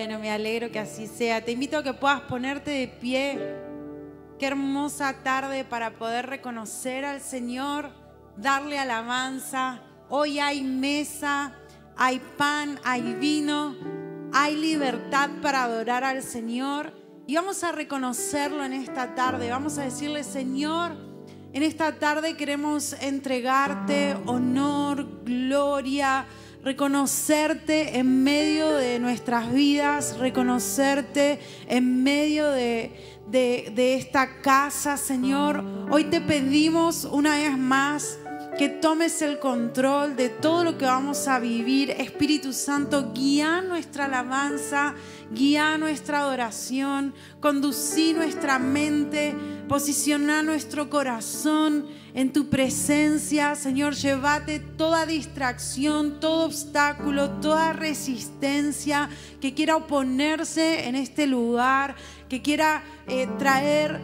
bueno, me alegro que así sea. Te invito a que puedas ponerte de pie. Qué hermosa tarde para poder reconocer al Señor, darle alabanza. Hoy hay mesa, hay pan, hay vino, hay libertad para adorar al Señor. Y vamos a reconocerlo en esta tarde. Vamos a decirle: Señor, en esta tarde queremos entregarte honor, gloria, reconocerte en medio de nuestras vidas, reconocerte en medio de esta casa, Señor. Hoy te pedimos una vez más que tomes el control de todo lo que vamos a vivir. Espíritu Santo, guía nuestra alabanza, guía nuestra adoración, conducí nuestra mente, posiciona nuestro corazón en tu presencia. Señor, llévate toda distracción, todo obstáculo, toda resistencia que quiera oponerse en este lugar, que quiera traer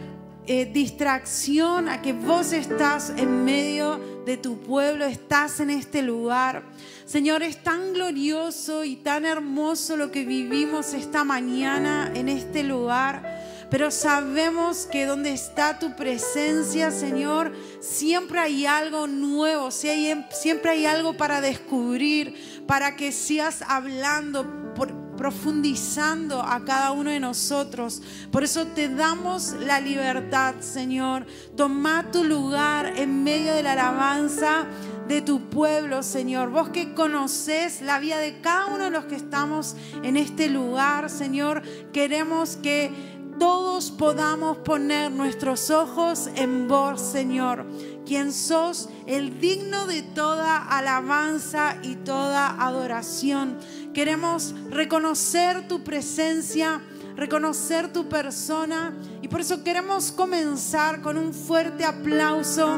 distracción a que vos estás en medio de tu pueblo, estás en este lugar. Señor, es tan glorioso y tan hermoso lo que vivimos esta mañana en este lugar. Pero sabemos que donde está tu presencia, Señor, siempre hay algo nuevo, siempre hay algo para descubrir, para que sigas hablando, profundizando a cada uno de nosotros. Por eso te damos la libertad, Señor. Toma tu lugar en medio de la alabanza de tu pueblo, Señor. Vos que conocés la vida de cada uno de los que estamos en este lugar, Señor, queremos que todos podamos poner nuestros ojos en vos, Señor, quien sos el digno de toda alabanza y toda adoración. Queremos reconocer tu presencia, reconocer tu persona, y por eso queremos comenzar con un fuerte aplauso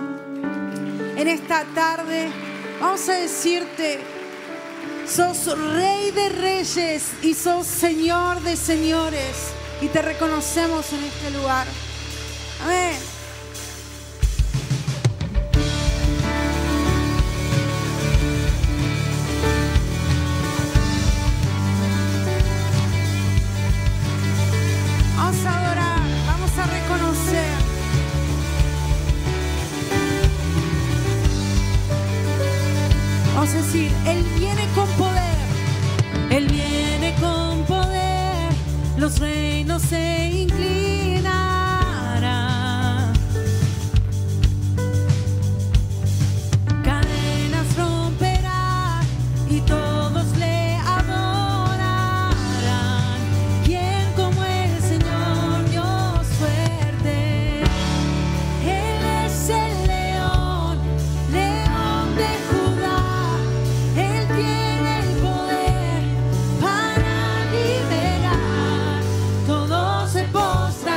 en esta tarde. Vamos a decirte: sos Rey de Reyes y sos Señor de Señores. Y te reconocemos en este lugar. Amén. Vamos a adorar, vamos a reconocer. Vamos a decir: Él viene con poder. Él viene con poder. Los reinos se inclinarán, cadenas romperán y todos le adorarán. ¿Quién como el Señor, Dios fuerte? Él es el león, león de Judá. Él tiene el poder para liberar. Todos se postran.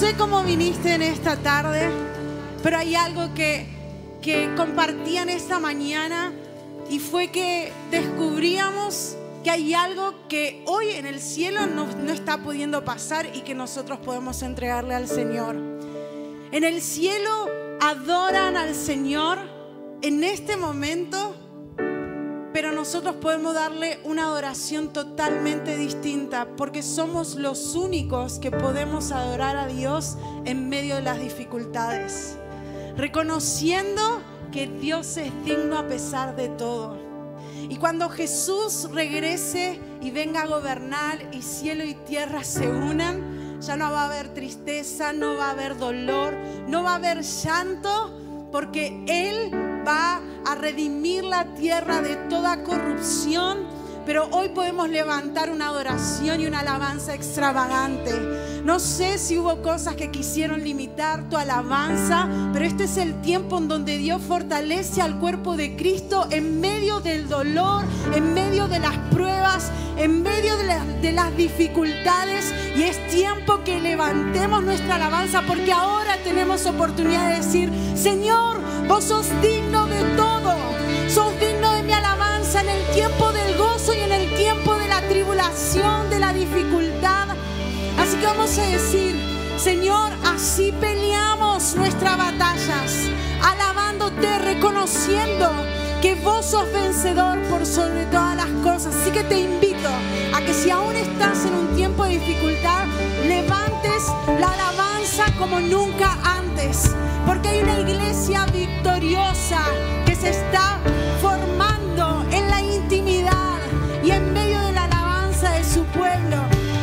sé cómo viniste en esta tarde, pero hay algo que compartían esta mañana y fue que descubríamos que hay algo que hoy en el cielo no está pudiendo pasar y que nosotros podemos entregarle al Señor. En el cielo adoran al Señor en este momento, pero nosotros podemos darle una adoración totalmente distinta porque somos los únicos que podemos adorar a Dios en medio de las dificultades, reconociendo que Dios es digno a pesar de todo. Y cuando Jesús regrese y venga a gobernar y cielo y tierra se unan, ya no va a haber tristeza, no va a haber dolor, no va a haber llanto, porque Él va a redimir la tierra de toda corrupción. Pero hoy podemos levantar una adoración y una alabanza extravagante. No sé si hubo cosas que quisieron limitar tu alabanza, pero este es el tiempo en donde Dios fortalece al cuerpo de Cristo en medio del dolor, en medio de las pruebas, en medio de las dificultades. Y es tiempo que levantemos nuestra alabanza, porque ahora tenemos oportunidad de decir: Señor, vos sos digno de todo, sos digno de mi alabanza en el tiempo del gozo y en el tiempo de la tribulación, de la dificultad. Así que vamos a decir: Señor, así peleamos nuestras batallas, alabándote, reconociendo que vos sos vencedor por sobre todas las cosas. Así que te invito a que si aún estás en un tiempo de dificultad, levantes la alabanza como nunca antes, porque hay una iglesia victoriosa que se está formando en la intimidad y en medio de la alabanza de su pueblo.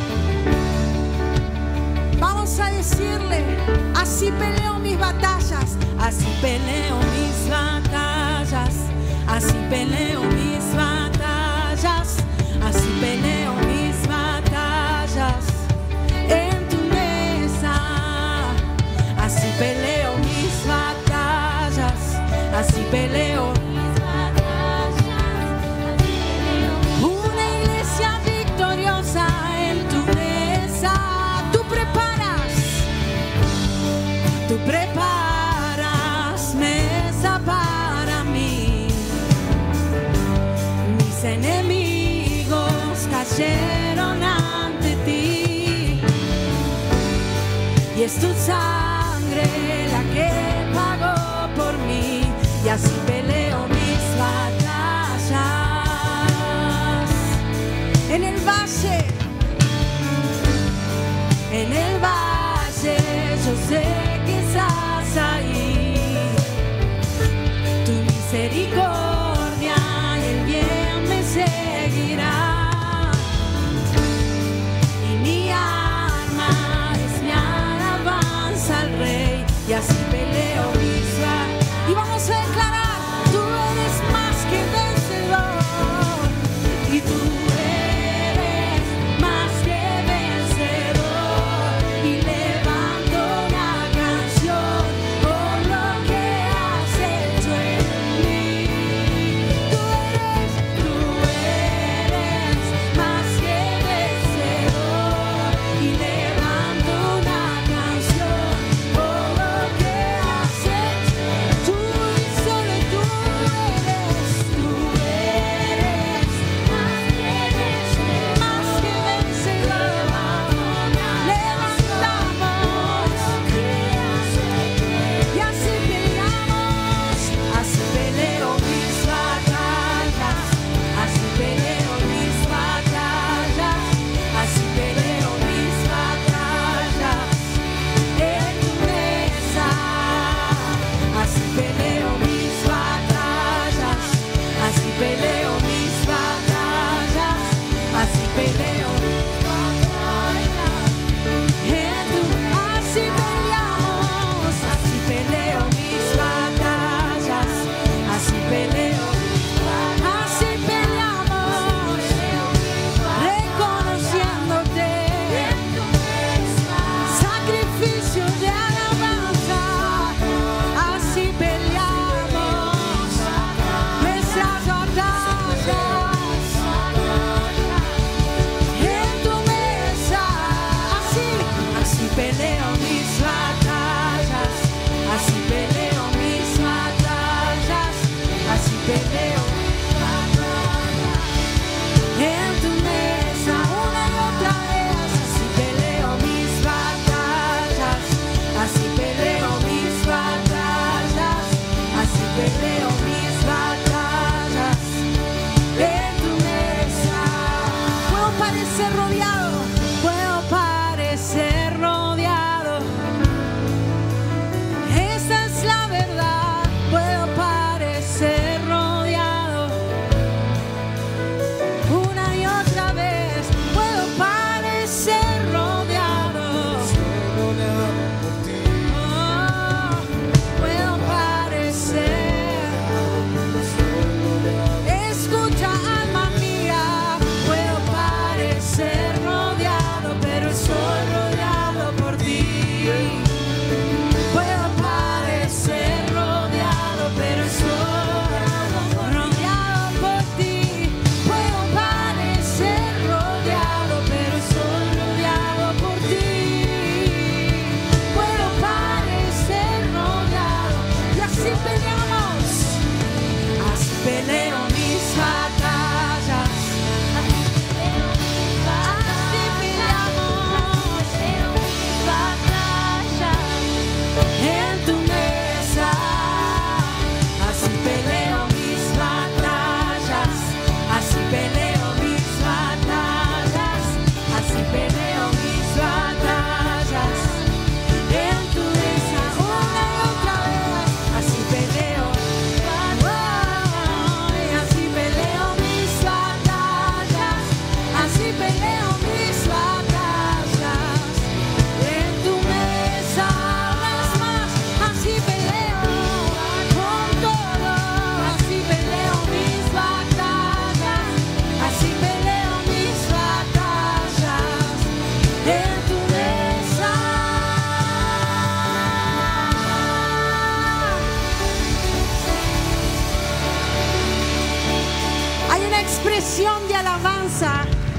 Vamos a decirle: así peleo mis batallas, así peleo mis batallas, así peleo mis batallas, así peleo mis batallas en tu mesa, así peleo mis batallas, así peleo. Una iglesia victoriosa en tu mesa. Tú preparas mesa para mí. Mis enemigos cayeron ante ti, y es tu sangre la que pagó por mí. Y así peleo mis batallas. En el valle, en el valle, yo sé que estás ahí. Tu misericordia y el bien me seguirá, y mi alma es mi alabanza al Rey. Y así peleo mis batallas. Y vamos a declarar: tú eres más que vencedor, y tú eres más que vencedor. Y levanto una canción por lo que has hecho en mí. Tú eres más que vencedor. Y levanto una canción por lo que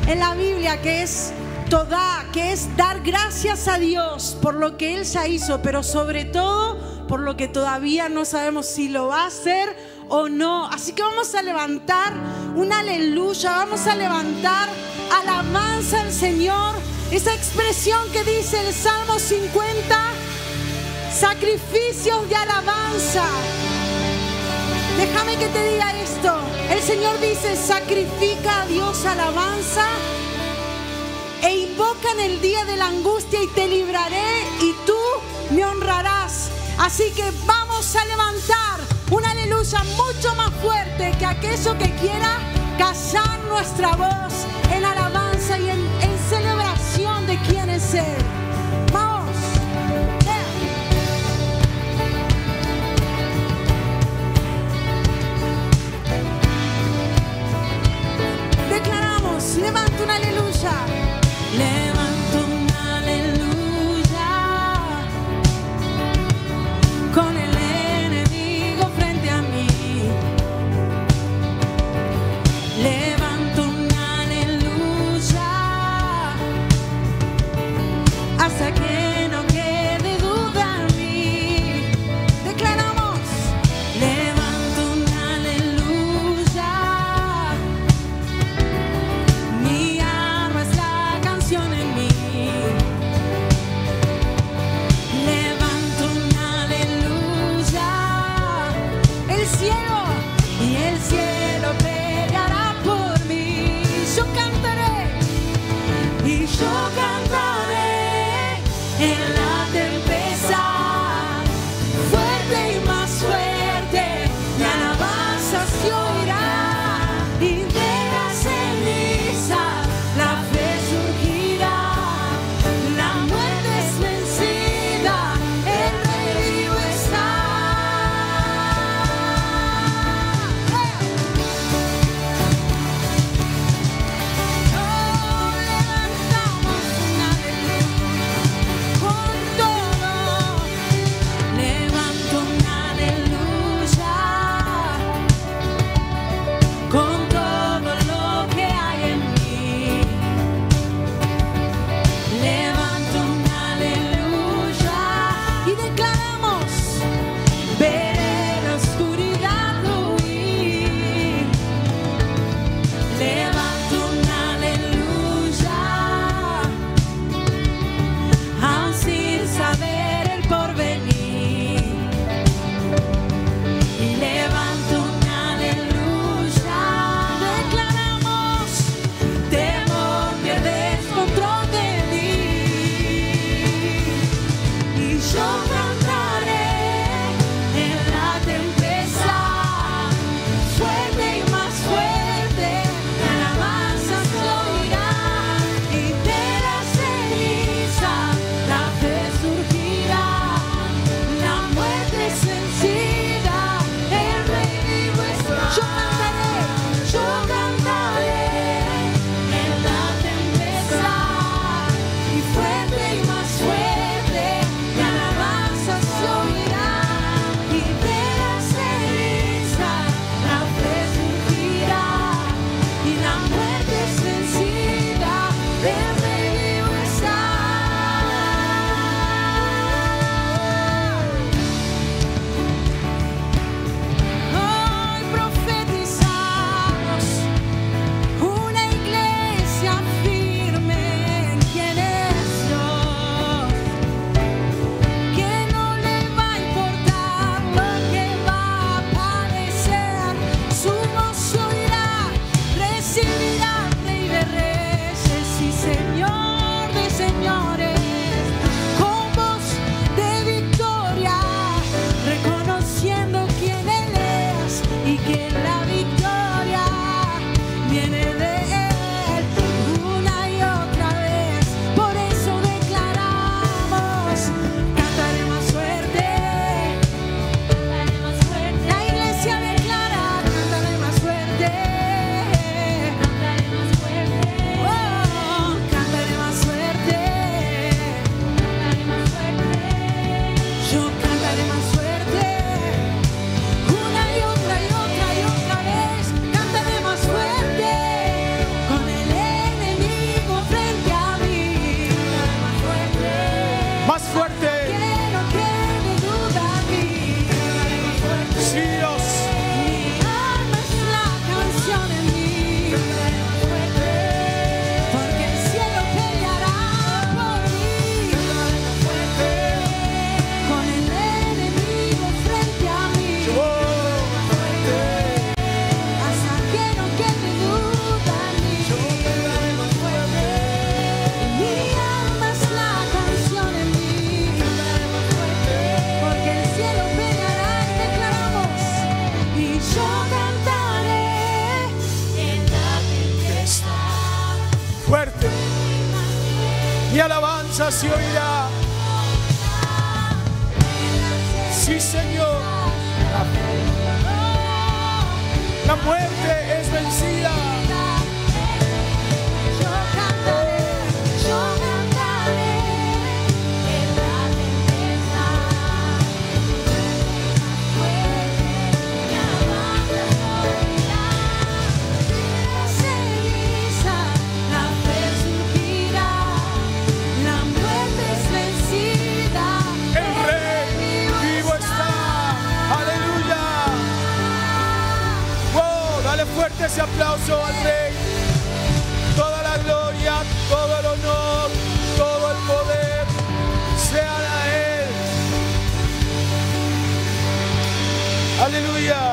en la Biblia que es Todá, que es dar gracias a Dios por lo que Él ya hizo, pero sobre todo por lo que todavía no sabemos si lo va a hacer o no. Así que vamos a levantar un aleluya, vamos a levantar alabanza al Señor. Esa expresión que dice el Salmo 50, sacrificios de alabanza. Déjame que te diga esto. El Señor dice, sacrifica a Dios alabanza e invoca en el día de la angustia y te libraré y tú me honrarás. Así que vamos a levantar un aleluya mucho más fuerte que aquello que quiera callar nuestra voz en alabanza y en celebración de quién es Él. Vamos. Declaramos, levanta un aleluya. Levanto un aleluya con el enemigo frente a mí. Levanto un aleluya hasta que no quede duda en mí. Declaramos, levanto un aleluya. Mi alma es la canción en mí. Levanto un aleluya tumba se oirá. Sí, Señor. La muerte es vencida. Yo cantaré en la tempestad. Mi alabanza oirá. Se eriza, la fe surgirá. La muerte es vencida. El Rey vivo está. Aleluya. Wow, dale fuerte ese aplauso al Rey. Toda la gloria, todo el honor, todo el poder sean a Él. Aleluya.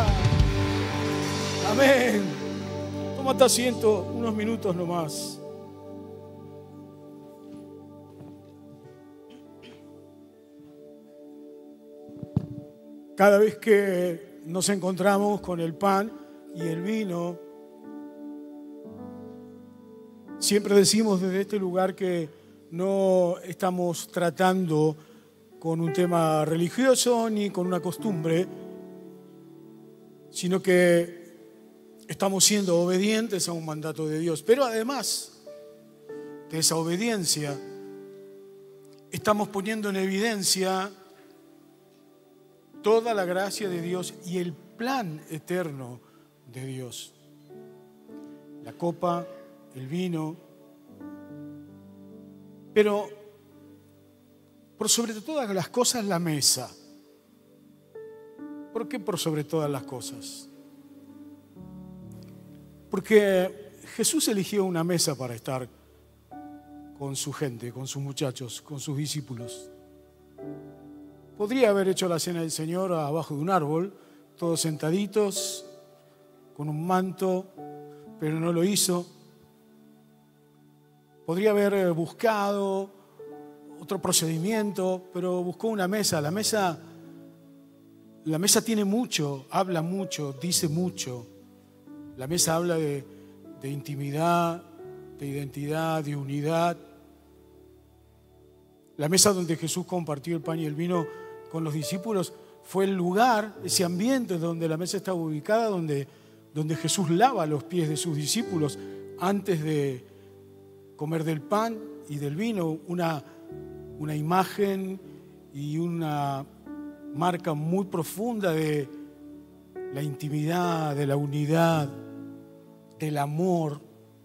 Amén. Tómate asiento unos minutos nomás. Cada vez que nos encontramos con el pan y el vino, siempre decimos desde este lugar que no estamos tratando con un tema religioso ni con una costumbre, sino que estamos siendo obedientes a un mandato de Dios. Pero además de esa obediencia, estamos poniendo en evidencia toda la gracia de Dios y el plan eterno de Dios. La copa, el vino, pero por sobre todas las cosas la mesa. ¿Por qué por sobre todas las cosas? Porque Jesús eligió una mesa para estar con su gente, con sus muchachos, con sus discípulos. Podría haber hecho la cena del Señor abajo de un árbol, todos sentaditos, con un manto, pero no lo hizo. Podría haber buscado otro procedimiento, pero buscó una mesa. La mesa tiene mucho, habla mucho, dice mucho. La mesa habla de intimidad, de identidad, de unidad. La mesa donde Jesús compartió el pan y el vino con los discípulos fue el lugar, ese ambiente donde la mesa estaba ubicada, donde Jesús lava los pies de sus discípulos antes de comer del pan y del vino, una imagen y una marca muy profunda de la intimidad, de la unidad, del amor.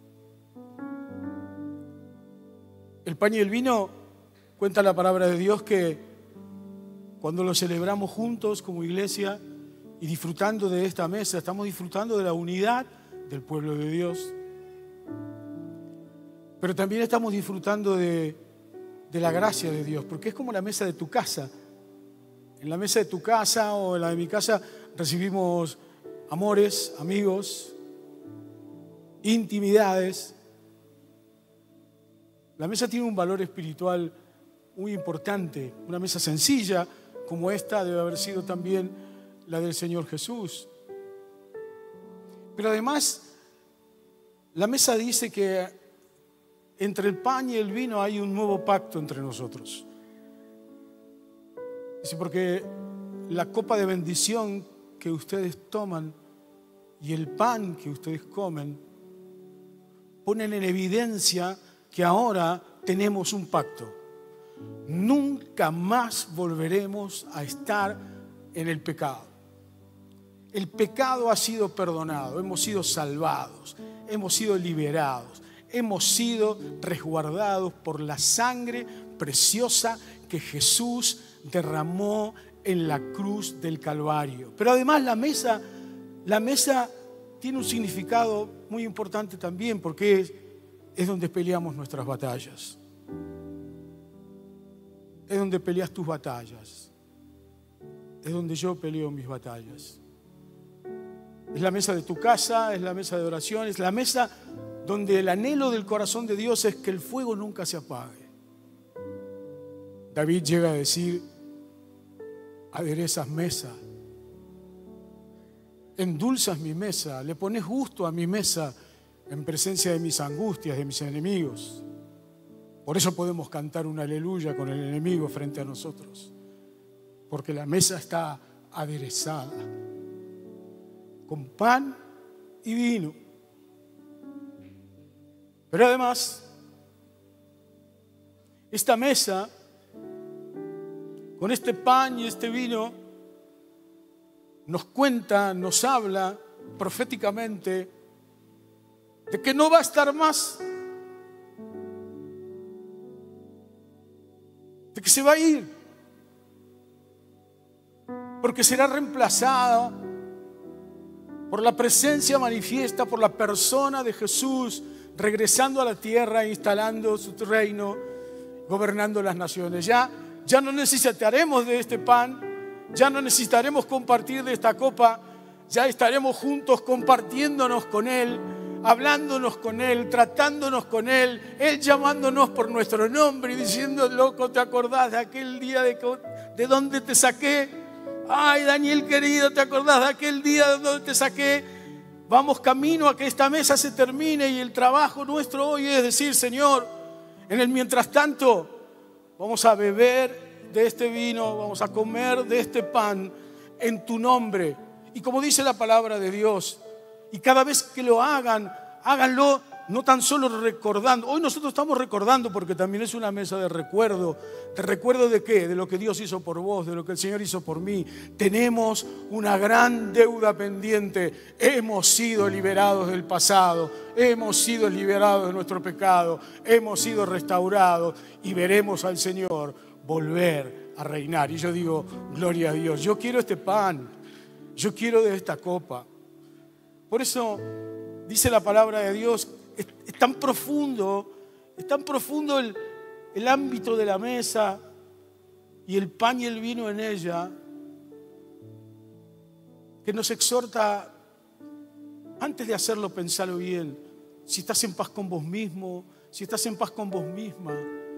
El pan y el vino, cuenta la palabra de Dios, que cuando lo celebramos juntos como iglesia y disfrutando de esta mesa, estamos disfrutando de la unidad del pueblo de Dios. Pero también estamos disfrutando de la gracia de Dios, porque es como la mesa de tu casa. En la mesa de tu casa o en la de mi casa recibimos amores, amigos, intimidades. La mesa tiene un valor espiritual muy importante, una mesa sencilla como esta debe haber sido también la del Señor Jesús. Pero además, la mesa dice que entre el pan y el vino hay un nuevo pacto entre nosotros. Dice, porque la copa de bendición que ustedes toman y el pan que ustedes comen ponen en evidencia que ahora tenemos un pacto. Nunca más volveremos a estar en el pecado. El pecado ha sido perdonado, hemos sido salvados, hemos sido liberados, hemos sido resguardados por la sangre preciosa que Jesús derramó en la cruz del Calvario. Pero además la mesa tiene un significado muy importante también, porque es donde peleamos nuestras batallas. Es donde peleas tus batallas. Es donde yo peleo mis batallas. Es la mesa de tu casa, es la mesa de oración, es la mesa donde el anhelo del corazón de Dios es que el fuego nunca se apague. David llega a decir, aderezas mesa, endulzas mi mesa, le pones gusto a mi mesa en presencia de mis angustias, de mis enemigos. Por eso podemos cantar un aleluya con el enemigo frente a nosotros. Porque la mesa está aderezada con pan y vino. Pero además, esta mesa, con este pan y este vino, nos cuenta, nos habla proféticamente de que no va a estar más, de que se va a ir, porque será reemplazada por la presencia manifiesta, por la persona de Jesús, regresando a la tierra, instalando su reino, gobernando las naciones. Ya no necesitaremos de este pan, ya no necesitaremos compartir de esta copa, ya estaremos juntos compartiéndonos con Él, hablándonos con Él, tratándonos con Él, Él llamándonos por nuestro nombre y diciendo: loco, ¿te acordás de aquel día de donde te saqué? Ay, Daniel querido, ¿te acordás de aquel día de donde te saqué? Vamos camino a que esta mesa se termine, y el trabajo nuestro hoy es decir: Señor, en el mientras tanto vamos a beber de este vino, vamos a comer de este pan en tu nombre. Y como dice la palabra de Dios, y cada vez que lo hagan, háganlo no tan solo recordando. Hoy nosotros estamos recordando porque también es una mesa de recuerdo. ¿De recuerdo de qué? De lo que Dios hizo por vos, de lo que el Señor hizo por mí. Tenemos una gran deuda pendiente. Hemos sido liberados del pasado, hemos sido liberados de nuestro pecado, hemos sido restaurados y veremos al Señor volver a reinar. Y yo digo: gloria a Dios. Yo quiero este pan, yo quiero de esta copa. Por eso dice la palabra de Dios, es tan profundo el ámbito de la mesa y el pan y el vino en ella, que nos exhorta, antes de hacerlo, pensarlo bien. Si estás en paz con vos mismo, si estás en paz con vos misma,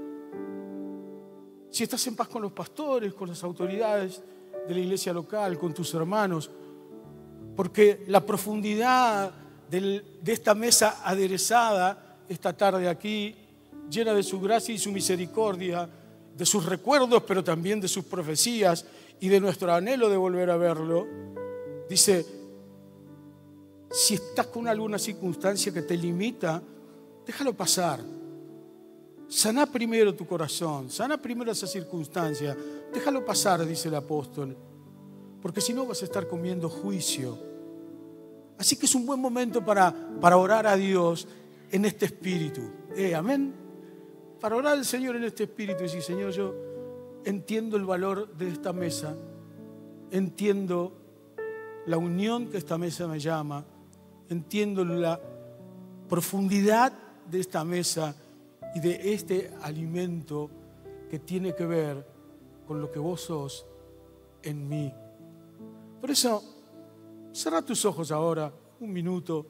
si estás en paz con los pastores, con las autoridades de la iglesia local, con tus hermanos, porque la profundidad de esta mesa aderezada esta tarde aquí, llena de su gracia y su misericordia, de sus recuerdos, pero también de sus profecías y de nuestro anhelo de volver a verlo, dice: si estás con alguna circunstancia que te limita, déjalo pasar. Saná primero tu corazón, sana primero esa circunstancia, déjalo pasar, dice el apóstol, porque si no vas a estar comiendo juicio. Así que es un buen momento para orar a Dios en este espíritu. Amén. Para orar al Señor en este espíritu y decir: Señor, yo entiendo el valor de esta mesa, entiendo la unión que esta mesa me llama, entiendo la profundidad de esta mesa y de este alimento que tiene que ver con lo que vos sos en mí. Por eso, cerrá tus ojos ahora, un minuto.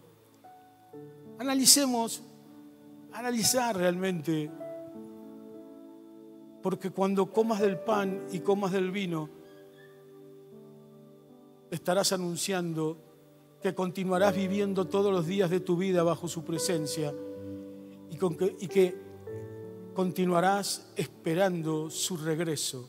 Analizar realmente. Porque cuando comas del pan y comas del vino, estarás anunciando que continuarás viviendo todos los días de tu vida bajo su presencia y que continuarás esperando su regreso.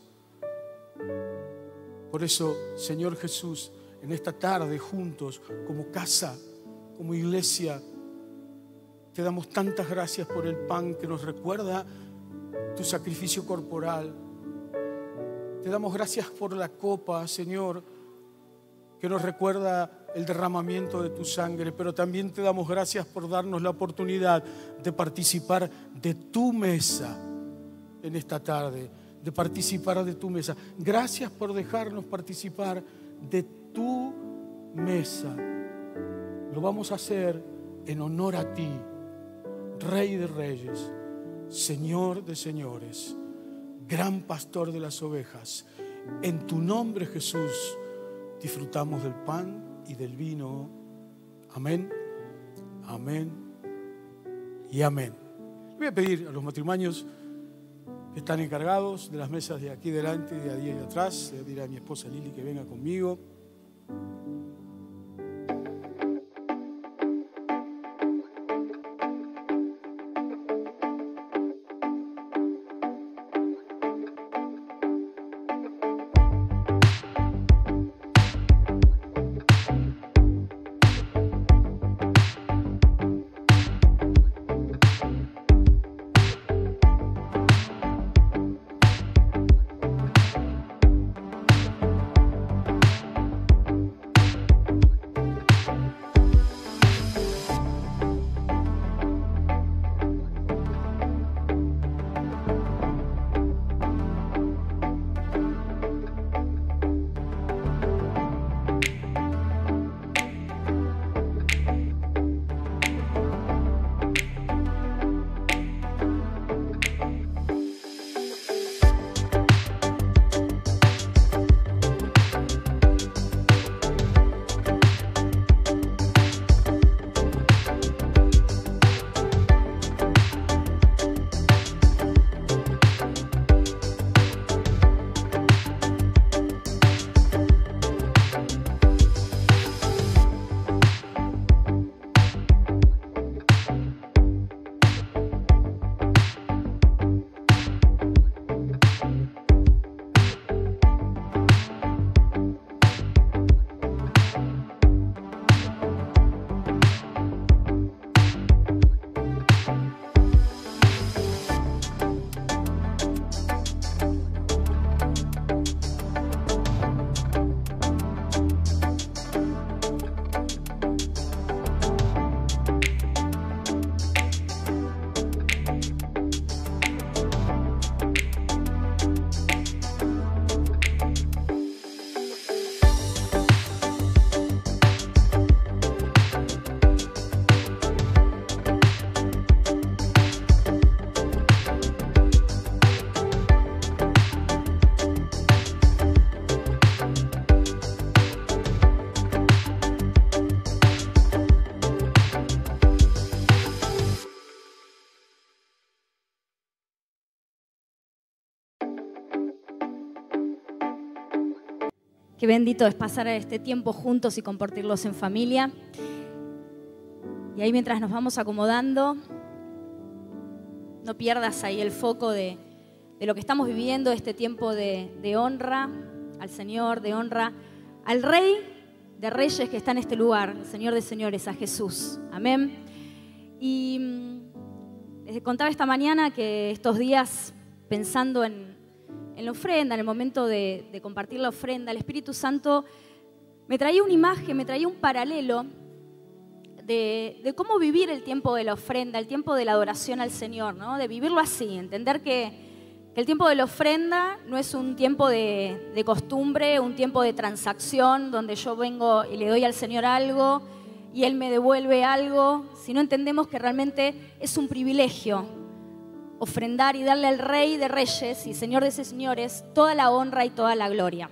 Por eso, Señor Jesús, en esta tarde juntos, como casa, como iglesia, te damos tantas gracias por el pan que nos recuerda tu sacrificio corporal. Te damos gracias por la copa, Señor, que nos recuerda el derramamiento de tu sangre, pero también te damos gracias por darnos la oportunidad de participar de tu mesa en esta tarde, de participar de tu mesa. Gracias por dejarnos participar de tu mesa. Lo vamos a hacer en honor a ti, Rey de Reyes, Señor de señores, gran pastor de las ovejas. En tu nombre, Jesús, disfrutamos del pan y del vino. Amén, amén y amén. Voy a pedir a los matrimonios que están encargados de las mesas de aquí delante y de ahí atrás, le voy a pedir a mi esposa Lili que venga conmigo. Qué bendito es pasar este tiempo juntos y compartirlos en familia. Y ahí mientras nos vamos acomodando, no pierdas ahí el foco de lo que estamos viviendo, este tiempo de honra al Señor, de honra al Rey de Reyes que está en este lugar, el Señor de Señores, a Jesús. Amén. Y les contaba esta mañana que estos días, pensando en la ofrenda, en el momento de compartir la ofrenda, el Espíritu Santo me traía una imagen, me traía un paralelo de cómo vivir el tiempo de la ofrenda, el tiempo de la adoración al Señor, ¿no? De vivirlo así, entender que el tiempo de la ofrenda no es un tiempo de costumbre, un tiempo de transacción donde yo vengo y le doy al Señor algo y Él me devuelve algo, sino entendemos que realmente es un privilegio ofrendar y darle al Rey de Reyes y Señor de Señores toda la honra y toda la gloria.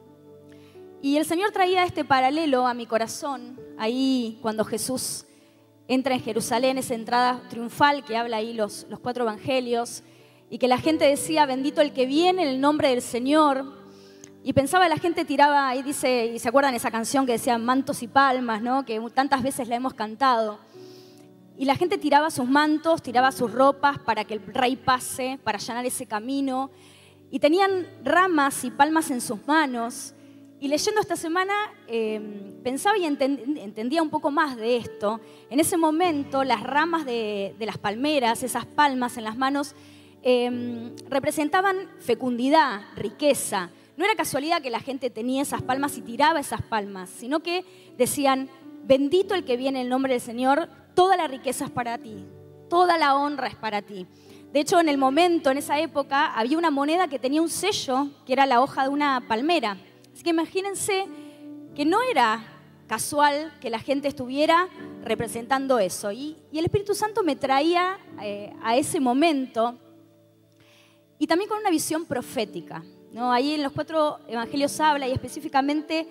Y el Señor traía este paralelo a mi corazón, ahí cuando Jesús entra en Jerusalén, esa entrada triunfal que habla ahí los 4 evangelios, y que la gente decía, bendito el que viene en el nombre del Señor. Y pensaba, la gente tiraba, ahí dice, y se acuerdan esa canción que decía mantos y palmas, ¿no? Que tantas veces la hemos cantado. Y la gente tiraba sus mantos, tiraba sus ropas para que el rey pase, para allanar ese camino. Y tenían ramas y palmas en sus manos. Y leyendo esta semana pensaba y entendía un poco más de esto. En ese momento las ramas de las palmeras, esas palmas en las manos, representaban fecundidad, riqueza. No era casualidad que la gente tenía esas palmas y tiraba esas palmas, sino que decían, bendito el que viene en el nombre del Señor, toda la riqueza es para ti, toda la honra es para ti. De hecho, en el momento, en esa época, había una moneda que tenía un sello, que era la hoja de una palmera. Así que imagínense que no era casual que la gente estuviera representando eso. Y el Espíritu Santo me traía a ese momento y también con una visión profética, ¿no? Ahí en los 4 evangelios habla, y específicamente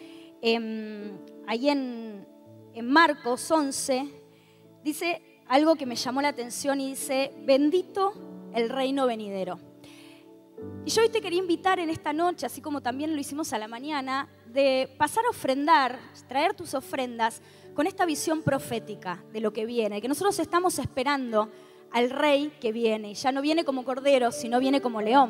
ahí en Marcos 11, dice algo que me llamó la atención y dice, bendito el reino venidero. Y yo hoy te quería invitar en esta noche, así como también lo hicimos a la mañana, de pasar a ofrendar, traer tus ofrendas con esta visión profética de lo que viene, que nosotros estamos esperando al Rey que viene, y ya no viene como cordero, sino viene como león.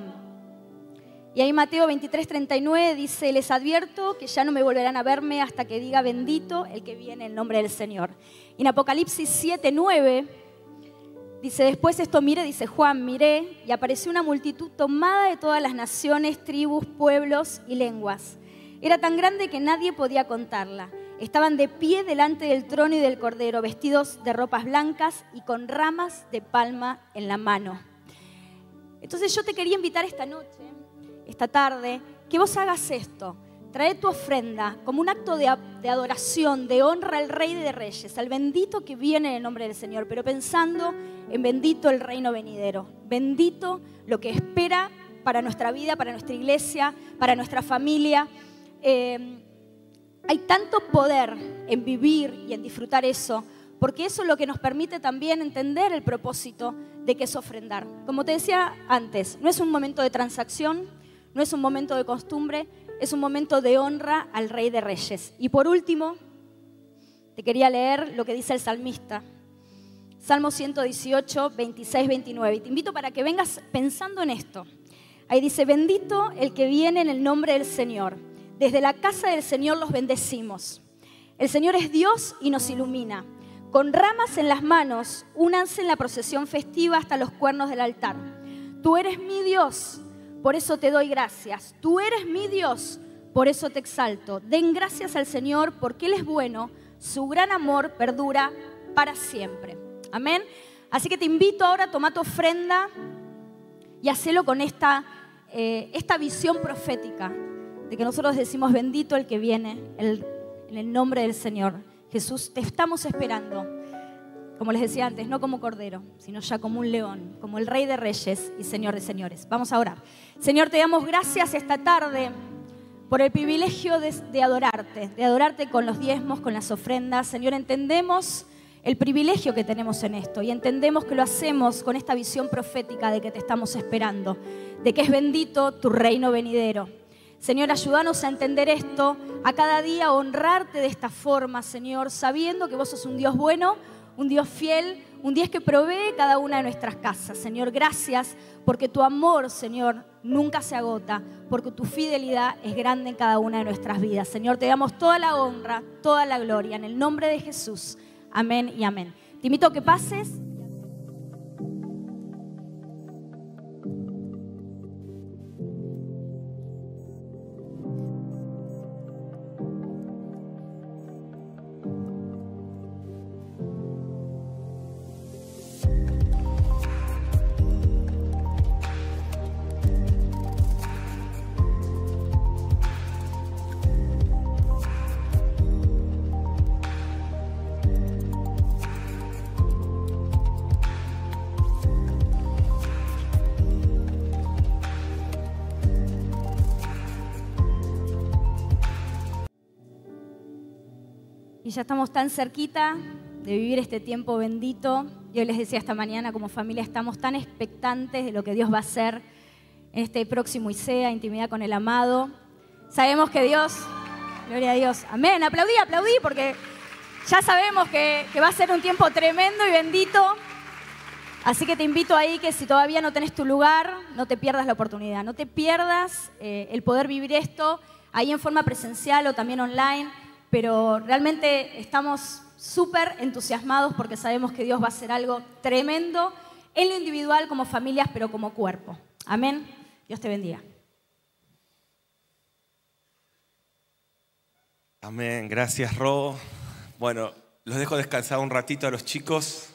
Y ahí Mateo 23:39 dice, les advierto que ya no me volverán a verme hasta que diga bendito el que viene en nombre del Señor. Y en Apocalipsis 7:9 dice, después esto miré, dice Juan, miré y apareció una multitud tomada de todas las naciones, tribus, pueblos y lenguas. Era tan grande que nadie podía contarla. Estaban de pie delante del trono y del Cordero, vestidos de ropas blancas y con ramas de palma en la mano. Entonces yo te quería invitar esta noche, esta tarde, que vos hagas esto. Trae tu ofrenda como un acto de adoración, de honra al Rey de Reyes, al bendito que viene en el nombre del Señor, pero pensando en bendito el reino venidero, bendito lo que espera para nuestra vida, para nuestra iglesia, para nuestra familia. Hay tanto poder en vivir y en disfrutar eso, porque eso es lo que nos permite también entender el propósito de que es ofrendar. Como te decía antes, no es un momento de transacción, no es un momento de costumbre, es un momento de honra al Rey de Reyes. Y por último, te quería leer lo que dice el salmista. Salmo 118, 26, 29. Y te invito para que vengas pensando en esto. Ahí dice, bendito el que viene en el nombre del Señor. Desde la casa del Señor los bendecimos. El Señor es Dios y nos ilumina. Con ramas en las manos, únanse en la procesión festiva hasta los cuernos del altar. Tú eres mi Dios, por eso te doy gracias. Tú eres mi Dios, por eso te exalto. Den gracias al Señor porque Él es bueno. Su gran amor perdura para siempre. Amén. Así que te invito ahora a tomar tu ofrenda y hacelo con esta visión profética de que nosotros decimos bendito el que viene en el nombre del Señor. Jesús, te estamos esperando, como les decía antes, no como cordero, sino ya como un león, como el Rey de Reyes y Señor de Señores. Vamos a orar. Señor, te damos gracias esta tarde por el privilegio de adorarte con los diezmos, con las ofrendas. Señor, entendemos el privilegio que tenemos en esto y entendemos que lo hacemos con esta visión profética de que te estamos esperando, de que es bendito tu reino venidero. Señor, ayúdanos a entender esto, a cada día honrarte de esta forma, Señor, sabiendo que vos sos un Dios bueno, un Dios fiel, un Dios que provee cada una de nuestras casas. Señor, gracias porque tu amor, Señor, nunca se agota, porque tu fidelidad es grande en cada una de nuestras vidas. Señor, te damos toda la honra, toda la gloria, en el nombre de Jesús. Amén y amén. Te invito a que pases. Y ya estamos tan cerquita de vivir este tiempo bendito. Yo les decía esta mañana, como familia estamos tan expectantes de lo que Dios va a hacer en este próximo ISEA, intimidad con el amado. Sabemos que Dios, gloria a Dios, amén, aplaudí, porque ya sabemos que va a ser un tiempo tremendo y bendito. Así que te invito ahí que si todavía no tenés tu lugar, no te pierdas la oportunidad, no te pierdas el poder vivir esto ahí en forma presencial o también online. Pero realmente estamos súper entusiasmados porque sabemos que Dios va a hacer algo tremendo en lo individual como familias, pero como cuerpo. Amén. Dios te bendiga. Amén. Gracias, Ro. Bueno, los dejo descansar un ratito a los chicos.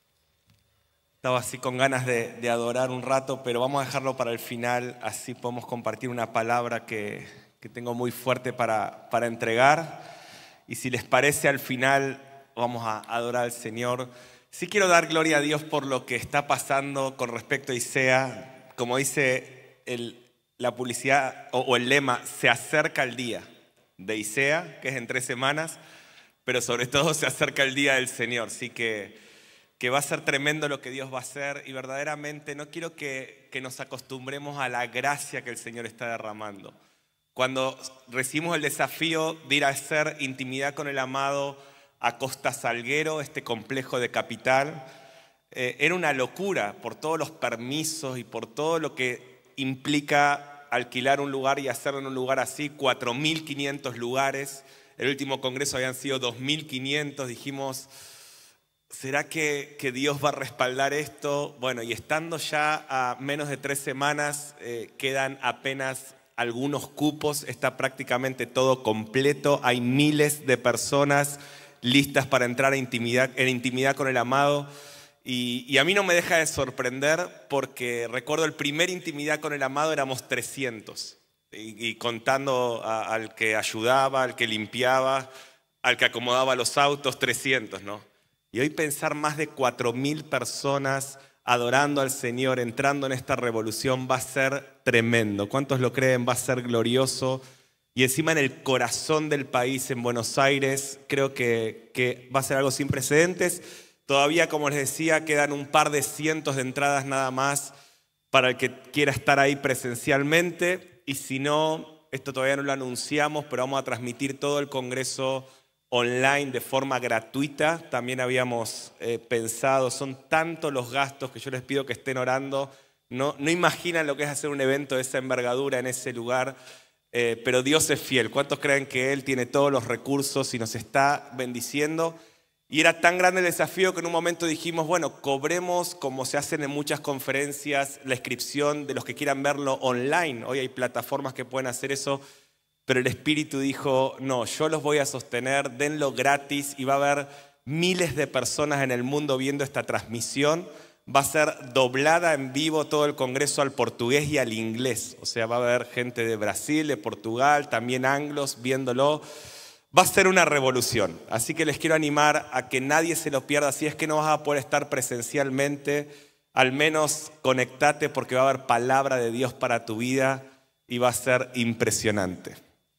Estaba así con ganas de adorar un rato, pero vamos a dejarlo para el final. Así podemos compartir una palabra que tengo muy fuerte para entregar. Y si les parece, al final vamos a adorar al Señor. Sí quiero dar gloria a Dios por lo que está pasando con respecto a ISEA. Como dice la publicidad o el lema, se acerca el día de ISEA, que es en 3 semanas, pero sobre todo se acerca el día del Señor. Así que va a ser tremendo lo que Dios va a hacer y verdaderamente no quiero que nos acostumbremos a la gracia que el Señor está derramando. Cuando recibimos el desafío de ir a hacer intimidad con el amado a Costa Salguero, este complejo de Capital, era una locura por todos los permisos y por todo lo que implica alquilar un lugar y hacerlo en un lugar así, 4.500 lugares. El último congreso habían sido 2.500, dijimos, ¿será que Dios va a respaldar esto? Bueno, y estando ya a menos de 3 semanas, quedan apenas algunos cupos, está prácticamente todo completo, hay miles de personas listas para entrar en intimidad con el amado y a mí no me deja de sorprender porque recuerdo el primer intimidad con el amado éramos 300 y contando al que ayudaba, al que limpiaba, al que acomodaba los autos, 300, ¿no? Y hoy pensar más de 4.000 personas adorando al Señor, entrando en esta revolución, va a ser tremendo. ¿Cuántos lo creen? Va a ser glorioso. Y encima en el corazón del país, en Buenos Aires, creo que va a ser algo sin precedentes. Todavía, como les decía, quedan un par de cientos de entradas nada más para el que quiera estar ahí presencialmente. Y si no, esto todavía no lo anunciamos, pero vamos a transmitir todo el congreso online de forma gratuita. También habíamos pensado, son tantos los gastos que yo les pido que estén orando. No imaginan lo que es hacer un evento de esa envergadura en ese lugar, pero Dios es fiel. ¿Cuántos creen que Él tiene todos los recursos y nos está bendiciendo? Y era tan grande el desafío que en un momento dijimos, bueno, cobremos como se hacen en muchas conferencias la inscripción de los que quieran verlo online. Hoy hay plataformas que pueden hacer eso. Pero el Espíritu dijo, no, yo los voy a sostener, denlo gratis y va a haber miles de personas en el mundo viendo esta transmisión. Va a ser doblada en vivo todo el congreso al portugués y al inglés. O sea, va a haber gente de Brasil, de Portugal, también anglos viéndolo. Va a ser una revolución. Así que les quiero animar a que nadie se lo pierda. Si es que no vas a poder estar presencialmente, al menos conectate porque va a haber palabra de Dios para tu vida y va a ser impresionante.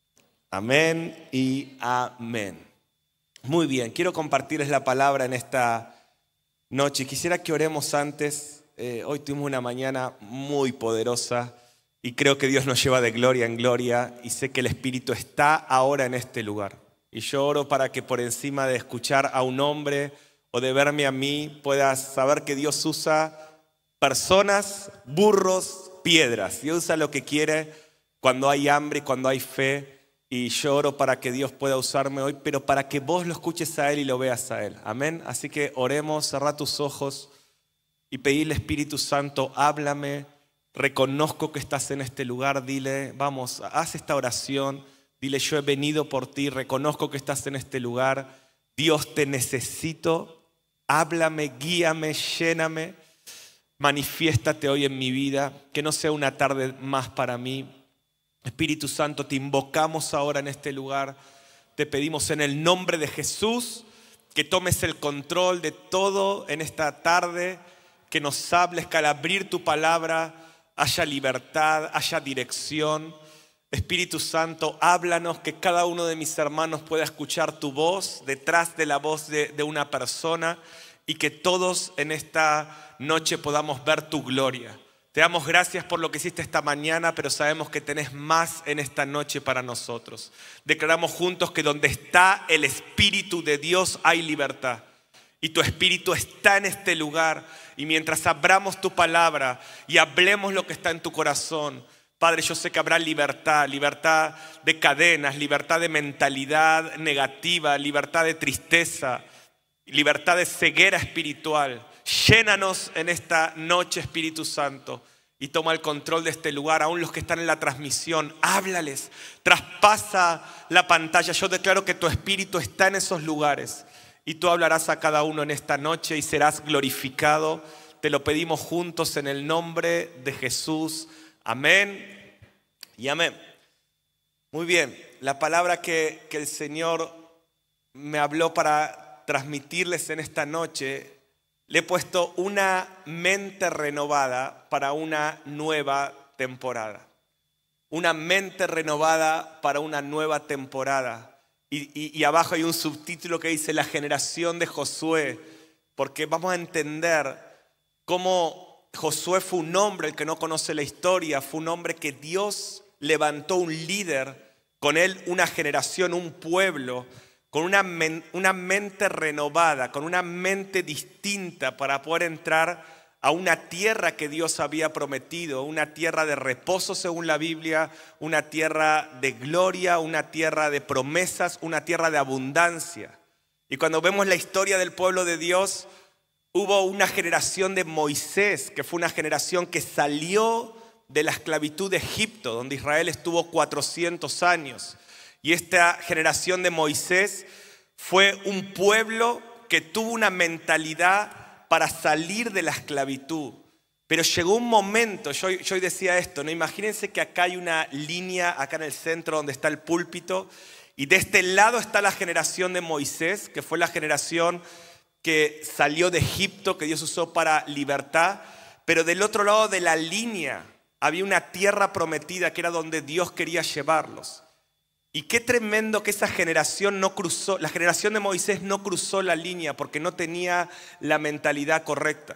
Amén y amén. Muy bien, quiero compartirles la palabra en esta noche. Quisiera que oremos antes. Hoy tuvimos una mañana muy poderosa Y creo que Dios nos lleva de gloria en gloria y sé que el Espíritu está ahora en este lugar. Y yo oro para que por encima de escuchar a un hombre o de verme a mí, puedas saber que Dios usa personas, burros, piedras. Dios usa lo que quiere cuando hay hambre y cuando hay fe. Y yo oro para que Dios pueda usarme hoy, pero para que vos lo escuches a Él y lo veas a Él. Amén. Así que oremos, cerrá tus ojos y pedile, Espíritu Santo, háblame. Reconozco que estás en este lugar, dile, vamos, haz esta oración, dile, yo he venido por ti, reconozco que estás en este lugar, Dios te necesito, háblame, guíame, lléname, manifiéstate hoy en mi vida, que no sea una tarde más para mí. Espíritu Santo, te invocamos ahora en este lugar, te pedimos en el nombre de Jesús que tomes el control de todo en esta tarde, que nos hables, que al abrir tu palabra haya libertad, haya dirección. Espíritu Santo, háblanos, que cada uno de mis hermanos pueda escuchar tu voz detrás de la voz de una persona y que todos en esta noche podamos ver tu gloria. Te damos gracias por lo que hiciste esta mañana, pero sabemos que tenés más en esta noche para nosotros. Declaramos juntos que donde está el Espíritu de Dios hay libertad. Y tu Espíritu está en este lugar. Y mientras abramos tu palabra y hablemos lo que está en tu corazón, Padre, yo sé que habrá libertad, libertad de cadenas, libertad de mentalidad negativa, libertad de tristeza, libertad de ceguera espiritual. Llénanos en esta noche, Espíritu Santo, y toma el control de este lugar. Aún los que están en la transmisión, háblales, traspasa la pantalla. Yo declaro que tu Espíritu está en esos lugares. Y tú hablarás a cada uno en esta noche y serás glorificado. Te lo pedimos juntos en el nombre de Jesús. Amén y amén. Muy bien, la palabra que el Señor me habló para transmitirles en esta noche, le he puesto una mente renovada para una nueva temporada. Una mente renovada para una nueva temporada. Y abajo hay un subtítulo que dice la generación de Josué, porque vamos a entender cómo Josué fue un hombre, el que no conoce la historia, fue un hombre que Dios levantó un líder, con él una generación, un pueblo, con una mente renovada, con una mente distinta para poder entrar a una tierra que Dios había prometido, una tierra de reposo según la Biblia, una tierra de gloria, una tierra de promesas, una tierra de abundancia. Y cuando vemos la historia del pueblo de Dios, hubo una generación de Moisés, que fue una generación que salió de la esclavitud de Egipto, donde Israel estuvo 400 años. Y esta generación de Moisés fue un pueblo que tuvo una mentalidad para salir de la esclavitud. Pero llegó un momento, yo hoy decía esto, ¿no? Imagínense que acá hay una línea, acá en el centro donde está el púlpito, y de este lado está la generación de Moisés, que fue la generación que salió de Egipto, que Dios usó para libertad, pero del otro lado de la línea había una tierra prometida que era donde Dios quería llevarlos. Y qué tremendo que esa generación no cruzó, la generación de Moisés no cruzó la línea porque no tenía la mentalidad correcta.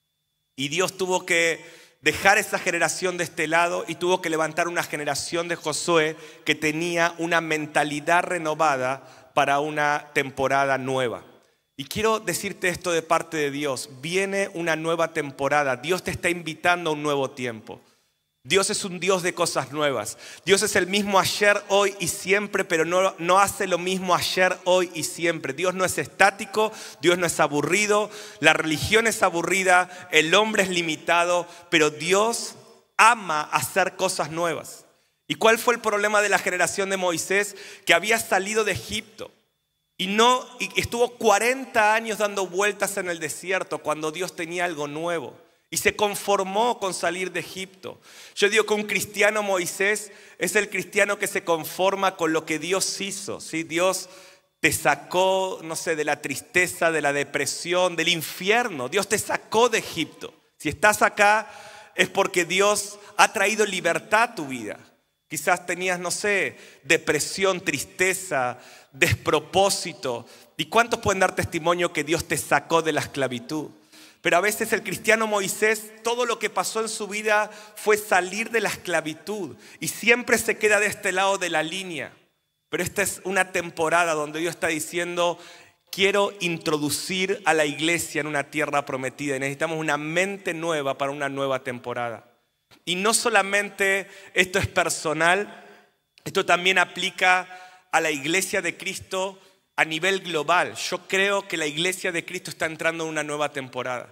Y Dios tuvo que dejar esa generación de este lado y tuvo que levantar una generación de Josué que tenía una mentalidad renovada para una temporada nueva. Y quiero decirte esto de parte de Dios, viene una nueva temporada, Dios te está invitando a un nuevo tiempo. Dios es un Dios de cosas nuevas. Dios es el mismo ayer, hoy y siempre, pero no hace lo mismo ayer, hoy y siempre. Dios no es estático, Dios no es aburrido, la religión es aburrida, el hombre es limitado, pero Dios ama hacer cosas nuevas. ¿Y cuál fue el problema de la generación de Moisés? Que había salido de Egipto y estuvo 40 años dando vueltas en el desierto cuando Dios tenía algo nuevo. Y se conformó con salir de Egipto. Yo digo que un cristiano Moisés es el cristiano que se conforma con lo que Dios hizo. ¿Sí? Dios te sacó, no sé, de la tristeza, de la depresión, del infierno. Dios te sacó de Egipto. Si estás acá es porque Dios ha traído libertad a tu vida. Quizás tenías, no sé, depresión, tristeza, despropósito. ¿Y cuántos pueden dar testimonio que Dios te sacó de la esclavitud? Pero a veces el cristiano Moisés, todo lo que pasó en su vida fue salir de la esclavitud y siempre se queda de este lado de la línea. Pero esta es una temporada donde Dios está diciendo: quiero introducir a la iglesia en una tierra prometida y necesitamos una mente nueva para una nueva temporada. Y no solamente esto es personal, esto también aplica a la iglesia de Cristo a nivel global. Yo creo que la iglesia de Cristo está entrando en una nueva temporada.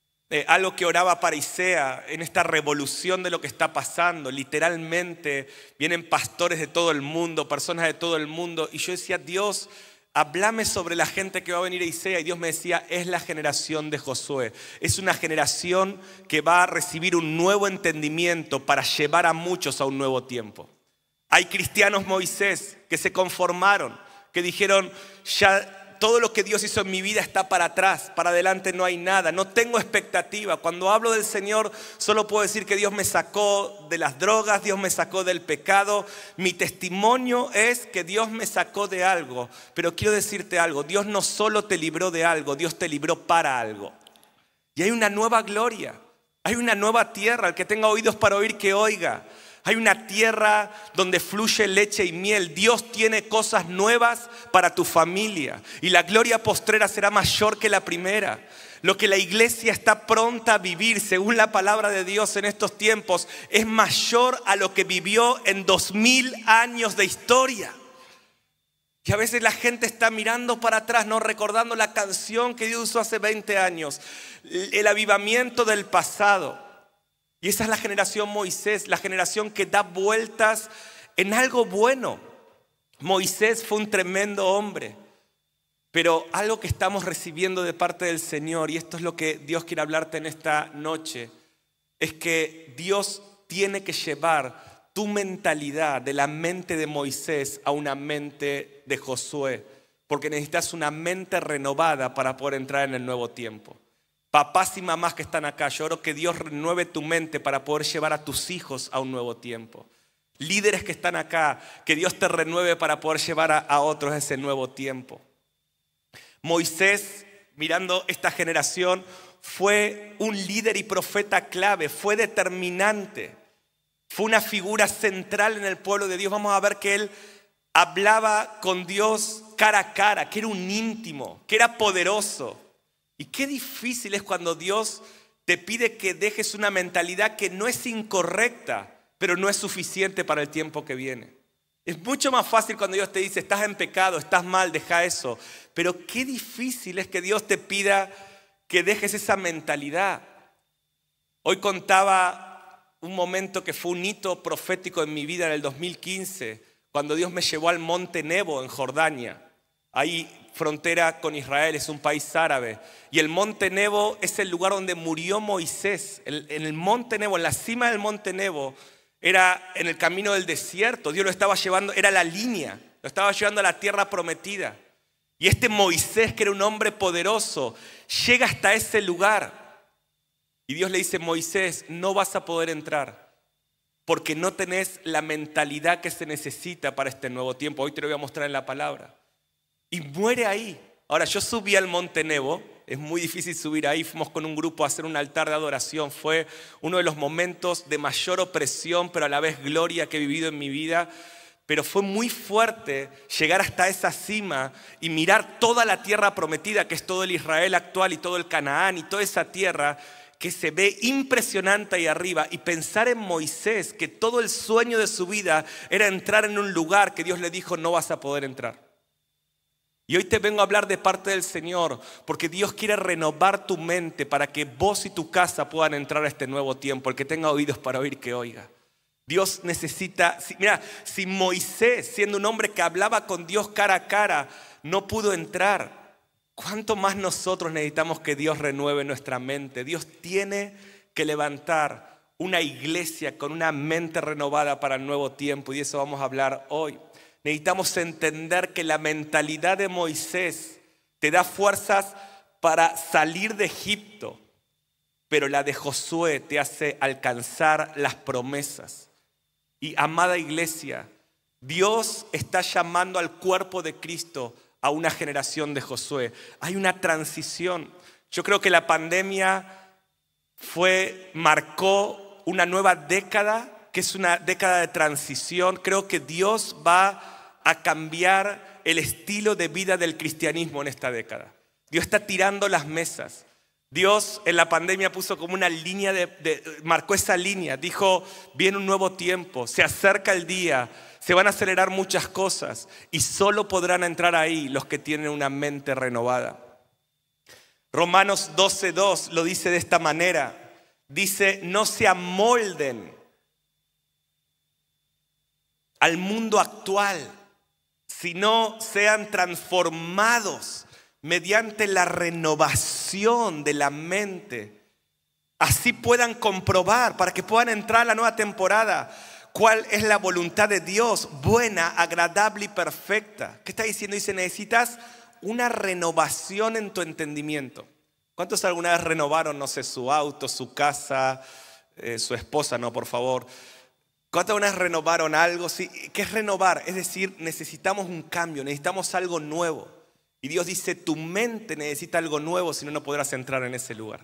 Algo que oraba para Isea en esta revolución de lo que está pasando. Literalmente vienen pastores de todo el mundo, personas de todo el mundo. Y yo decía: Dios, háblame sobre la gente que va a venir a Isea. Y Dios me decía: es la generación de Josué. Es una generación que va a recibir un nuevo entendimiento para llevar a muchos a un nuevo tiempo. Hay cristianos Moisés que se conformaron, que dijeron: ya todo lo que Dios hizo en mi vida está para atrás, para adelante no hay nada, no tengo expectativa. Cuando hablo del Señor solo puedo decir que Dios me sacó de las drogas, Dios me sacó del pecado. Mi testimonio es que Dios me sacó de algo. Pero quiero decirte algo: Dios no solo te libró de algo, Dios te libró para algo. Y hay una nueva gloria, hay una nueva tierra. El que tenga oídos para oír, que oiga. Hay una tierra donde fluye leche y miel. Dios tiene cosas nuevas para tu familia. Y la gloria postrera será mayor que la primera. Lo que la iglesia está pronta a vivir, según la palabra de Dios en estos tiempos, es mayor a lo que vivió en 2000 años de historia. Y a veces la gente está mirando para atrás, no recordando la canción que Dios usó hace 20 años. El avivamiento del pasado. Y esa es la generación Moisés, la generación que da vueltas en algo bueno. Moisés fue un tremendo hombre, pero algo que estamos recibiendo de parte del Señor, y esto es lo que Dios quiere hablarte en esta noche, es que Dios tiene que llevar tu mentalidad de la mente de Moisés a una mente de Josué, porque necesitas una mente renovada para poder entrar en el nuevo tiempo. Papás y mamás que están acá, yo oro que Dios renueve tu mente para poder llevar a tus hijos a un nuevo tiempo. Líderes que están acá, que Dios te renueve para poder llevar a otros a ese nuevo tiempo. Moisés, mirando esta generación, fue un líder y profeta clave, fue determinante. Fue una figura central en el pueblo de Dios. Vamos a ver que él hablaba con Dios cara a cara, que era un íntimo, que era poderoso. Y qué difícil es cuando Dios te pide que dejes una mentalidad que no es incorrecta, pero no es suficiente para el tiempo que viene. Es mucho más fácil cuando Dios te dice: estás en pecado, estás mal, deja eso. Pero qué difícil es que Dios te pida que dejes esa mentalidad. Hoy contaba un momento que fue un hito profético en mi vida en el 2015, cuando Dios me llevó al Monte Nebo en Jordania. Ahí frontera con Israel, es un país árabe. Y el Monte Nebo es el lugar donde murió Moisés. En el Monte Nebo, en la cima del Monte Nebo, era en el camino del desierto. Dios lo estaba llevando, era la línea, lo estaba llevando a la tierra prometida. Y este Moisés, que era un hombre poderoso, llega hasta ese lugar. Y Dios le dice: Moisés, no vas a poder entrar, porque no tenés la mentalidad que se necesita para este nuevo tiempo. Hoy te lo voy a mostrar en la palabra. Y muere ahí. Ahora, yo subí al Monte Nebo, es muy difícil subir ahí, fuimos con un grupo a hacer un altar de adoración. Fue uno de los momentos de mayor opresión, pero a la vez gloria que he vivido en mi vida. Pero fue muy fuerte llegar hasta esa cima y mirar toda la tierra prometida, que es todo el Israel actual y todo el Canaán y toda esa tierra que se ve impresionante ahí arriba, y pensar en Moisés, que todo el sueño de su vida era entrar en un lugar que Dios le dijo: no vas a poder entrar. Y hoy te vengo a hablar de parte del Señor, porque Dios quiere renovar tu mente para que vos y tu casa puedan entrar a este nuevo tiempo. El que tenga oídos para oír, que oiga. Dios necesita, mira, si Moisés, siendo un hombre que hablaba con Dios cara a cara, no pudo entrar, ¿cuánto más nosotros necesitamos que Dios renueve nuestra mente? Dios tiene que levantar una iglesia con una mente renovada para el nuevo tiempo, y de eso vamos a hablar hoy. Necesitamos entender que la mentalidad de Moisés te da fuerzas para salir de Egipto, pero la de Josué te hace alcanzar las promesas. Y amada iglesia, Dios está llamando al cuerpo de Cristo a una generación de Josué. Hay una transición. Yo creo que la pandemia marcó una nueva década, que es una década de transición. Creo que Dios va a cambiar el estilo de vida del cristianismo en esta década. Dios está tirando las mesas. Dios en la pandemia puso como una línea, marcó esa línea. Dijo, viene un nuevo tiempo, se acerca el día, se van a acelerar muchas cosas y solo podrán entrar ahí los que tienen una mente renovada. Romanos 12:2 lo dice de esta manera. Dice, no se amolden al mundo actual, sino sean transformados mediante la renovación de la mente. Así puedan comprobar, para que puedan entrar a la nueva temporada, cuál es la voluntad de Dios, buena, agradable y perfecta. ¿Qué está diciendo? Dice, necesitas una renovación en tu entendimiento. ¿Cuántos alguna vez renovaron, no sé, su auto, su casa, su esposa? No, por favor. ¿Cuántas alguna vez renovaron algo? Sí. ¿Qué es renovar? Es decir, necesitamos un cambio, necesitamos algo nuevo. Y Dios dice, tu mente necesita algo nuevo, si no, no podrás entrar en ese lugar.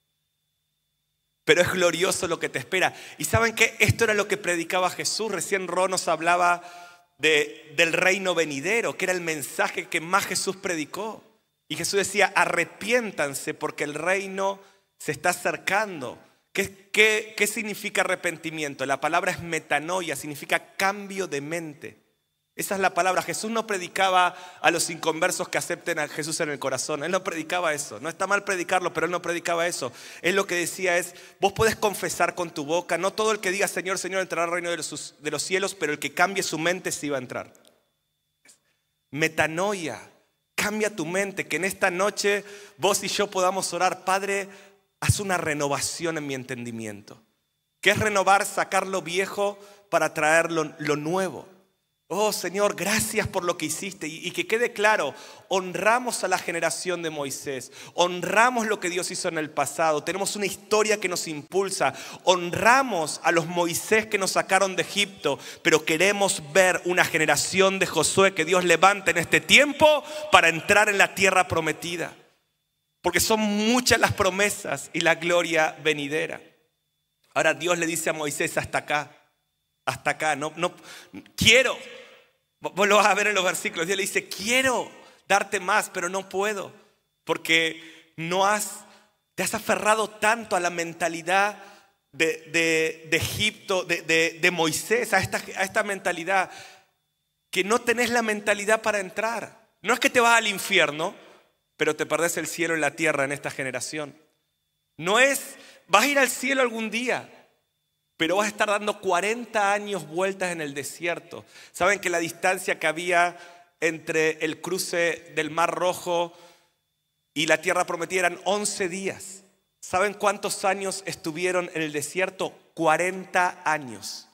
Pero es glorioso lo que te espera. Y ¿saben qué? Esto era lo que predicaba Jesús. Recién Ro nos hablaba del reino venidero, que era el mensaje que más Jesús predicó. Y Jesús decía, arrepiéntanse porque el reino se está acercando. ¿Qué significa arrepentimiento? La palabra es metanoia, significa cambio de mente. Esa es la palabra. Jesús no predicaba a los inconversos que acepten a Jesús en el corazón. Él no predicaba eso. No está mal predicarlo, pero Él no predicaba eso. Él lo que decía es, vos podés confesar con tu boca. No todo el que diga Señor, Señor entrará al reino de los cielos, pero el que cambie su mente sí va a entrar. Metanoia. Cambia tu mente. Que en esta noche vos y yo podamos orar. Padre, haz una renovación en mi entendimiento. ¿Qué es renovar? Sacar lo viejo para traer lo nuevo. Oh Señor, gracias por lo que hiciste. Y que quede claro, honramos a la generación de Moisés. Honramos lo que Dios hizo en el pasado. Tenemos una historia que nos impulsa. Honramos a los Moisés que nos sacaron de Egipto. Pero queremos ver una generación de Josué que Dios levante en este tiempo para entrar en la tierra prometida. Porque son muchas las promesas y la gloria venidera. Ahora Dios le dice a Moisés, hasta acá. Hasta acá, no quiero. Vos lo vas a ver en los versículos. Dios le dice, quiero darte más, pero no puedo. Porque te has aferrado tanto a la mentalidad de Egipto, de Moisés, a esta mentalidad, que no tenés la mentalidad para entrar. No es que te vas al infierno, pero te perdés el cielo y la tierra en esta generación. No es, vas a ir al cielo algún día, pero vas a estar dando 40 años vueltas en el desierto. ¿Saben que la distancia que había entre el cruce del Mar Rojo y la tierra prometida eran 11 días? ¿Saben cuántos años estuvieron en el desierto? 40 años.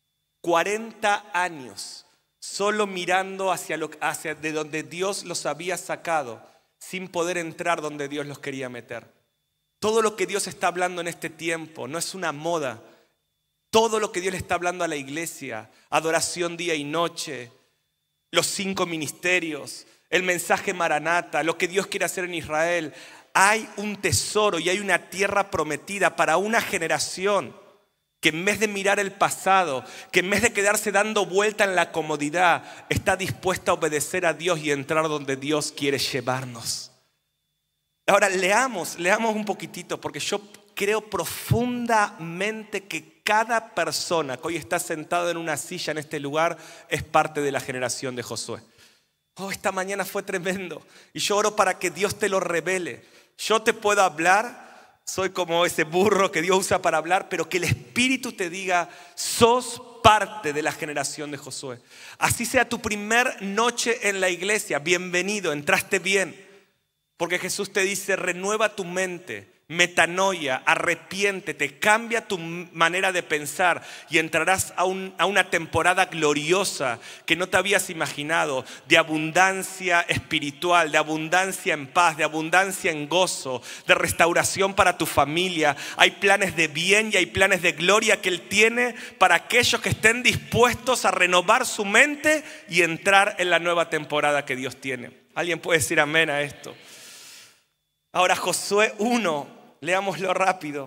40 años. Solo mirando hacia de donde Dios los había sacado, sin poder entrar donde Dios los quería meter. Todo lo que Dios está hablando en este tiempo no es una moda. Todo lo que Dios le está hablando a la iglesia, adoración día y noche, los 5 ministerios, el mensaje Maranata, lo que Dios quiere hacer en Israel. Hay un tesoro y hay una tierra prometida para una generación que en vez de mirar el pasado, que en vez de quedarse dando vuelta en la comodidad, está dispuesta a obedecer a Dios y entrar donde Dios quiere llevarnos. Ahora leamos un poquitito, porque yo creo profundamente que cada persona que hoy está sentado en una silla en este lugar es parte de la generación de Josué. Oh, esta mañana fue tremendo. Y yo oro para que Dios te lo revele. Yo te puedo hablar, soy como ese burro que Dios usa para hablar, pero que el Espíritu te diga, sos parte de la generación de Josué. Así sea tu primer noche en la iglesia, bienvenido, entraste bien. Porque Jesús te dice, renueva tu mente. Metanoia, arrepiéntete, cambia tu manera de pensar y entrarás a una temporada gloriosa que no te habías imaginado, de abundancia espiritual, de abundancia en paz, de abundancia en gozo, de restauración para tu familia. Hay planes de bien y hay planes de gloria que Él tiene para aquellos que estén dispuestos a renovar su mente y entrar en la nueva temporada que Dios tiene. ¿Alguien puede decir amén a esto? Ahora Josué 1, leámoslo rápido.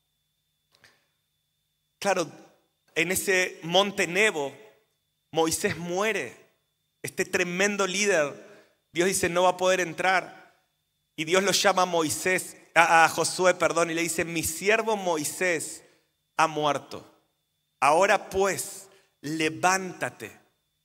Claro, en ese monte Nebo, Moisés muere. Este tremendo líder, Dios dice no va a poder entrar. Y Dios lo llama a Josué, y le dice, mi siervo Moisés ha muerto. Ahora pues, levántate.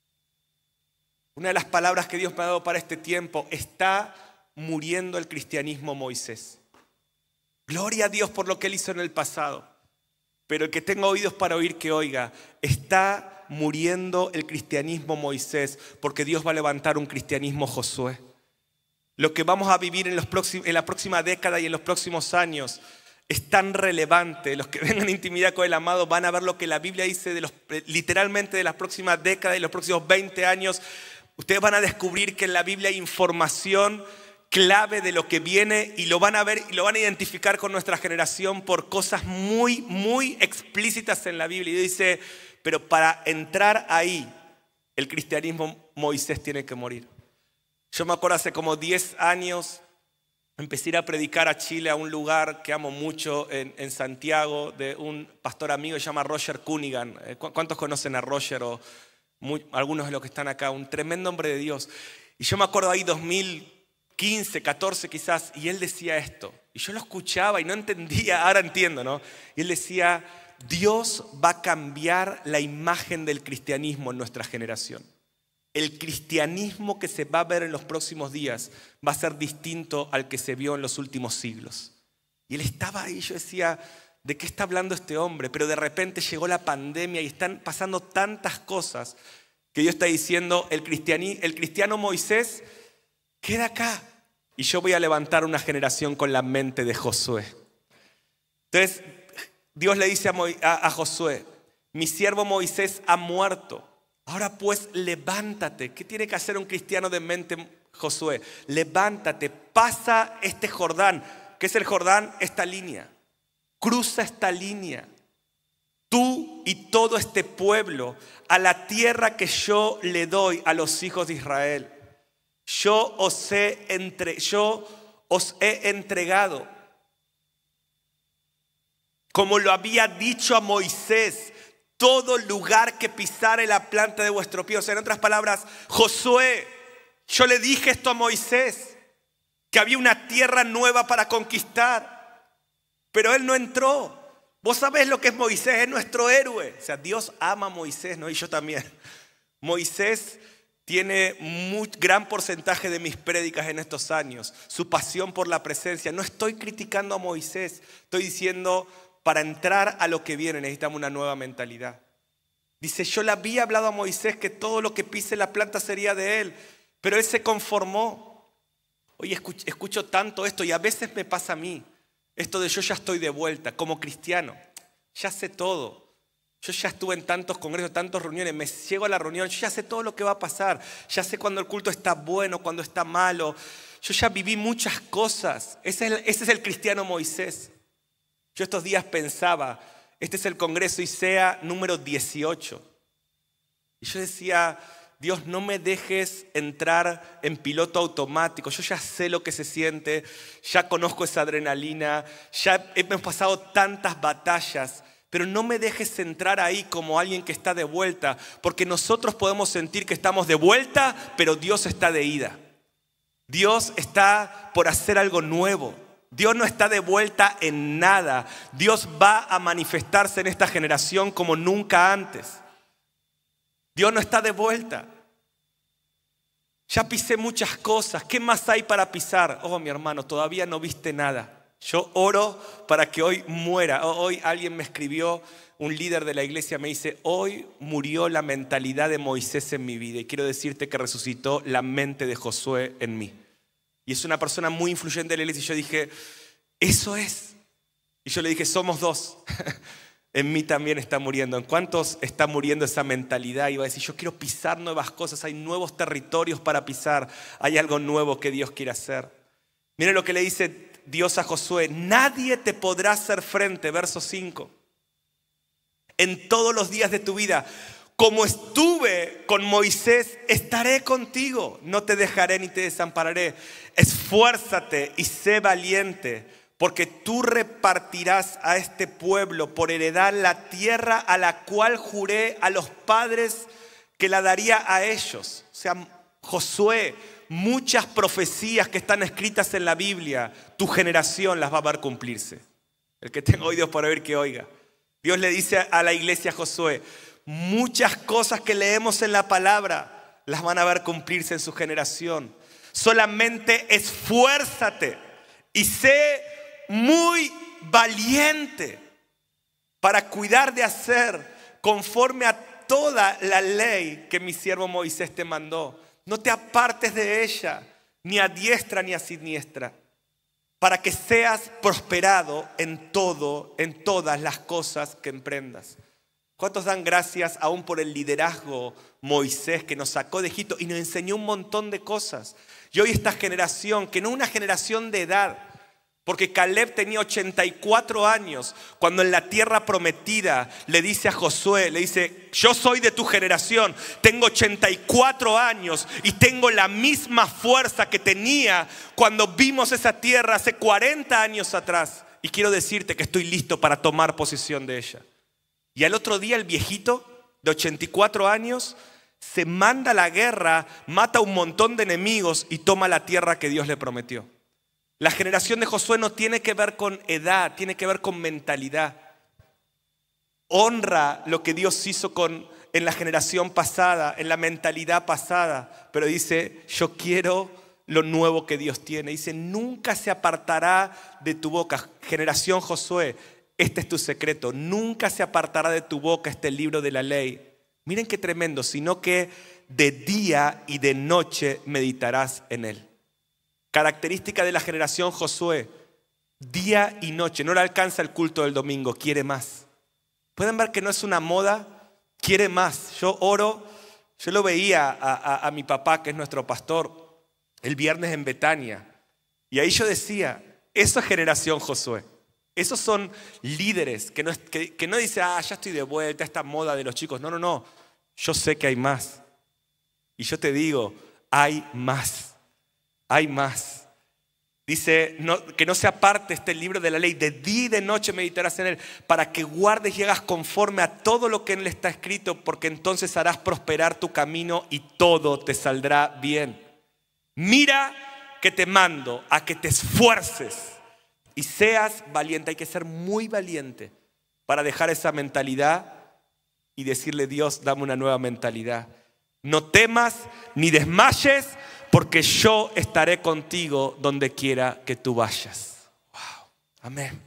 Una de las palabras que Dios me ha dado para este tiempo, está muriendo el cristianismo Moisés. Gloria a Dios por lo que Él hizo en el pasado. Pero el que tenga oídos para oír, que oiga. Está muriendo el cristianismo Moisés, porque Dios va a levantar un cristianismo Josué. Lo que vamos a vivir en la próxima década y en los próximos años es tan relevante. Los que vengan en intimidad con el amado van a ver lo que la Biblia dice literalmente de las próximas décadas y los próximos 20 años. Ustedes van a descubrir que en la Biblia hay información clave de lo que viene y lo van a ver y lo van a identificar con nuestra generación por cosas muy, muy explícitas en la Biblia. Y dice, pero para entrar ahí, el cristianismo Moisés tiene que morir. Yo me acuerdo hace como 10 años, empecé a ir a predicar a Chile, a un lugar que amo mucho en Santiago, de un pastor amigo que se llama Roger Cunningham. ¿Cuántos conocen a Roger? Algunos de los que están acá, un tremendo hombre de Dios. Y yo me acuerdo ahí 2015, 14 quizás, y él decía esto. Y yo lo escuchaba y no entendía, ahora entiendo, ¿no? Y él decía, Dios va a cambiar la imagen del cristianismo en nuestra generación. El cristianismo que se va a ver en los próximos días va a ser distinto al que se vio en los últimos siglos. Y él estaba ahí, yo decía, ¿de qué está hablando este hombre? Pero de repente llegó la pandemia y están pasando tantas cosas que Dios está diciendo, el cristiano Moisés queda acá. Y yo voy a levantar una generación con la mente de Josué. Entonces, Dios le dice a Josué, mi siervo Moisés ha muerto. Ahora pues levántate. ¿Qué tiene que hacer un cristiano de mente, Josué? Levántate, pasa este Jordán. ¿Qué es el Jordán? Esta línea. Cruza esta línea. Tú y todo este pueblo a la tierra que yo le doy a los hijos de Israel. Yo os he entregado. Como lo había dicho a Moisés, todo lugar que pisare la planta de vuestro pie. O sea, en otras palabras, Josué, yo le dije esto a Moisés, que había una tierra nueva para conquistar, pero él no entró. Vos sabés lo que es Moisés, es nuestro héroe. O sea, Dios ama a Moisés, ¿no? Y yo también. Moisés tiene gran porcentaje de mis prédicas en estos años, su pasión por la presencia. No estoy criticando a Moisés, estoy diciendo, para entrar a lo que viene necesitamos una nueva mentalidad. Dice, yo le había hablado a Moisés que todo lo que pise la planta sería de él, pero él se conformó. Oye, escucho tanto esto y a veces me pasa a mí, esto de yo ya estoy de vuelta como cristiano, ya sé todo. Yo ya estuve en tantos congresos, tantas reuniones, me llego a la reunión, yo ya sé todo lo que va a pasar, ya sé cuando el culto está bueno, cuando está malo, yo ya viví muchas cosas. Ese es el cristiano Moisés. Yo estos días pensaba, este es el Congreso ISEA número 18. Y yo decía, Dios, no me dejes entrar en piloto automático. Yo ya sé lo que se siente, ya conozco esa adrenalina, ya hemos pasado tantas batallas, pero no me dejes entrar ahí como alguien que está de vuelta, porque nosotros podemos sentir que estamos de vuelta, pero Dios está de ida. Dios está por hacer algo nuevo. Dios no está de vuelta en nada. Dios va a manifestarse en esta generación como nunca antes. Dios no está de vuelta. Ya pisé muchas cosas. ¿Qué más hay para pisar? Oh, mi hermano, todavía no viste nada. Yo oro para que hoy muera. Hoy alguien me escribió, un líder de la iglesia me dice, hoy murió la mentalidad de Moisés en mi vida. Y quiero decirte que resucitó la mente de Josué en mí. Y es una persona muy influyente de la iglesia. Y yo dije, eso es. Y yo le dije, somos dos. En mí también está muriendo. ¿En cuántos está muriendo esa mentalidad? Y va a decir, yo quiero pisar nuevas cosas. Hay nuevos territorios para pisar. Hay algo nuevo que Dios quiere hacer. Miren lo que le dice Dios a Josué. Nadie te podrá hacer frente. Verso 5. En todos los días de tu vida. como estuve con Moisés, estaré contigo. No te dejaré ni te desampararé. Esfuérzate y sé valiente, porque tú repartirás a este pueblo por heredad la tierra a la cual juré a los padres que la daría a ellos. O sea, Josué, muchas profecías que están escritas en la Biblia, tu generación las va a ver cumplirse. El que tenga oídos para oír, que oiga. Dios le dice a la iglesia Josué, muchas cosas que leemos en la palabra las van a ver cumplirse en su generación. Solamente esfuérzate y sé muy valiente para cuidar de hacer conforme a toda la ley que mi siervo Moisés te mandó. No te apartes de ella, ni a diestra ni a siniestra, para que seas prosperado en todo, en todas las cosas que emprendas. ¿Cuántos dan gracias aún por el liderazgo Moisés que nos sacó de Egipto y nos enseñó un montón de cosas? Y hoy esta generación, que no es una generación de edad, porque Caleb tenía 84 años cuando en la tierra prometida le dice a Josué, le dice, yo soy de tu generación, tengo 84 años y tengo la misma fuerza que tenía cuando vimos esa tierra hace 40 años atrás. Y quiero decirte que estoy listo para tomar posesión de ella. Y al otro día el viejito de 84 años se manda a la guerra, mata a un montón de enemigos y toma la tierra que Dios le prometió. La generación de Josué no tiene que ver con edad, tiene que ver con mentalidad. Honra lo que Dios hizo en la generación pasada, en la mentalidad pasada. Pero dice, yo quiero lo nuevo que Dios tiene. Dice, nunca se apartará de tu boca. Generación Josué, este es tu secreto. Nunca se apartará de tu boca este libro de la ley. Miren qué tremendo, sino que de día y de noche meditarás en él. Característica de la generación Josué, día y noche. No le alcanza el culto del domingo, quiere más. ¿Pueden ver que no es una moda? Quiere más. Yo oro, yo lo veía a mi papá, que es nuestro pastor, el viernes en Betania. Y ahí yo decía, eso es generación Josué. Esos son líderes que no dicen, ya estoy de vuelta a esta moda de los chicos. No, no, no. Yo sé que hay más. Y yo te digo, hay más. Hay más. Dice que no se aparte este libro de la ley. De día y de noche meditarás en él, para que guardes y hagas conforme a todo lo que en él está escrito, porque entonces harás prosperar tu camino y todo te saldrá bien. Mira que te mando a que te esfuerces y seas valiente. Hay que ser muy valiente para dejar esa mentalidad y decirle, Dios, dame una nueva mentalidad. No temas ni desmayes, porque yo estaré contigo donde quiera que tú vayas. Wow. Amén.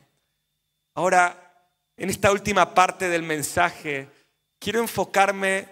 Ahora, en esta última parte del mensaje, quiero enfocarme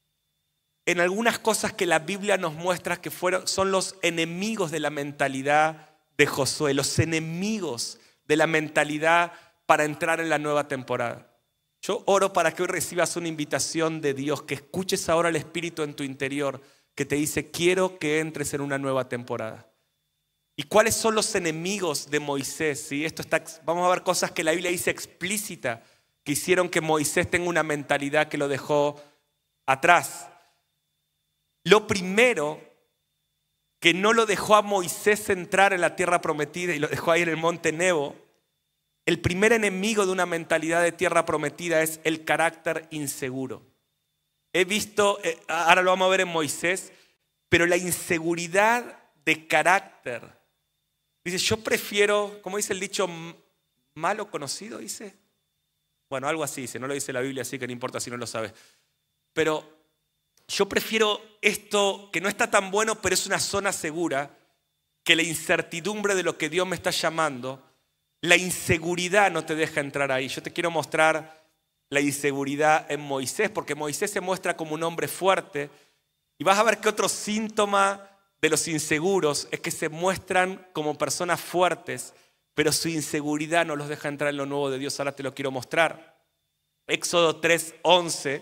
en algunas cosas que la Biblia nos muestra que son los enemigos de la mentalidad de Josué, los enemigos de la mentalidad para entrar en la nueva temporada. Yo oro para que hoy recibas una invitación de Dios, que escuches ahora el Espíritu en tu interior, que te dice, quiero que entres en una nueva temporada. ¿Y cuáles son los enemigos de Moisés? ¿Sí? Vamos a ver cosas que la Biblia dice explícita, que hicieron que Moisés tenga una mentalidad que lo dejó atrás. Lo primero que no lo dejó a Moisés entrar en la tierra prometida y lo dejó ahí en el monte Nebo, el primer enemigo de una mentalidad de tierra prometida es el carácter inseguro. He visto, ahora lo vamos a ver en Moisés, pero la inseguridad de carácter. Dice, yo prefiero, ¿cómo dice el dicho? Malo conocido, dice. Bueno, algo así dice, no lo dice la Biblia, así que no importa si no lo sabes. Pero yo prefiero esto que no está tan bueno, pero es una zona segura, que la incertidumbre de lo que Dios me está llamando. La inseguridad no te deja entrar ahí. Yo te quiero mostrar la inseguridad en Moisés, porque Moisés se muestra como un hombre fuerte. Y vas a ver que otro síntoma de los inseguros es que se muestran como personas fuertes, pero su inseguridad no los deja entrar en lo nuevo de Dios. Ahora te lo quiero mostrar. Éxodo 3:11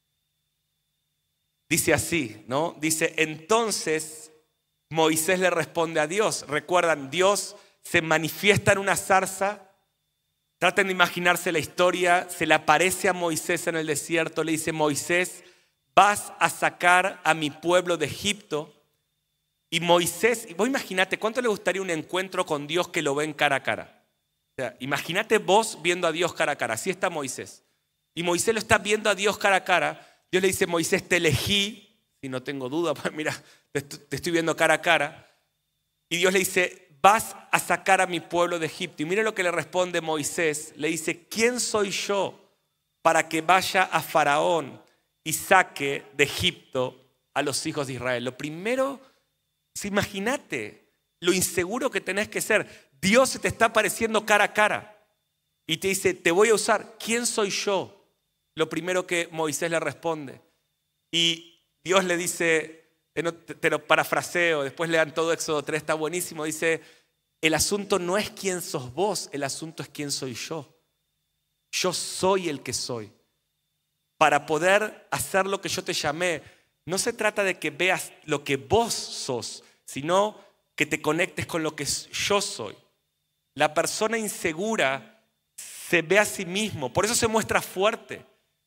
dice así, ¿no? Dice, entonces Moisés le responde a Dios. Recuerdan, Dios se manifiesta en una zarza. Traten de imaginarse la historia. Se le aparece a Moisés en el desierto. Le dice, Moisés, vas a sacar a mi pueblo de Egipto. Y Moisés, vos imaginate, ¿cuánto le gustaría un encuentro con Dios que lo ven cara a cara? O sea, imagínate vos viendo a Dios cara a cara. Así está Moisés. Y Moisés lo está viendo a Dios cara a cara. Dios le dice, Moisés, te elegí. Y no tengo duda, pues mira, te estoy viendo cara a cara. Y Dios le dice, vas a sacar a mi pueblo de Egipto. Y mire lo que le responde Moisés. Le dice, ¿quién soy yo para que vaya a Faraón y saque de Egipto a los hijos de Israel? Lo primero, imagínate lo inseguro que tenés que ser. Dios se te está apareciendo cara a cara y te dice, te voy a usar. ¿Quién soy yo? Lo primero que Moisés le responde. Y Dios le dice, te lo parafraseo, después lean todo Éxodo 3, está buenísimo. Dice, el asunto no es quién sos vos, el asunto es quién soy yo. Yo soy el que soy. Para poder hacer lo que yo te llamé, no se trata de que veas lo que vos sos, sino que te conectes con lo que yo soy. La persona insegura se ve a sí mismo, por eso se muestra fuerte,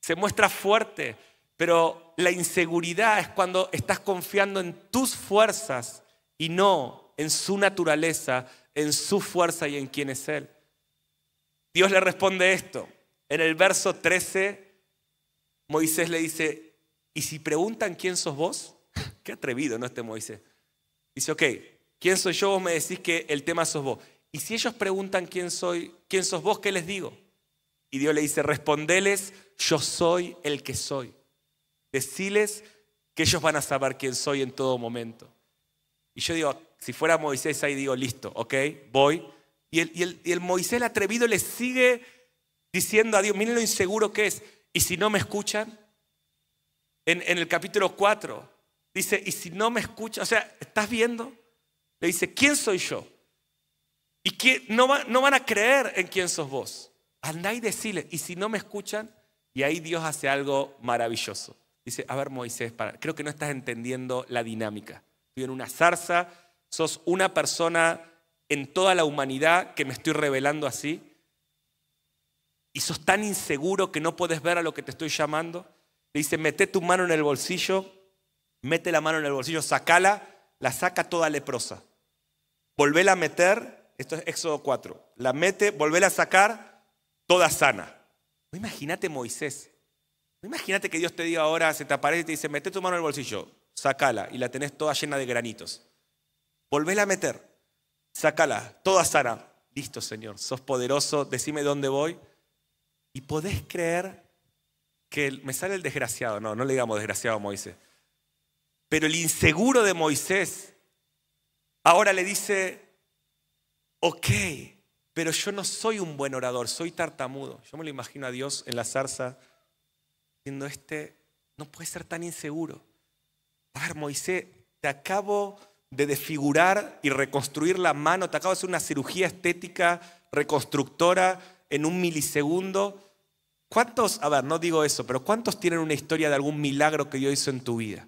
pero la inseguridad es cuando estás confiando en tus fuerzas y no en su naturaleza, en su fuerza y en quién es Él. Dios le responde esto. En el verso 13, Moisés le dice, ¿y si preguntan quién sos vos? Qué atrevido, ¿no? Este Moisés. Dice, ok, ¿quién soy yo? Vos me decís que el tema sos vos. Y si ellos preguntan quién sos vos, ¿qué les digo? Y Dios le dice, respondeles, yo soy el que soy. Deciles que ellos van a saber quién soy en todo momento. Y yo digo, si fuera Moisés ahí digo, listo, ok, voy. Y el Moisés el atrevido le sigue diciendo a Dios, miren lo inseguro que es. ¿Y si no me escuchan? En el capítulo 4 dice, ¿y si no me escuchan? O sea, ¿estás viendo? Le dice, ¿quién soy yo? Y que no van a creer en quién sos vos. Andá y decile, ¿y si no me escuchan? Y ahí Dios hace algo maravilloso. Dice, a ver Moisés, creo que no estás entendiendo la dinámica. Estoy en una zarza, sos una persona en toda la humanidad que me estoy revelando así. Y sos tan inseguro que no podés ver a lo que te estoy llamando. Le dice, mete tu mano en el bolsillo, mete la mano en el bolsillo, sacala, la saca toda leprosa. Volvela a meter, esto es Éxodo 4, la mete, volvela a sacar, toda sana. No, imagínate Moisés. No, imagínate que Dios te diga ahora, se te aparece y te dice, mete tu mano en el bolsillo, sacala y la tenés toda llena de granitos. Volvela a meter, sacala, toda sana. Listo, Señor, sos poderoso, decime dónde voy. Y podés creer que me sale el desgraciado, no le digamos desgraciado a Moisés. Pero el inseguro de Moisés ahora le dice, ok, pero yo no soy un buen orador, soy tartamudo. Yo me lo imagino a Dios en la zarza diciendo, no puede ser tan inseguro. A ver, Moisés, te acabo de desfigurar y reconstruir la mano, te acabo de hacer una cirugía estética reconstructora en un milisegundo. ¿Cuántos, a ver, no digo eso, pero cuántos tienen una historia de algún milagro que Dios hizo en tu vida?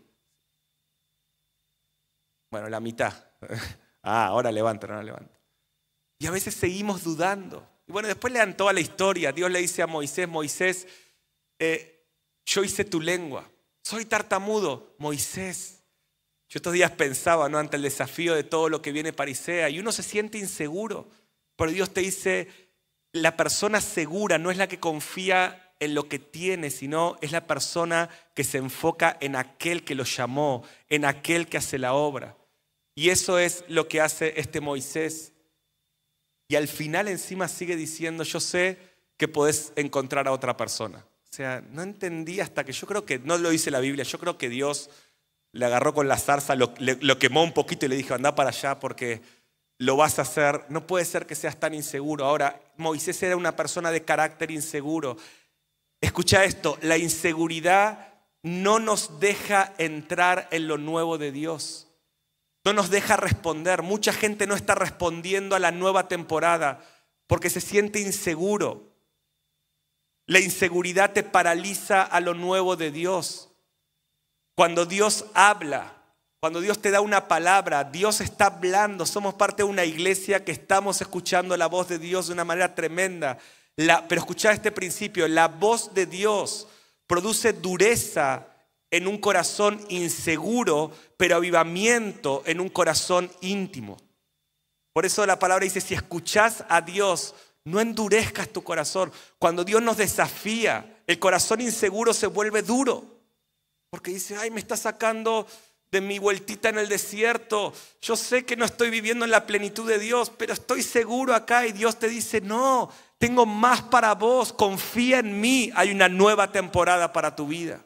Bueno, la mitad. Ahora levantan. Y a veces seguimos dudando. Y bueno, después lean toda la historia. Dios le dice a Moisés, Moisés, yo hice tu lengua. Soy tartamudo. Moisés. Yo estos días pensaba, ¿no?, ante el desafío de todo lo que viene para Isea, y uno se siente inseguro. Pero Dios te dice, la persona segura no es la que confía en lo que tiene, sino es la persona que se enfoca en aquel que lo llamó, en aquel que hace la obra. Y eso es lo que hace este Moisés. Y al final encima sigue diciendo, yo sé que podés encontrar a otra persona. O sea, no entendí hasta que yo creo que, no lo dice la Biblia, yo creo que Dios le agarró con la zarza, lo quemó un poquito y le dijo, anda para allá porque lo vas a hacer. No puede ser que seas tan inseguro. Ahora, Moisés era una persona de carácter inseguro. Escucha esto, la inseguridad no nos deja entrar en lo nuevo de Dios. No nos deja responder. Mucha gente no está respondiendo a la nueva temporada porque se siente inseguro. La inseguridad te paraliza a lo nuevo de Dios. Cuando Dios habla, cuando Dios te da una palabra, Dios está hablando. Somos parte de una iglesia que estamos escuchando la voz de Dios de una manera tremenda. Pero escuchá este principio, la voz de Dios produce dureza en un corazón inseguro, pero avivamiento en un corazón íntimo. Por eso la palabra dice, si escuchás a Dios, no endurezcas tu corazón. Cuando Dios nos desafía, el corazón inseguro se vuelve duro. Porque dice, ay, me está sacando de mi vueltita en el desierto. Yo sé que no estoy viviendo en la plenitud de Dios, pero estoy seguro acá. Y Dios te dice, no, tengo más para vos. Confía en mí. Hay una nueva temporada para tu vida.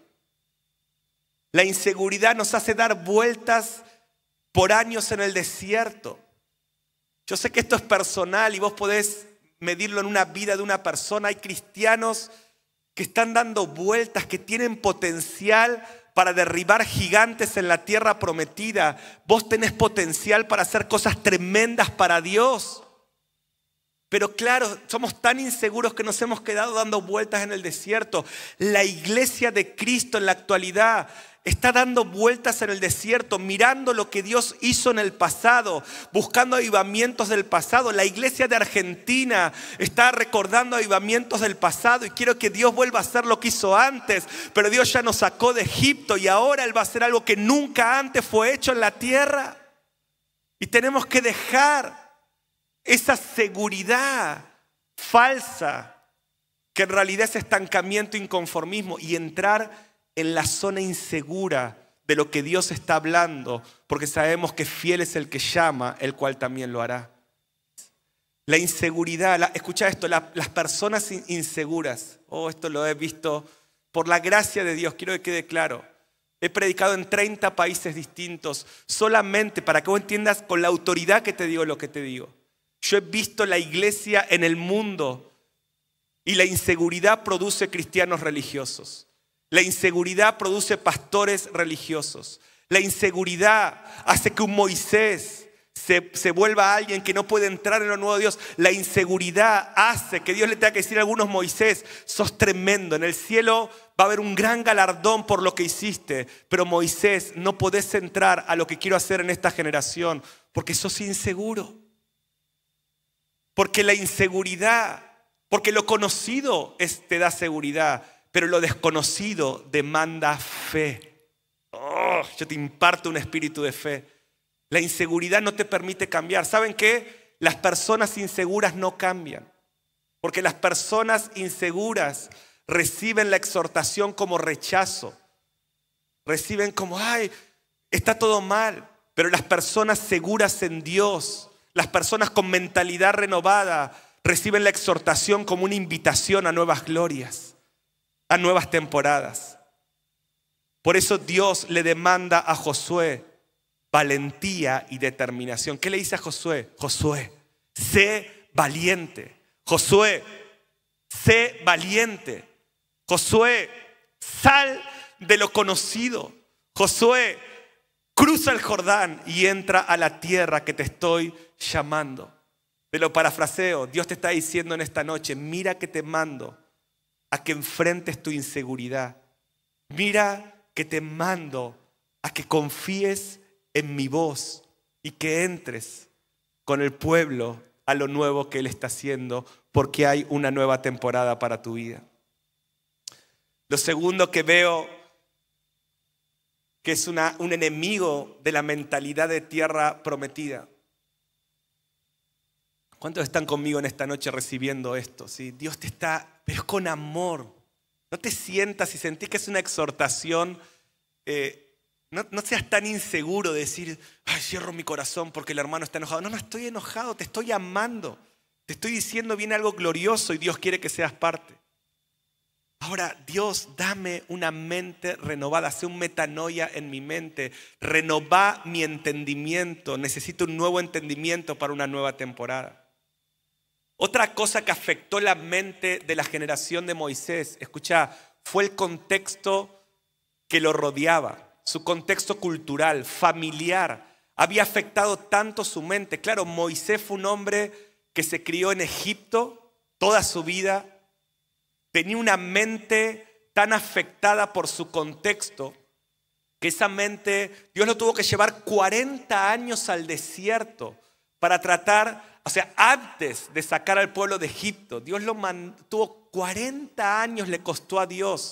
La inseguridad nos hace dar vueltas por años en el desierto. Yo sé que esto es personal y vos podés medirlo en una vida de una persona. Hay cristianos que están dando vueltas, que tienen potencial para derribar gigantes en la tierra prometida. Vos tenés potencial para hacer cosas tremendas para Dios. Pero claro, somos tan inseguros que nos hemos quedado dando vueltas en el desierto. La iglesia de Cristo en la actualidad está dando vueltas en el desierto, mirando lo que Dios hizo en el pasado, buscando avivamientos del pasado. La iglesia de Argentina está recordando avivamientos del pasado y quiero que Dios vuelva a hacer lo que hizo antes. Pero Dios ya nos sacó de Egipto y ahora Él va a hacer algo que nunca antes fue hecho en la tierra. Y tenemos que dejar esa seguridad falsa, que en realidad es estancamiento e inconformismo, y entrar en la zona insegura de lo que Dios está hablando, porque sabemos que fiel es el que llama, el cual también lo hará. La inseguridad, escucha esto, las personas inseguras, esto lo he visto por la gracia de Dios, quiero que quede claro. He predicado en 30 países distintos, solamente para que vos entiendas con la autoridad que te digo lo que te digo. Yo he visto la iglesia en el mundo y la inseguridad produce cristianos religiosos. La inseguridad produce pastores religiosos. La inseguridad hace que un Moisés se vuelva alguien que no puede entrar en lo nuevo de Dios. La inseguridad hace que Dios le tenga que decir a algunos: Moisés, sos tremendo. En el cielo va a haber un gran galardón por lo que hiciste. Pero Moisés, no podés entrar a lo que quiero hacer en esta generación porque sos inseguro. Porque la inseguridad, porque lo conocido te da seguridad. Pero lo desconocido demanda fe. Yo te imparto un espíritu de fe. La inseguridad no te permite cambiar. ¿Saben qué? Las personas inseguras no cambian. Porque las personas inseguras reciben la exhortación como rechazo. Reciben como, ay, está todo mal. Pero las personas seguras en Dios, las personas con mentalidad renovada, reciben la exhortación como una invitación a nuevas glorias, a nuevas temporadas. Por eso Dios le demanda a Josué valentía y determinación. ¿Qué le dice a Josué? Josué, sé valiente. Josué, sé valiente. Josué, sal de lo conocido. Josué, cruza el Jordán y entra a la tierra que te estoy llamando. Te lo parafraseo. Dios te está diciendo en esta noche: mira que te mando a que enfrentes tu inseguridad. Mira que te mando a que confíes en mi voz y que entres con el pueblo a lo nuevo que Él está haciendo, porque hay una nueva temporada para tu vida. Lo segundo que veo que es un enemigo de la mentalidad de tierra prometida. ¿Cuántos están conmigo en esta noche recibiendo esto? ¿Sí? Dios te está, pero es con amor. No te sientas y sentís que es una exhortación. No seas tan inseguro de decir, ay, cierro mi corazón porque el hermano está enojado. No estoy enojado, te estoy amando. Te estoy diciendo, viene algo glorioso y Dios quiere que seas parte. Ahora, Dios, dame una mente renovada, hace un metanoia en mi mente, renová mi entendimiento. Necesito un nuevo entendimiento para una nueva temporada. Otra cosa que afectó la mente de la generación de Moisés, escucha, fue el contexto que lo rodeaba, su contexto cultural, familiar. Había afectado tanto su mente. Claro, Moisés fue un hombre que se crió en Egipto toda su vida. Tenía una mente tan afectada por su contexto que esa mente, Dios lo tuvo que llevar 40 años al desierto para tratar, antes de sacar al pueblo de Egipto. Dios lo mantuvo 40 años, le costó a Dios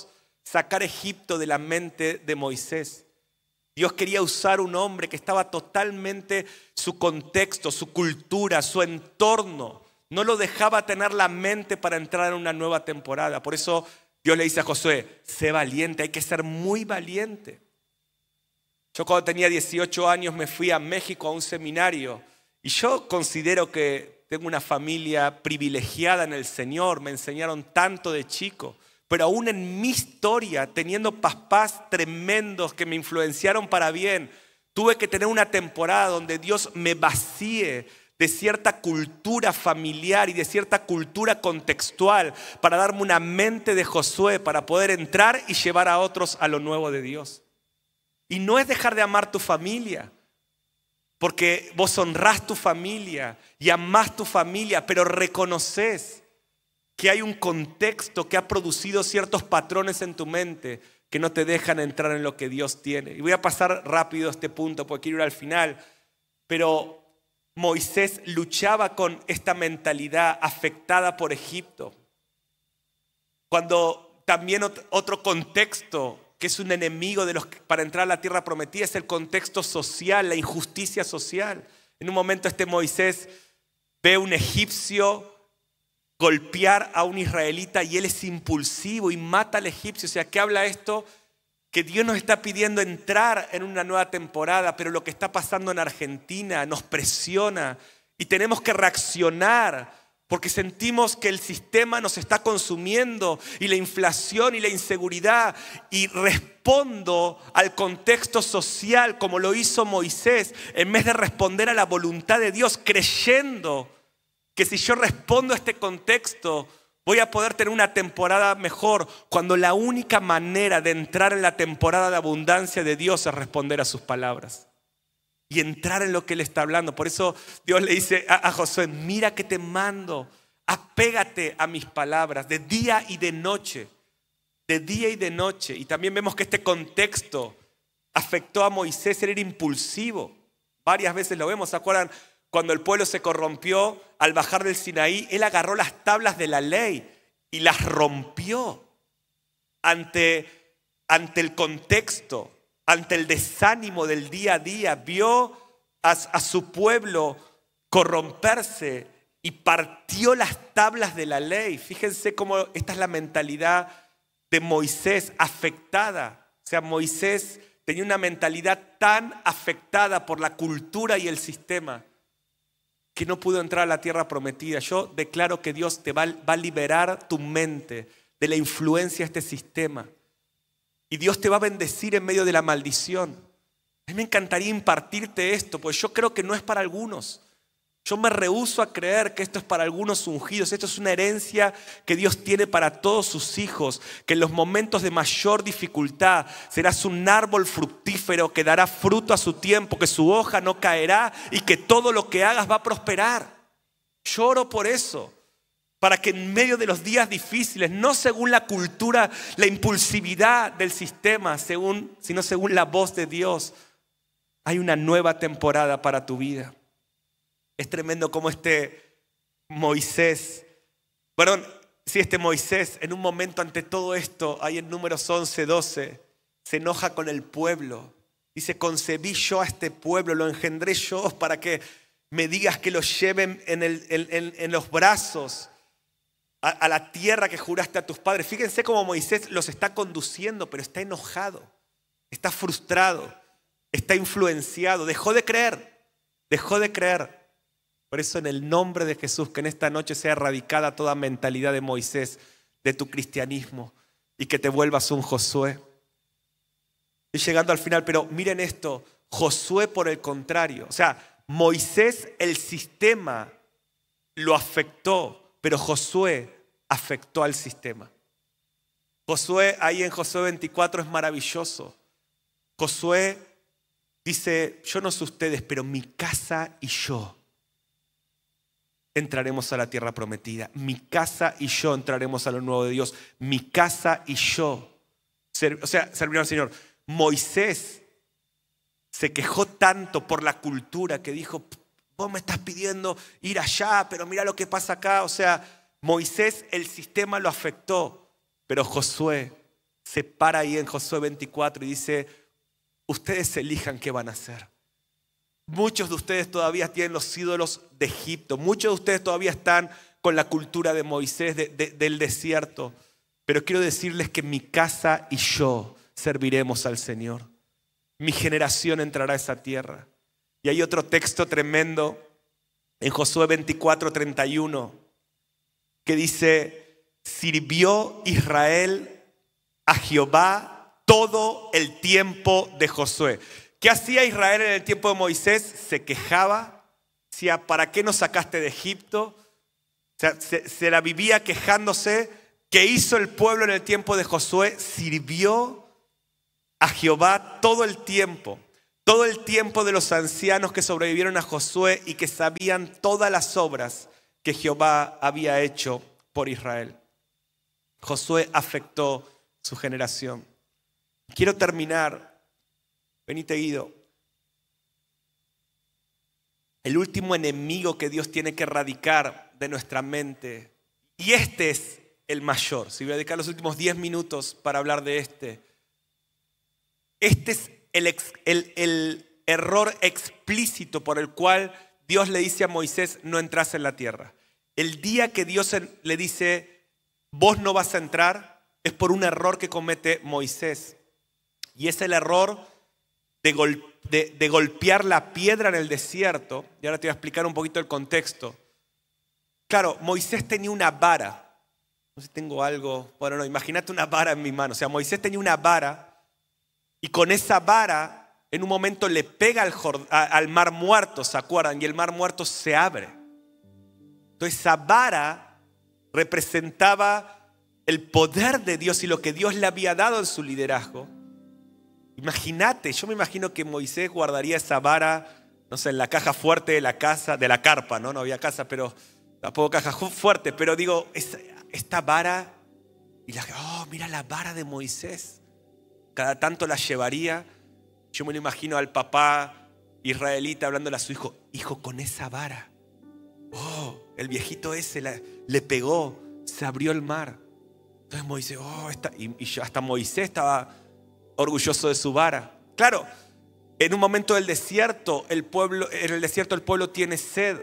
sacar Egipto de la mente de Moisés. Dios quería usar un hombre que estaba totalmente, su contexto, su cultura, su entorno, no lo dejaba tener la mente para entrar en una nueva temporada. Por eso Dios le dice a Josué, sé valiente, hay que ser muy valiente. Yo cuando tenía 18 años me fui a México a un seminario y yo considero que tengo una familia privilegiada en el Señor, me enseñaron tanto de chico. Pero aún en mi historia, teniendo papás tremendos que me influenciaron para bien, tuve que tener una temporada donde Dios me vacíe de cierta cultura familiar y de cierta cultura contextual para darme una mente de Josué para poder entrar y llevar a otros a lo nuevo de Dios. Y no es dejar de amar tu familia, porque vos honrás tu familia y amás tu familia, pero reconoces que hay un contexto que ha producido ciertos patrones en tu mente que no te dejan entrar en lo que Dios tiene. Y voy a pasar rápido este punto porque quiero ir al final. Pero Moisés luchaba con esta mentalidad afectada por Egipto. Cuando también otro contexto que es un enemigo para entrar a la tierra prometida es el contexto social, la injusticia social. En un momento Moisés ve a un egipcio golpear a un israelita y él es impulsivo y mata al egipcio. O sea, ¿qué habla esto? Que Dios nos está pidiendo entrar en una nueva temporada, pero lo que está pasando en Argentina nos presiona y tenemos que reaccionar porque sentimos que el sistema nos está consumiendo y la inflación y la inseguridad, y respondo al contexto social como lo hizo Moisés en vez de responder a la voluntad de Dios, creyendo que si yo respondo a este contexto voy a poder tener una temporada mejor, cuando la única manera de entrar en la temporada de abundancia de Dios es responder a sus palabras y entrar en lo que Él está hablando. Por eso Dios le dice a Josué, mira que te mando, apégate a mis palabras de día y de noche, de día y de noche. Y también vemos que este contexto afectó a Moisés, él era impulsivo. Varias veces lo vemos, ¿se acuerdan? Cuando el pueblo se corrompió al bajar del Sinaí, él agarró las tablas de la ley y las rompió ante el contexto, ante el desánimo del día a día. Vio a su pueblo corromperse y partió las tablas de la ley. Fíjense cómo esta es la mentalidad de Moisés afectada. O sea, Moisés tenía una mentalidad tan afectada por la cultura y el sistema que no pudo entrar a la tierra prometida. Yo declaro que Dios te va a liberar tu mente de la influencia de este sistema. Y Dios te va a bendecir en medio de la maldición. A mí me encantaría impartirte esto, pues yo creo que no es para algunos. Yo me rehúso a creer que esto es para algunos ungidos. Esto es una herencia que Dios tiene para todos sus hijos, que en los momentos de mayor dificultad serás un árbol fructífero que dará fruto a su tiempo, que su hoja no caerá y que todo lo que hagas va a prosperar. Yo oro por eso, para que en medio de los días difíciles, no según la cultura, la impulsividad del sistema, sino según la voz de Dios, hay una nueva temporada para tu vida. Es tremendo cómo este Moisés en un momento ante todo esto, ahí en Números 11:12, se enoja con el pueblo. Dice, concebí yo a este pueblo, lo engendré yo para que me digas que lo lleven en los brazos a la tierra que juraste a tus padres. Fíjense cómo Moisés los está conduciendo, pero está enojado, está frustrado, está influenciado, dejó de creer. Por eso en el nombre de Jesús, que en esta noche sea erradicada toda mentalidad de Moisés, de tu cristianismo, y que te vuelvas un Josué. Estoy llegando al final, pero miren esto, Josué por el contrario. O sea, Moisés el sistema lo afectó, pero Josué afectó al sistema. Josué, ahí en Josué 24 es maravilloso. Josué dice, yo no sé ustedes, pero mi casa y yo entraremos a la tierra prometida. Mi casa y yo entraremos a lo nuevo de Dios. Mi casa y yo. O sea, servirán al Señor. Moisés se quejó tanto por la cultura que dijo, vos me estás pidiendo ir allá, pero mira lo que pasa acá. O sea, Moisés el sistema lo afectó, pero Josué se para ahí en Josué 24 y dice, ustedes elijan qué van a hacer. Muchos de ustedes todavía tienen los ídolos de Egipto. Muchos de ustedes todavía están con la cultura de Moisés, del desierto. Pero quiero decirles que mi casa y yo serviremos al Señor. Mi generación entrará a esa tierra. Y hay otro texto tremendo en Josué 24:31 que dice, sirvió Israel a Jehová todo el tiempo de Josué. ¿Qué hacía Israel en el tiempo de Moisés? Se quejaba, decía, ¿para qué nos sacaste de Egipto? O sea, se la vivía quejándose. ¿Qué hizo el pueblo en el tiempo de Josué? Sirvió a Jehová todo el tiempo de los ancianos que sobrevivieron a Josué y que sabían todas las obras que Jehová había hecho por Israel. Josué afectó su generación. Quiero terminar. Venite, Guido. El último enemigo que Dios tiene que erradicar de nuestra mente, y este es el mayor. Si voy a dedicar los últimos 10 minutos para hablar de este. Este es el error explícito por el cual Dios le dice a Moisés, no entras en la tierra. El día que Dios le dice, vos no vas a entrar, es por un error que comete Moisés. Y es el error de golpear la piedra en el desierto. Y ahora te voy a explicar un poquito el contexto. Claro, Moisés tenía una vara. No sé si tengo algo. Bueno, no, imagínate una vara en mi mano. O sea, Moisés tenía una vara y con esa vara en un momento le pega al mar muerto, ¿se acuerdan? Y el mar muerto se abre. Entonces esa vara representaba el poder de Dios y lo que Dios le había dado en su liderazgo. Imagínate, yo me imagino que Moisés guardaría esa vara, no sé, en la caja fuerte de la casa, de la carpa, ¿no? No había casa, pero tampoco caja fuerte. Pero digo, esta vara, y mira la vara de Moisés. Cada tanto la llevaría. Yo me lo imagino al papá israelita hablándole a su hijo, hijo, con esa vara. El viejito ese le pegó, se abrió el mar. Entonces Moisés, hasta Moisés estaba orgulloso de su vara. Claro, en un momento del desierto, el pueblo tiene sed.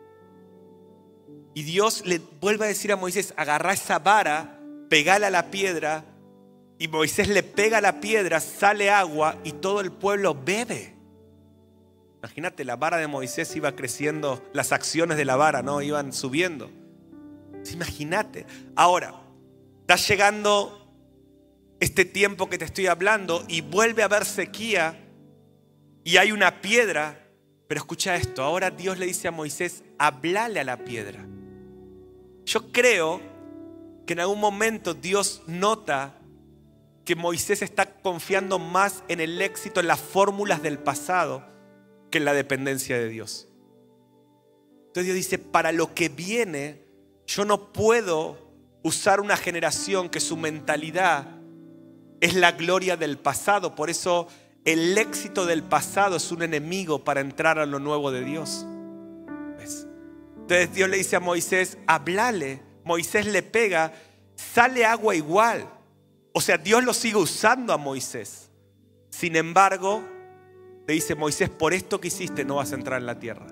Y Dios le vuelve a decir a Moisés, agarrá esa vara, pegala a la piedra. Y Moisés le pega a la piedra, sale agua y todo el pueblo bebe. Imagínate, la vara de Moisés iba creciendo, las acciones de la vara, ¿no? Iban subiendo. Imagínate. Ahora, está llegando este tiempo que te estoy hablando y vuelve a haber sequía y hay una piedra. Pero escucha esto, ahora Dios le dice a Moisés, hablale a la piedra. Yo creo que en algún momento Dios nota que Moisés está confiando más en el éxito, en las fórmulas del pasado, que en la dependencia de Dios. Entonces Dios dice, para lo que viene, yo no puedo usar una generación que su mentalidad es la gloria del pasado. Por eso el éxito del pasado es un enemigo para entrar a lo nuevo de Dios. ¿Ves? Entonces Dios le dice a Moisés, hablale. Moisés le pega, sale agua igual. O sea, Dios lo sigue usando a Moisés. Sin embargo, le dice, Moisés, por esto que hiciste no vas a entrar en la tierra.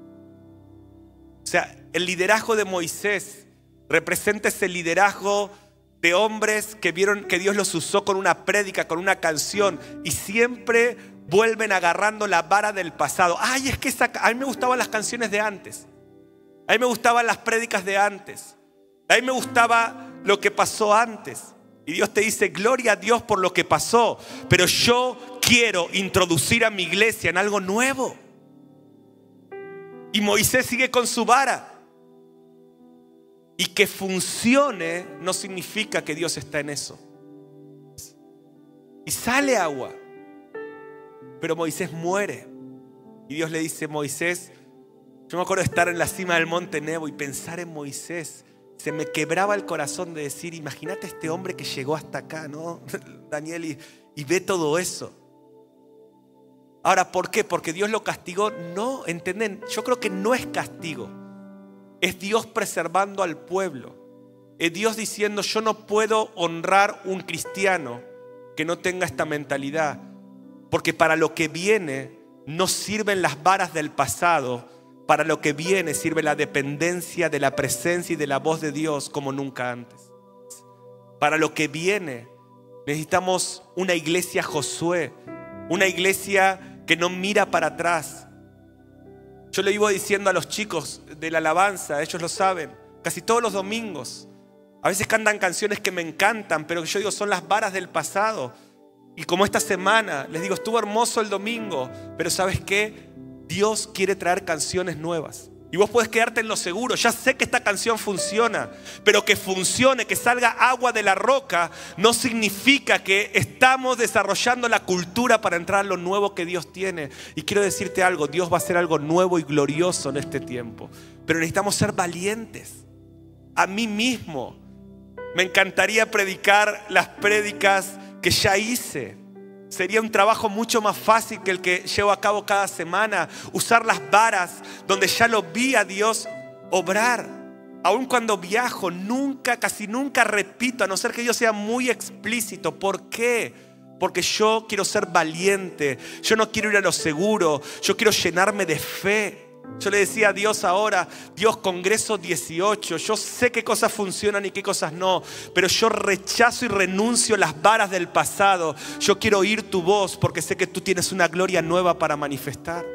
O sea, el liderazgo de Moisés representa ese liderazgo de hombres que vieron que Dios los usó con una prédica, con una canción, y siempre vuelven agarrando la vara del pasado. Ay, es que a mí me gustaban las canciones de antes. A mí me gustaban las prédicas de antes. A mí me gustaba lo que pasó antes. Y Dios te dice, gloria a Dios por lo que pasó, pero yo quiero introducir a mi iglesia en algo nuevo. Y Moisés sigue con su vara. Y que funcione no significa que Dios está en eso. Y sale agua, pero Moisés muere. Y Dios le dice, Moisés, yo me acuerdo de estar en la cima del monte Nebo y pensar en Moisés. Se me quebraba el corazón de decir, imagínate este hombre que llegó hasta acá, ¿no? Daniel, y ve todo eso. Ahora, ¿por qué? Porque Dios lo castigó. No, ¿entienden? Yo creo que no es castigo. Es Dios preservando al pueblo. Dios diciendo, yo no puedo honrar un cristiano que no tenga esta mentalidad, porque para lo que viene no sirven las varas del pasado, para lo que viene sirve la dependencia de la presencia y de la voz de Dios como nunca antes. Para lo que viene necesitamos una iglesia Josué, una iglesia que no mira para atrás. Yo le iba diciendo a los chicos de la alabanza, ellos lo saben, casi todos los domingos. A veces cantan canciones que me encantan, pero yo digo son las varas del pasado. Y como esta semana, les digo, estuvo hermoso el domingo, pero ¿sabes qué? Dios quiere traer canciones nuevas. Y vos podés quedarte en lo seguro. Ya sé que esta canción funciona, pero que funcione, que salga agua de la roca, no significa que estamos desarrollando la cultura para entrar a lo nuevo que Dios tiene. Y quiero decirte algo, Dios va a hacer algo nuevo y glorioso en este tiempo. Pero necesitamos ser valientes. A mí mismo me encantaría predicar las prédicas que ya hice. Sería un trabajo mucho más fácil que el que llevo a cabo cada semana. Usar las varas donde ya lo vi a Dios obrar. Aun cuando viajo, casi nunca repito, a no ser que yo sea muy explícito. ¿Por qué? Porque yo quiero ser valiente. Yo no quiero ir a lo seguro. Yo quiero llenarme de fe. Yo le decía a Dios ahora, Dios, Congreso 18, yo sé qué cosas funcionan y qué cosas no, pero yo rechazo y renuncio las varas del pasado. Yo quiero oír tu voz porque sé que tú tienes una gloria nueva para manifestar.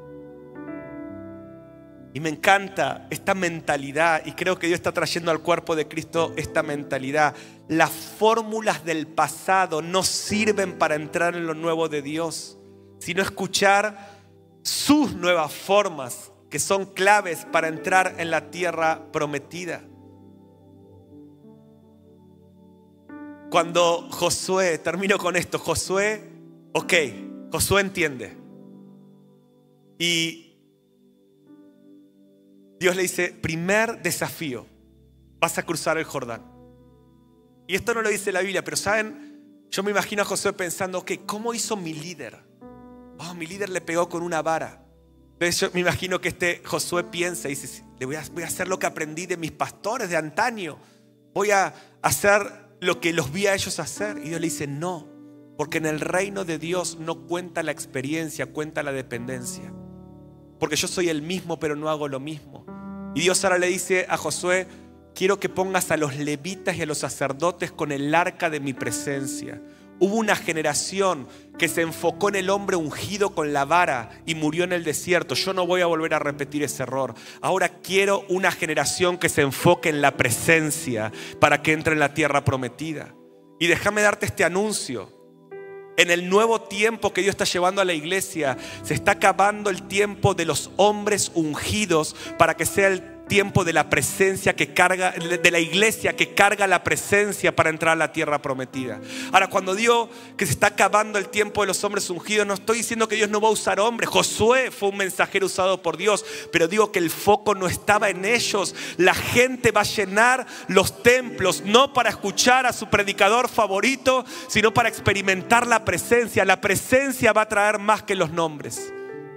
Y me encanta esta mentalidad, y creo que Dios está trayendo al cuerpo de Cristo esta mentalidad. Las fórmulas del pasado no sirven para entrar en lo nuevo de Dios, sino escuchar sus nuevas formas que son claves para entrar en la tierra prometida. Cuando Josué, termino con esto, Josué entiende. Y Dios le dice, primer desafío, vas a cruzar el Jordán. Y esto no lo dice la Biblia, pero saben, yo me imagino a Josué pensando, ¿cómo hizo mi líder? Mi líder le pegó con una vara. Entonces yo me imagino que Josué piensa y dice, voy a hacer lo que aprendí de mis pastores de antaño. Voy a hacer lo que los vi a ellos hacer. Y Dios le dice, no, porque en el reino de Dios no cuenta la experiencia, cuenta la dependencia. Porque yo soy el mismo, pero no hago lo mismo. Y Dios ahora le dice a Josué, quiero que pongas a los levitas y a los sacerdotes con el arca de mi presencia. Hubo una generación que se enfocó en el hombre ungido con la vara y murió en el desierto. Yo no voy a volver a repetir ese error. Ahora quiero una generación que se enfoque en la presencia para que entre en la tierra prometida. Y déjame darte este anuncio. En el nuevo tiempo que Dios está llevando a la iglesia, se está acabando el tiempo de los hombres ungidos para que sea el tiempo de la presencia que carga, de la iglesia que carga la presencia para entrar a la tierra prometida. Ahora, cuando digo que se está acabando el tiempo de los hombres ungidos, no estoy diciendo que Dios no va a usar hombres. Josué fue un mensajero usado por Dios, pero digo que el foco no estaba en ellos. La gente va a llenar los templos no para escuchar a su predicador favorito, sino para experimentar la presencia. La presencia va a traer más que los nombres.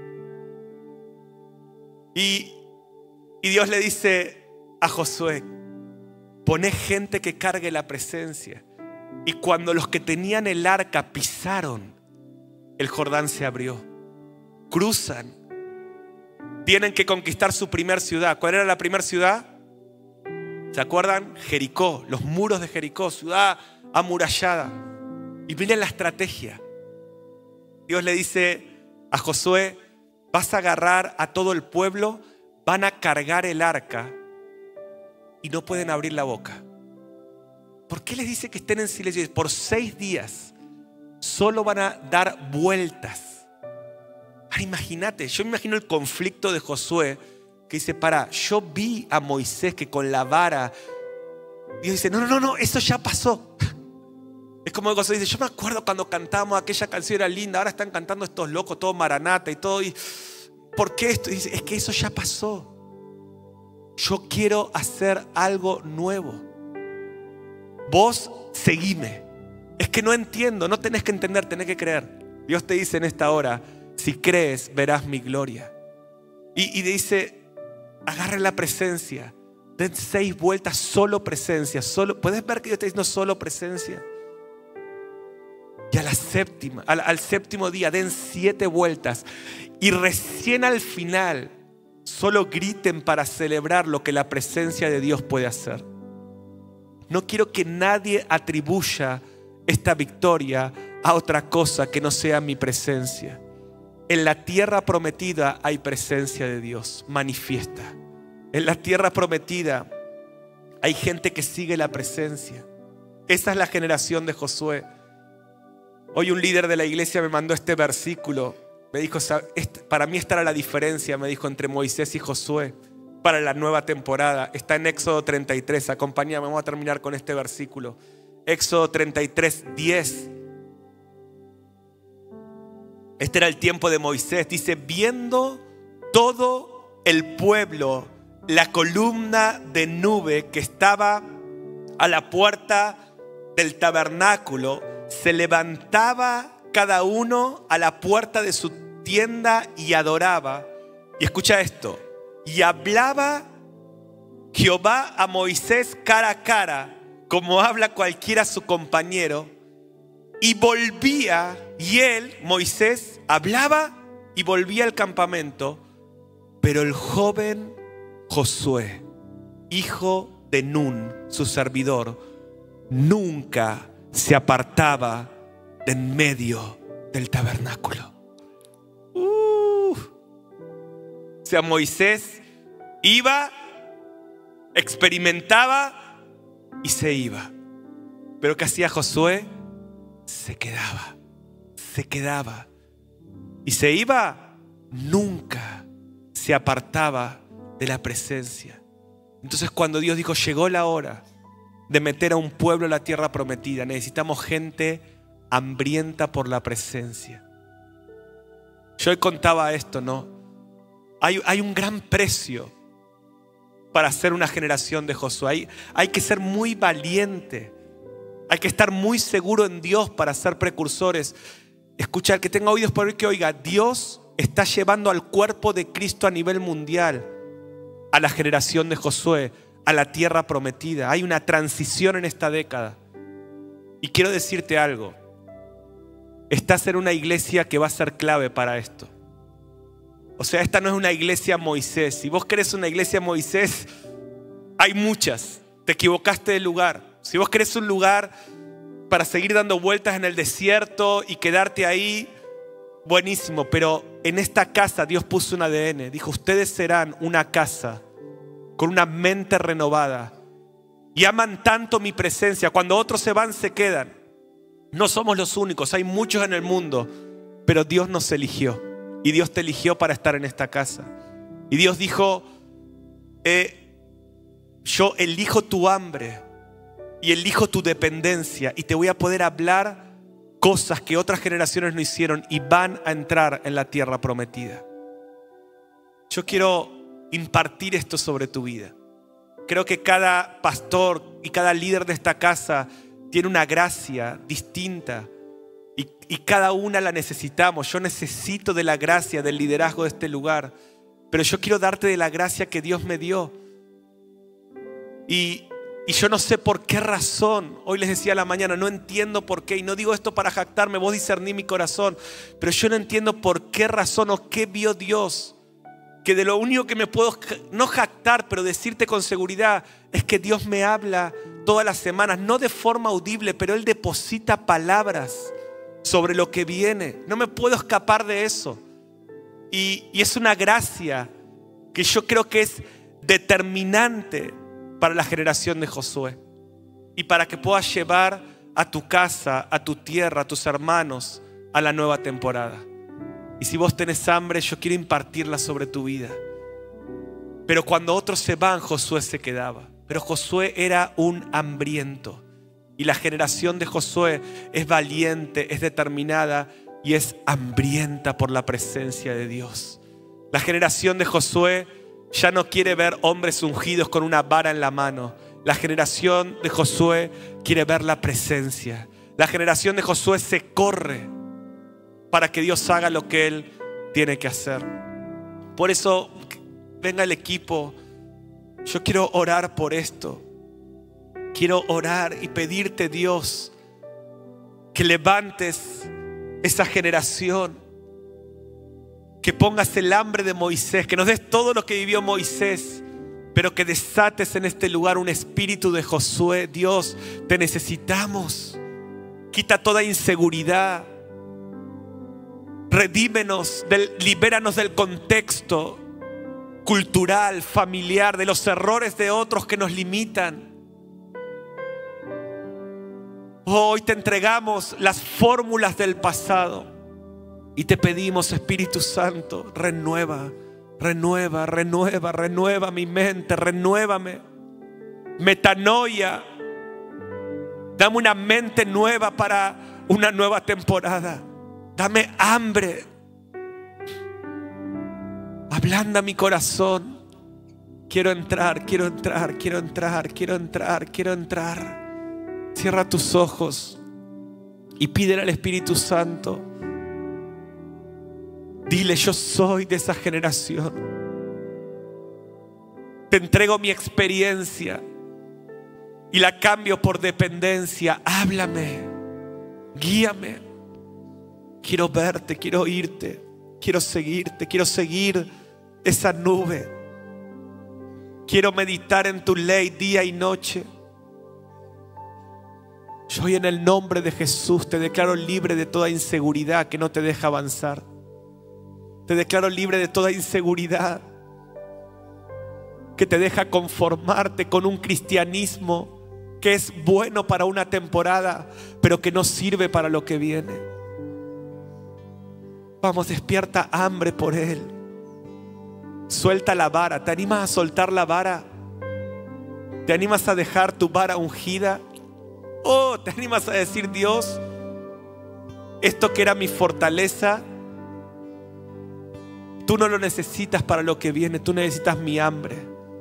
Y Dios le dice a Josué, poné gente que cargue la presencia. Y cuando los que tenían el arca pisaron, el Jordán se abrió. Cruzan. Tienen que conquistar su primer ciudad. ¿Cuál era la primera ciudad? ¿Se acuerdan? Jericó, los muros de Jericó, ciudad amurallada. Y miren la estrategia. Dios le dice a Josué, vas a agarrar a todo el pueblo, van a cargar el arca y no pueden abrir la boca. ¿Por qué les dice que estén en silencio? Por 6 días solo van a dar vueltas. Ahora imagínate, yo me imagino el conflicto de Josué que dice, yo vi a Moisés que con la vara, Dios dice, no, eso ya pasó. Es como Josué dice, yo me acuerdo cuando cantábamos aquella canción, era linda, ahora están cantando estos locos, todo Maranata y todo. ¿Por qué esto? Dice, es que eso ya pasó. Yo quiero hacer algo nuevo. Vos seguime. Es que no entiendo, no tenés que entender, tenés que creer. Dios te dice en esta hora, si crees, verás mi gloria. Y dice, agarren la presencia, Den 6 vueltas, solo presencia. ¿Puedes ver que Dios está diciendo solo presencia? Y a la séptima, al séptimo día, den 7 vueltas. Y recién al final, solo griten para celebrar lo que la presencia de Dios puede hacer. No quiero que nadie atribuya esta victoria a otra cosa que no sea mi presencia. En la tierra prometida hay presencia de Dios, manifiesta. En la tierra prometida hay gente que sigue la presencia. Esa es la generación de Josué. Hoy un líder de la iglesia me mandó este versículo. Me dijo, para mí esta era la diferencia, me dijo, entre Moisés y Josué para la nueva temporada. Está en Éxodo 33, acompáñame, vamos a terminar con este versículo. Éxodo 33, 10. Este era el tiempo de Moisés. Dice, viendo todo el pueblo la columna de nube que estaba a la puerta del tabernáculo, se levantaba cada uno a la puerta de su tienda y adoraba. Y escucha esto. Y hablaba Jehová a Moisés cara a cara, como habla cualquiera a su compañero. Y volvía, y él, Moisés, hablaba y volvía al campamento. Pero el joven Josué, hijo de Nun, su servidor, nunca se apartaba de en medio del tabernáculo. O sea, Moisés iba, experimentaba y se iba. Pero ¿qué hacía Josué? Se quedaba. Y se iba, nunca se apartaba de la presencia. Entonces cuando Dios dijo, llegó la hora de meter a un pueblo en la tierra prometida, necesitamos gente hambrienta por la presencia. Yo hoy contaba esto, ¿no? Hay un gran precio para ser una generación de Josué. Hay que ser muy valiente. Hay que estar muy seguro en Dios para ser precursores. Escucha, el que tenga oídos para oír que oiga. Dios está llevando al cuerpo de Cristo a nivel mundial, a la generación de Josué, a la tierra prometida. Hay una transición en esta década. Y quiero decirte algo. Estás en una iglesia que va a ser clave para esto. O sea, esta no es una iglesia Moisés. Si vos querés una iglesia Moisés, hay muchas. Te equivocaste de lugar. Si vos querés un lugar para seguir dando vueltas en el desierto y quedarte ahí, buenísimo. Pero en esta casa Dios puso un ADN. Dijo, ustedes serán una casa con una mente renovada. Y aman tanto mi presencia. Cuando otros se van, se quedan. No somos los únicos, hay muchos en el mundo. Pero Dios nos eligió. Y Dios te eligió para estar en esta casa. Y Dios dijo, yo elijo tu hambre y elijo tu dependencia. Y te voy a poder hablar cosas que otras generaciones no hicieron y van a entrar en la tierra prometida. Yo quiero impartir esto sobre tu vida. Creo que cada pastor y cada líder de esta casa tiene una gracia distinta y cada una la necesitamos. Yo necesito de la gracia, del liderazgo de este lugar, pero yo quiero darte de la gracia que Dios me dio. Y yo no sé por qué razón, hoy les decía a la mañana, no entiendo por qué, y no digo esto para jactarme, vos discerní mi corazón, pero yo no entiendo por qué razón o qué vio Dios, que de lo único que me puedo, no jactar, pero decirte con seguridad, es que Dios me habla todas las semanas, no de forma audible, pero Él deposita palabras sobre lo que viene. No me puedo escapar de eso. Y es una gracia que yo creo que es determinante para la generación de Josué. Y para que puedas llevar a tu casa, a tu tierra, a tus hermanos a la nueva temporada. Y si vos tenés hambre, yo quiero impartirla sobre tu vida. Pero cuando otros se van, Josué se quedaba. Pero Josué era un hambriento. Y la generación de Josué es valiente, es determinada y es hambrienta por la presencia de Dios. La generación de Josué ya no quiere ver hombres ungidos con una vara en la mano. La generación de Josué quiere ver la presencia. La generación de Josué se corre para que Dios haga lo que Él tiene que hacer. Por eso, venga el equipo. Yo quiero orar por esto. Quiero orar y pedirte, Dios, que levantes esa generación, que pongas el hambre de Moisés, que nos des todo lo que vivió Moisés, pero que desates en este lugar un espíritu de Josué. Dios, te necesitamos. Quita toda inseguridad. Redímenos, libéranos del contexto cultural, familiar, de los errores de otros que nos limitan. Hoy te entregamos las fórmulas del pasado y te pedimos, Espíritu Santo, renueva mi mente, renuévame. Metanoia, dame una mente nueva para una nueva temporada. Dame hambre. Ablanda mi corazón. Quiero entrar. Cierra tus ojos y pídele al Espíritu Santo. Dile: yo soy de esa generación. Te entrego mi experiencia y la cambio por dependencia. Háblame, guíame. Quiero verte, quiero oírte, quiero seguirte, quiero seguir esa nube. Quiero meditar en tu ley día y noche. Yo hoy, en el nombre de Jesús, te declaro libre de toda inseguridad que no te deja avanzar. Te declaro libre de toda inseguridad que te deja conformarte con un cristianismo que es bueno para una temporada, pero que no sirve para lo que viene. Vamos, despierta hambre por Él. Suelta la vara. ¿Te animas a soltar la vara? ¿Te animas a dejar tu vara ungida? Oh, ¿te animas a decir: Dios, esto que era mi fortaleza, tú no lo necesitas para lo que viene, tú necesitas mi hambre?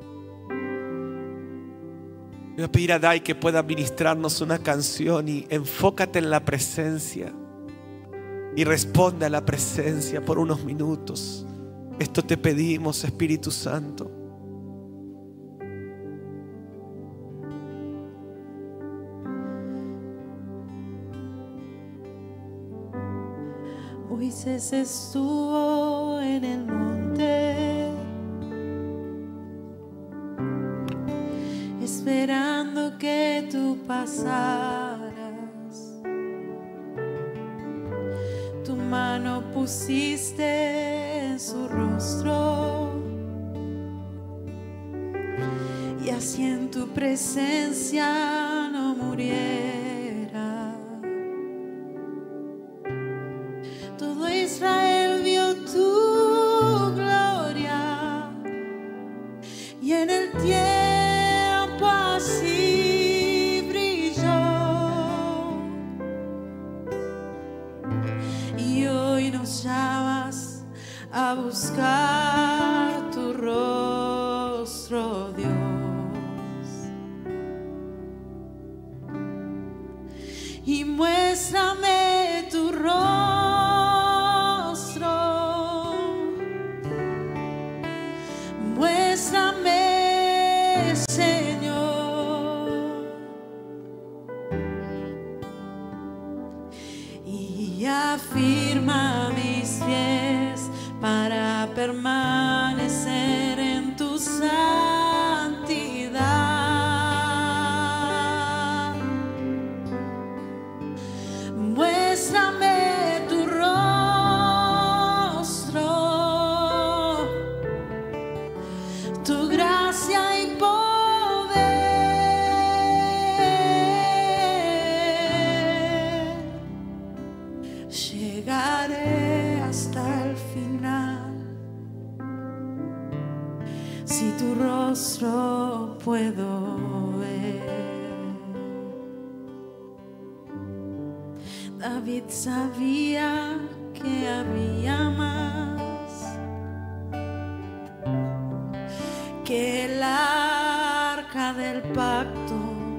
Voy a pedir a Dai que pueda ministrarnos una canción y enfócate en la presencia y responde a la presencia por unos minutos. Esto te pedimos, Espíritu Santo. Moisés estuvo en el monte esperando que tú pasaras. Tu mano pusiste en su rostro y así en tu presencia no muriera. Todo Israel vio tu gloria y en el tiempo así brilló. Y hoy nos llamas a buscar tu rostro, Dios. Y muéstrame tu rostro, muéstrame, Señor, y afirma mis pies para permanecer en tu santidad. Muéstrame tu rostro, tu gracia y poder. Llegaré hasta el final si tu rostro puedo ver. David sabía que había más que el arca del pacto.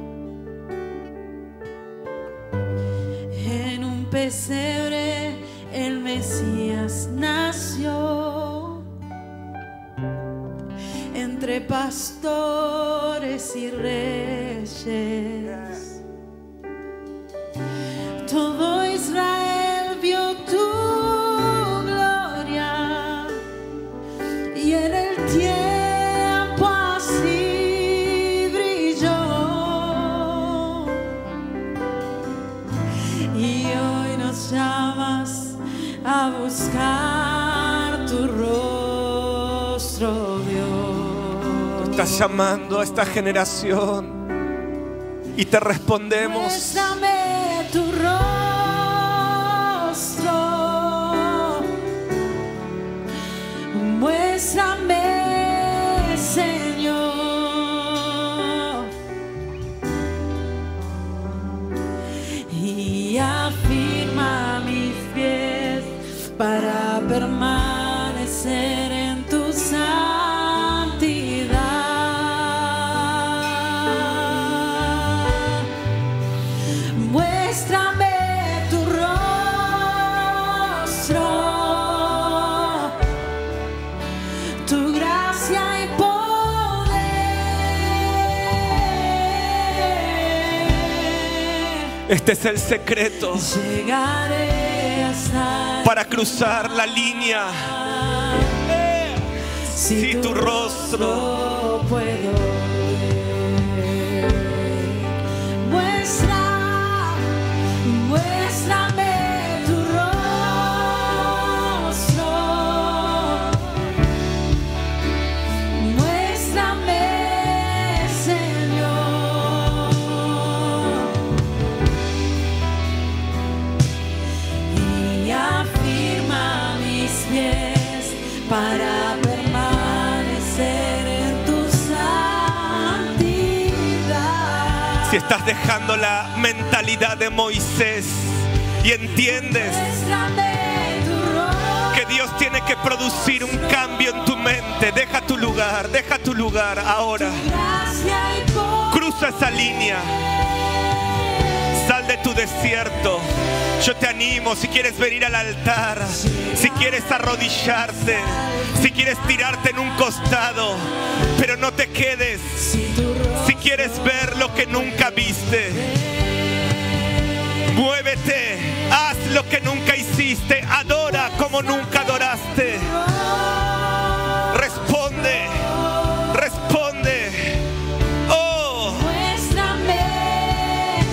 En un pesebre el Mesías nació. Entre entre pastores y reyes. Todo Israel vio tu gloria y en el tiempo así brilló. Y hoy nos llamas a buscar tu rostro, Dios. Estás llamando a esta generación y te respondemos. Muéstrame tu rostro, muéstrame, Señor, y afirma mis pies para permanecer en tu santidad. Muéstrame tu rostro, tu gracia y poder. Este es el secreto Llegaré hasta para cruzar la línea. Si tu rostro puedo ver. Muéstrame tu rostro, muéstrame, Señor, y afirma mis pies para permanecer en tu santidad. Si estás dejando la mentalidad de Moisés y entiendes Muéstrame tu rostro, que Dios tiene que producir un cambio en tu mente, deja tu lugar ahora. gracia y poder. Cruza esa línea. Sal de tu desierto. Yo te animo, si quieres venir al altar, si quieres arrodillarte, si quieres tirarte en un costado, pero no te quedes. Si quieres ver lo que nunca viste, muévete, haz lo que nunca hiciste, adora como nunca adoraste. Responde, responde. Oh, Muéstrame,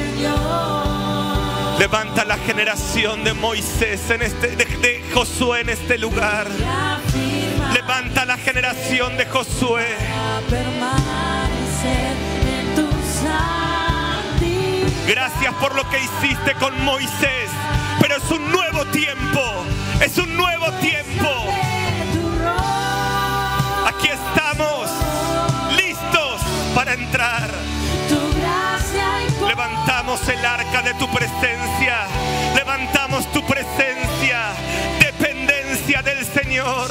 Señor, levanta la generación de Moisés de Josué en este lugar. y afirma Levanta la generación de Josué. a permanecer en tu santidad. Gracias por lo que hiciste con Moisés, pero es un nuevo tiempo, es un nuevo tiempo. Tu rostro, Aquí estamos, listos para entrar. tu gracia y poder. Levantamos el arca de tu presencia, levantamos tu presencia, dependencia del Señor.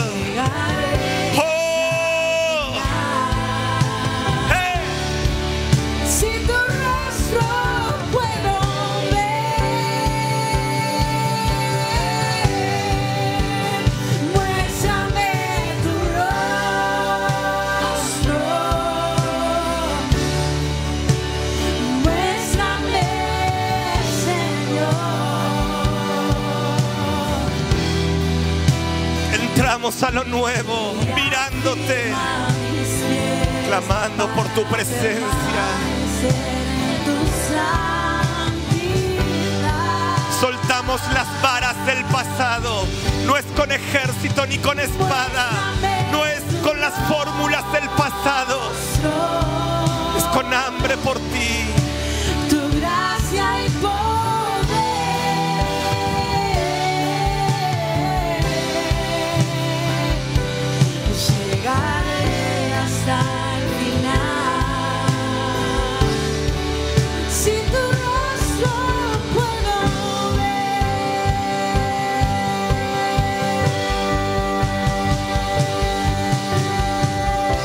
Oh, hey. Si tu rostro puedo ver, muéstrame tu rostro, muéstrame, Señor. Entramos a lo nuevo, mirándote, clamando por tu presencia. Soltamos las varas del pasado. No es con ejército ni con espada. No es con las fórmulas del pasado. Es con hambre por ti. Tu gracia y poder. Llegaré hasta el final. Si tu rostro puedo ver.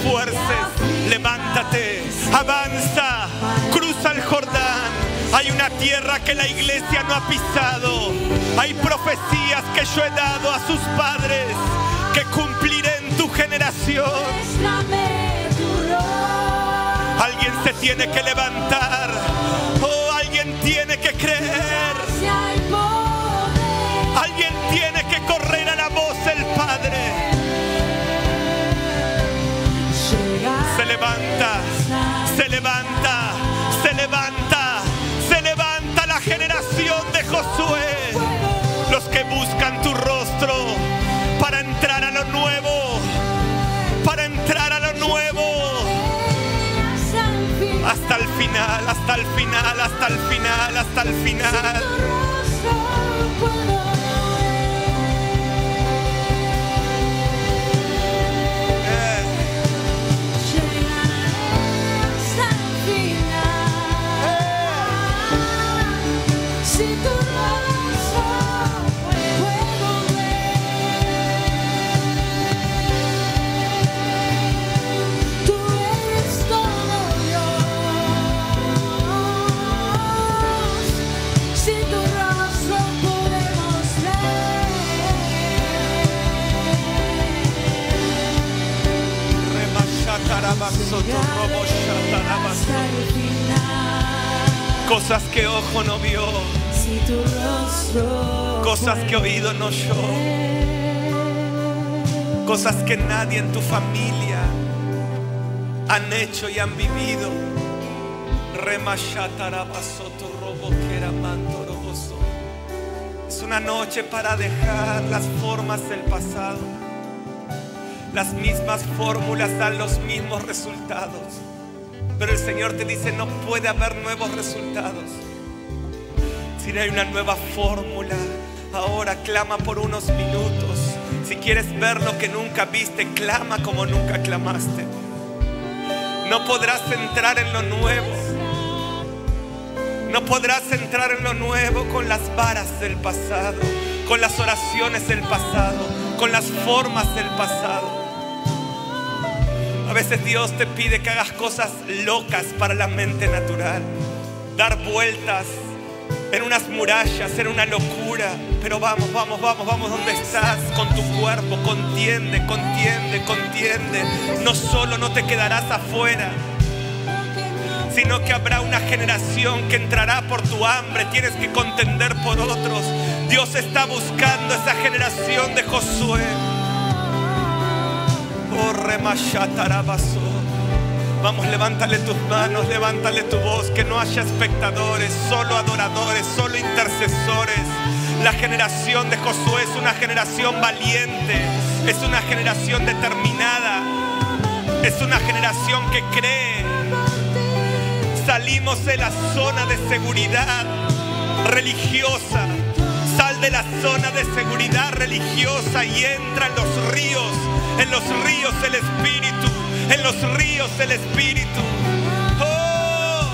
esfuerces. Levántate, avanza, cruza el Jordán. Hay una tierra que la iglesia no ha pisado. Hay profecías que yo he dado a sus padres que cumpliré en tu generación. Muéstrame tu rostro. Alguien se tiene que levantar. Oh, alguien tiene que creer. Gracia y poder. Alguien tiene que correr a la voz del Padre. Se levanta, se levanta, se levanta, se levanta la generación de Josué. Los que buscan tu rostro para entrar a lo nuevo, para entrar a lo nuevo. Hasta el final, hasta el final, hasta el final, hasta el final. Cosas que ojo no vio, cosas que oído no oyó, cosas que nadie en tu familia han hecho y han vivido. Es una noche para dejar las formas del pasado. Las mismas fórmulas dan los mismos resultados. Pero el Señor te dice, no puede haber nuevos resultados si no hay una nueva fórmula. Ahora clama por unos minutos. Si quieres ver lo que nunca viste, clama como nunca clamaste. No podrás entrar en lo nuevo. No podrás entrar en lo nuevo con las varas del pasado, con las oraciones del pasado, con las formas del pasado. A veces Dios te pide que hagas cosas locas para la mente natural. Dar vueltas en unas murallas, en una locura. Pero vamos, vamos, vamos, vamos donde estás con tu cuerpo. Contiende, contiende, contiende. No solo no te quedarás afuera, sino que habrá una generación que entrará por tu hambre. Tienes que contender por otros. Dios está buscando esa generación de Josué. Vamos, levántale tus manos, levántale tu voz. Que no haya espectadores, solo adoradores, solo intercesores. La generación de Josué es una generación valiente, es una generación determinada, es una generación que cree. Salimos de la zona de seguridad religiosa. Sal de la zona de seguridad religiosa y entra en los ríos del Espíritu, en los ríos del Espíritu. Oh.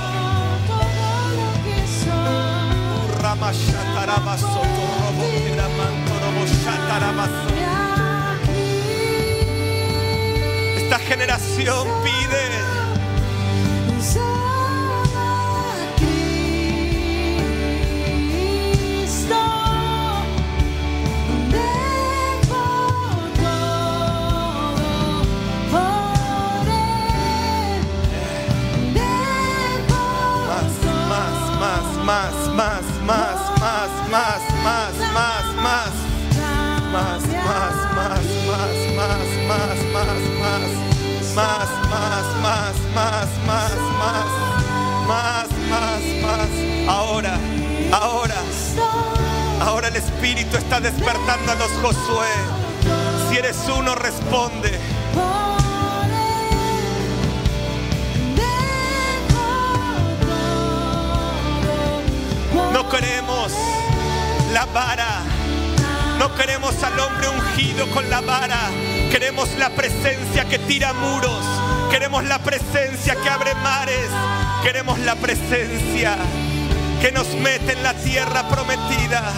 Esta generación pide. Ahora el Espíritu está despertando a los Josué. Si eres uno, responde. No queremos la vara, no queremos al hombre ungido con la vara. Queremos la presencia que tira muros, queremos la presencia que abre mares, queremos la presencia que nos mete en la tierra prometida.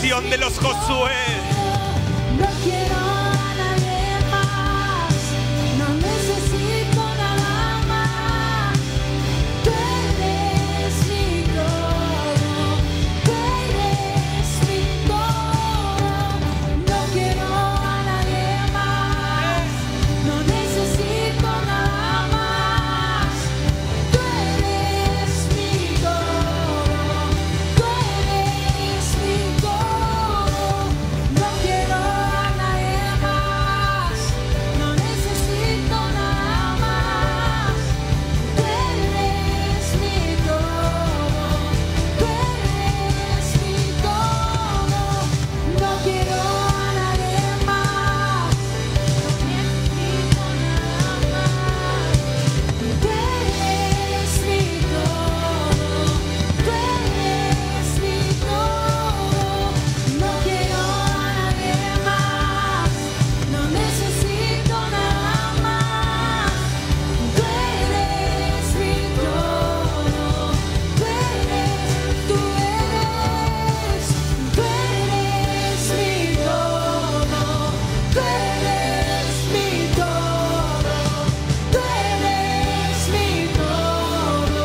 generación de los Josué. No quiero a nadie más, no necesito nada más. Tú eres mi todo, tú eres mi todo. No quiero a nadie más, no necesito nada más. Tú eres mi todo, tú eres mi todo. No quiero a nadie más, no necesito nada más. Tú eres mi todo, tú eres mi todo. No quiero a nadie más, no necesito nada más. Tú eres mi todo, tú eres mi todo. No quiero a nadie más, no necesito nada más. Tú eres mi todo, tú eres, tú eres, tú eres mi todo, tú eres mi todo, tú eres mi todo,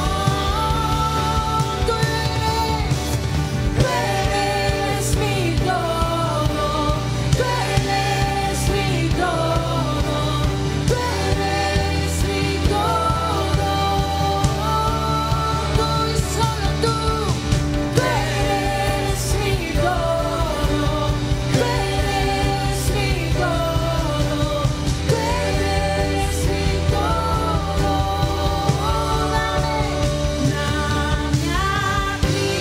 tú eres mi todo, tú eres mi todo, tú eres mi todo, tú y solo tú eres mi todo, tú eres mi todo, tú eres mi todo. Dame a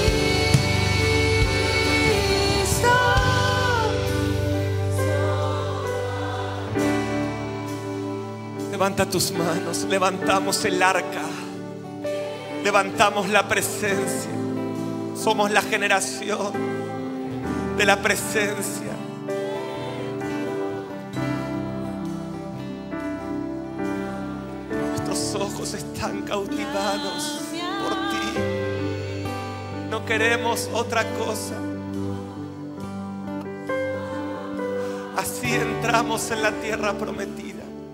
Cristo. Levanta tus manos, levantamos el arca, levantamos la presencia. Somos la generación de la presencia. Nuestros ojos están cautivados por ti. No queremos otra cosa. Así entramos en la tierra prometida.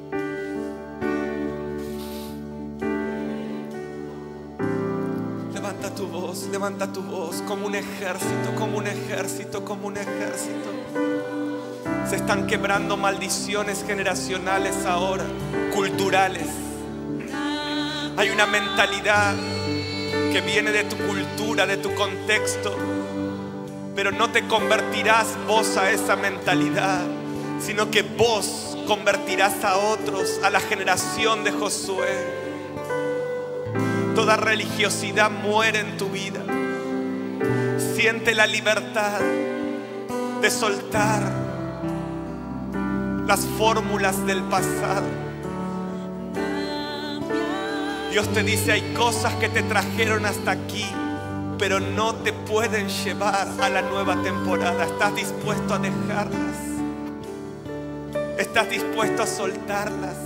Levanta tu voz como un ejército, como un ejército, como un ejército. Se están quebrando maldiciones generacionales ahora, culturales. Hay una mentalidad que viene de tu cultura, de tu contexto, pero no te convertirás vos a esa mentalidad, sino que vos convertirás a otros, a la generación de Josué. Toda religiosidad muere en tu vida. Siente la libertad de soltar las fórmulas del pasado. Dios te dice, hay cosas que te trajeron hasta aquí, pero no te pueden llevar a la nueva temporada. ¿Estás dispuesto a dejarlas? ¿Estás dispuesto a soltarlas?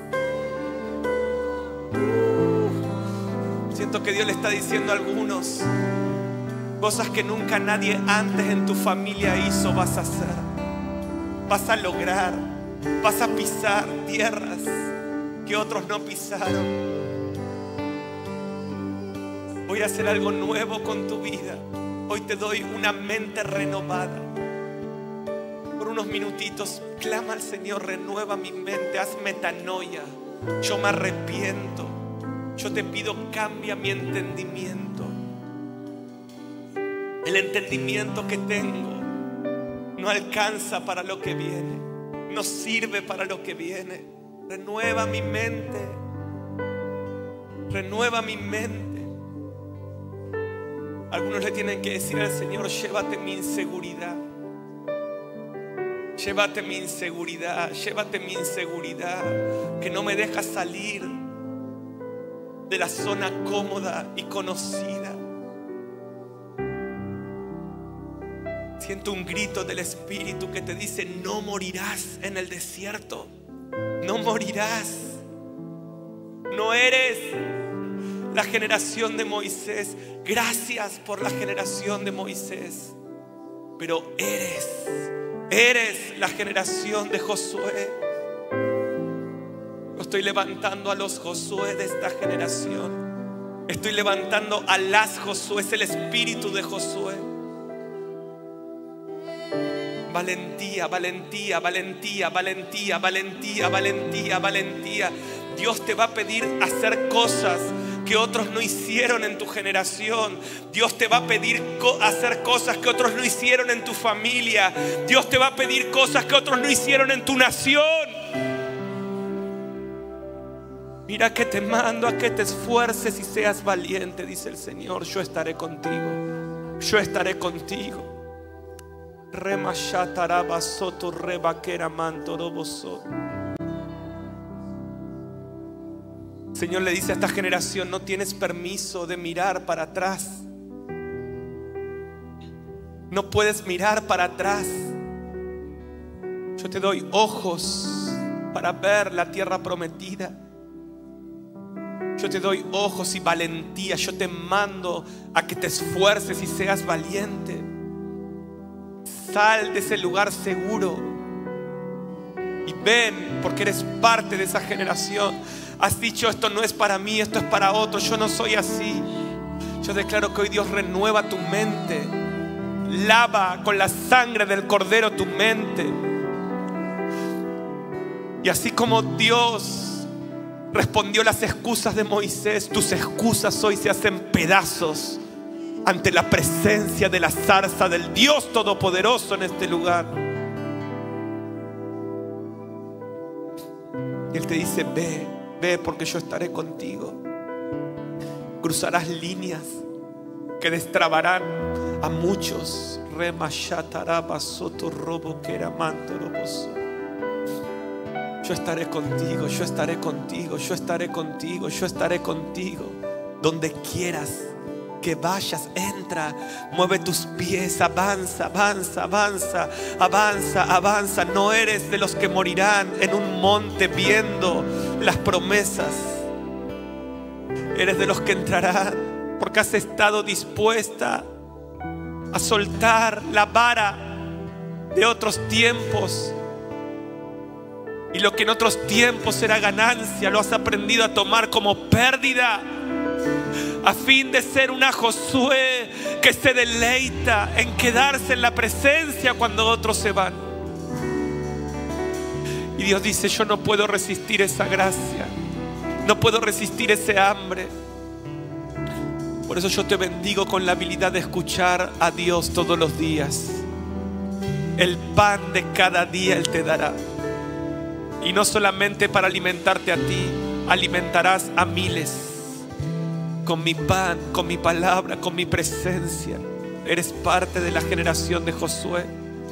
Siento que Dios le está diciendo a algunos, cosas que nunca nadie antes en tu familia hizo, vas a hacer. Vas a lograr, vas a pisar tierras que otros no pisaron. Voy a hacer algo nuevo con tu vida. Hoy te doy una mente renovada. Por unos minutitos, clama al Señor, renueva mi mente, haz metanoia. Yo me arrepiento. Yo te pido, cambia mi entendimiento. El entendimiento que tengo no alcanza para lo que viene, no sirve para lo que viene. Renueva mi mente, renueva mi mente. Algunos le tienen que decir al Señor, llévate mi inseguridad. Llévate mi inseguridad, llévate mi inseguridad, que no me deja salir de la zona cómoda y conocida. Siento un grito del Espíritu que te dice, no morirás en el desierto. No morirás. No eres la generación de Moisés. Gracias por la generación de Moisés. pero eres la generación de Josué. Yo estoy levantando a los Josué de esta generación. Estoy levantando a las Josué, es el espíritu de Josué. Valentía, valentía, valentía, valentía, valentía, valentía, valentía. Dios te va a pedir hacer cosas que otros no hicieron en tu generación. Dios te va a pedir hacer cosas que otros no hicieron en tu familia. Dios te va a pedir cosas que otros no hicieron en tu nación. Mira que te mando a que te esfuerces y seas valiente, dice el Señor. Yo estaré contigo. Yo estaré contigo. Remashatarabasoto rebaquera mantoroboso. Señor le dice a esta generación: no tienes permiso de mirar para atrás. No puedes mirar para atrás. Yo te doy ojos para ver la tierra prometida. Yo te doy ojos y valentía. Yo te mando a que te esfuerces y seas valiente. Sal de ese lugar seguro y ven, porque eres parte de esa generación. Has dicho: esto no es para mí, esto es para otros. Yo no soy así. Yo declaro que hoy Dios renueva tu mente. Lava con la sangre del Cordero tu mente. Y así como Dios respondió las excusas de Moisés, tus excusas hoy se hacen pedazos ante la presencia de la zarza del Dios Todopoderoso en este lugar. Y Él te dice: ve, porque yo estaré contigo. Cruzarás líneas que destrabarán a muchos. Yo estaré contigo, yo estaré contigo, yo estaré contigo, yo estaré contigo. Donde quieras que vayas, entra, mueve tus pies, avanza, avanza, avanza, avanza, avanza. No eres de los que morirán en un monte viendo las promesas. Eres de los que entrarán porque has estado dispuesta a soltar la vara de otros tiempos. Y lo que en otros tiempos era ganancia, lo has aprendido a tomar como pérdida, a fin de ser una Josué que se deleita en quedarse en la presencia cuando otros se van. Y Dios dice: yo no puedo resistir esa gracia, no puedo resistir ese hambre. Por eso yo te bendigo con la habilidad de escuchar a Dios todos los días. El pan de cada día Él te dará. Y no solamente para alimentarte a ti, alimentarás a miles. Con mi pan, con mi palabra, con mi presencia. Eres parte de la generación de Josué.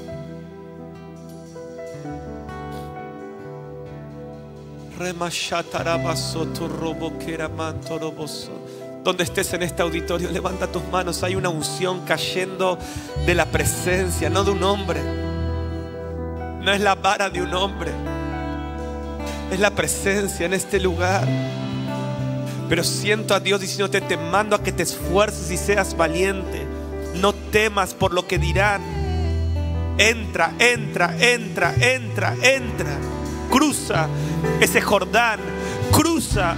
Donde estés en este auditorio, levanta tus manos. Hay una unción cayendo de la presencia, no de un hombre. No es la vara de un hombre, es la presencia en este lugar. Pero siento a Dios diciéndote: te mando a que te esfuerces y seas valiente. No temas por lo que dirán. Entra, entra, entra, entra, entra. Cruza ese Jordán. Cruza.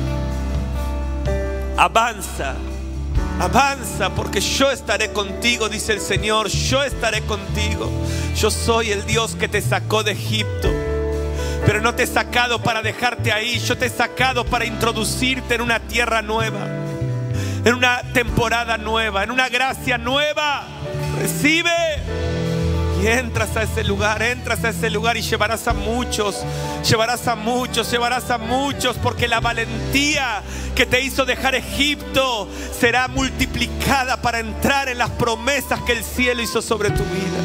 Avanza. Avanza, porque yo estaré contigo, dice el Señor. Yo estaré contigo. Yo soy el Dios que te sacó de Egipto. Pero no te he sacado para dejarte ahí. Yo te he sacado para introducirte en una tierra nueva, en una temporada nueva, en una gracia nueva. Recibe. Y entras a ese lugar, entras a ese lugar y llevarás a muchos, llevarás a muchos, llevarás a muchos, porque la valentía que te hizo dejar Egipto será multiplicada para entrar en las promesas que el cielo hizo sobre tu vida.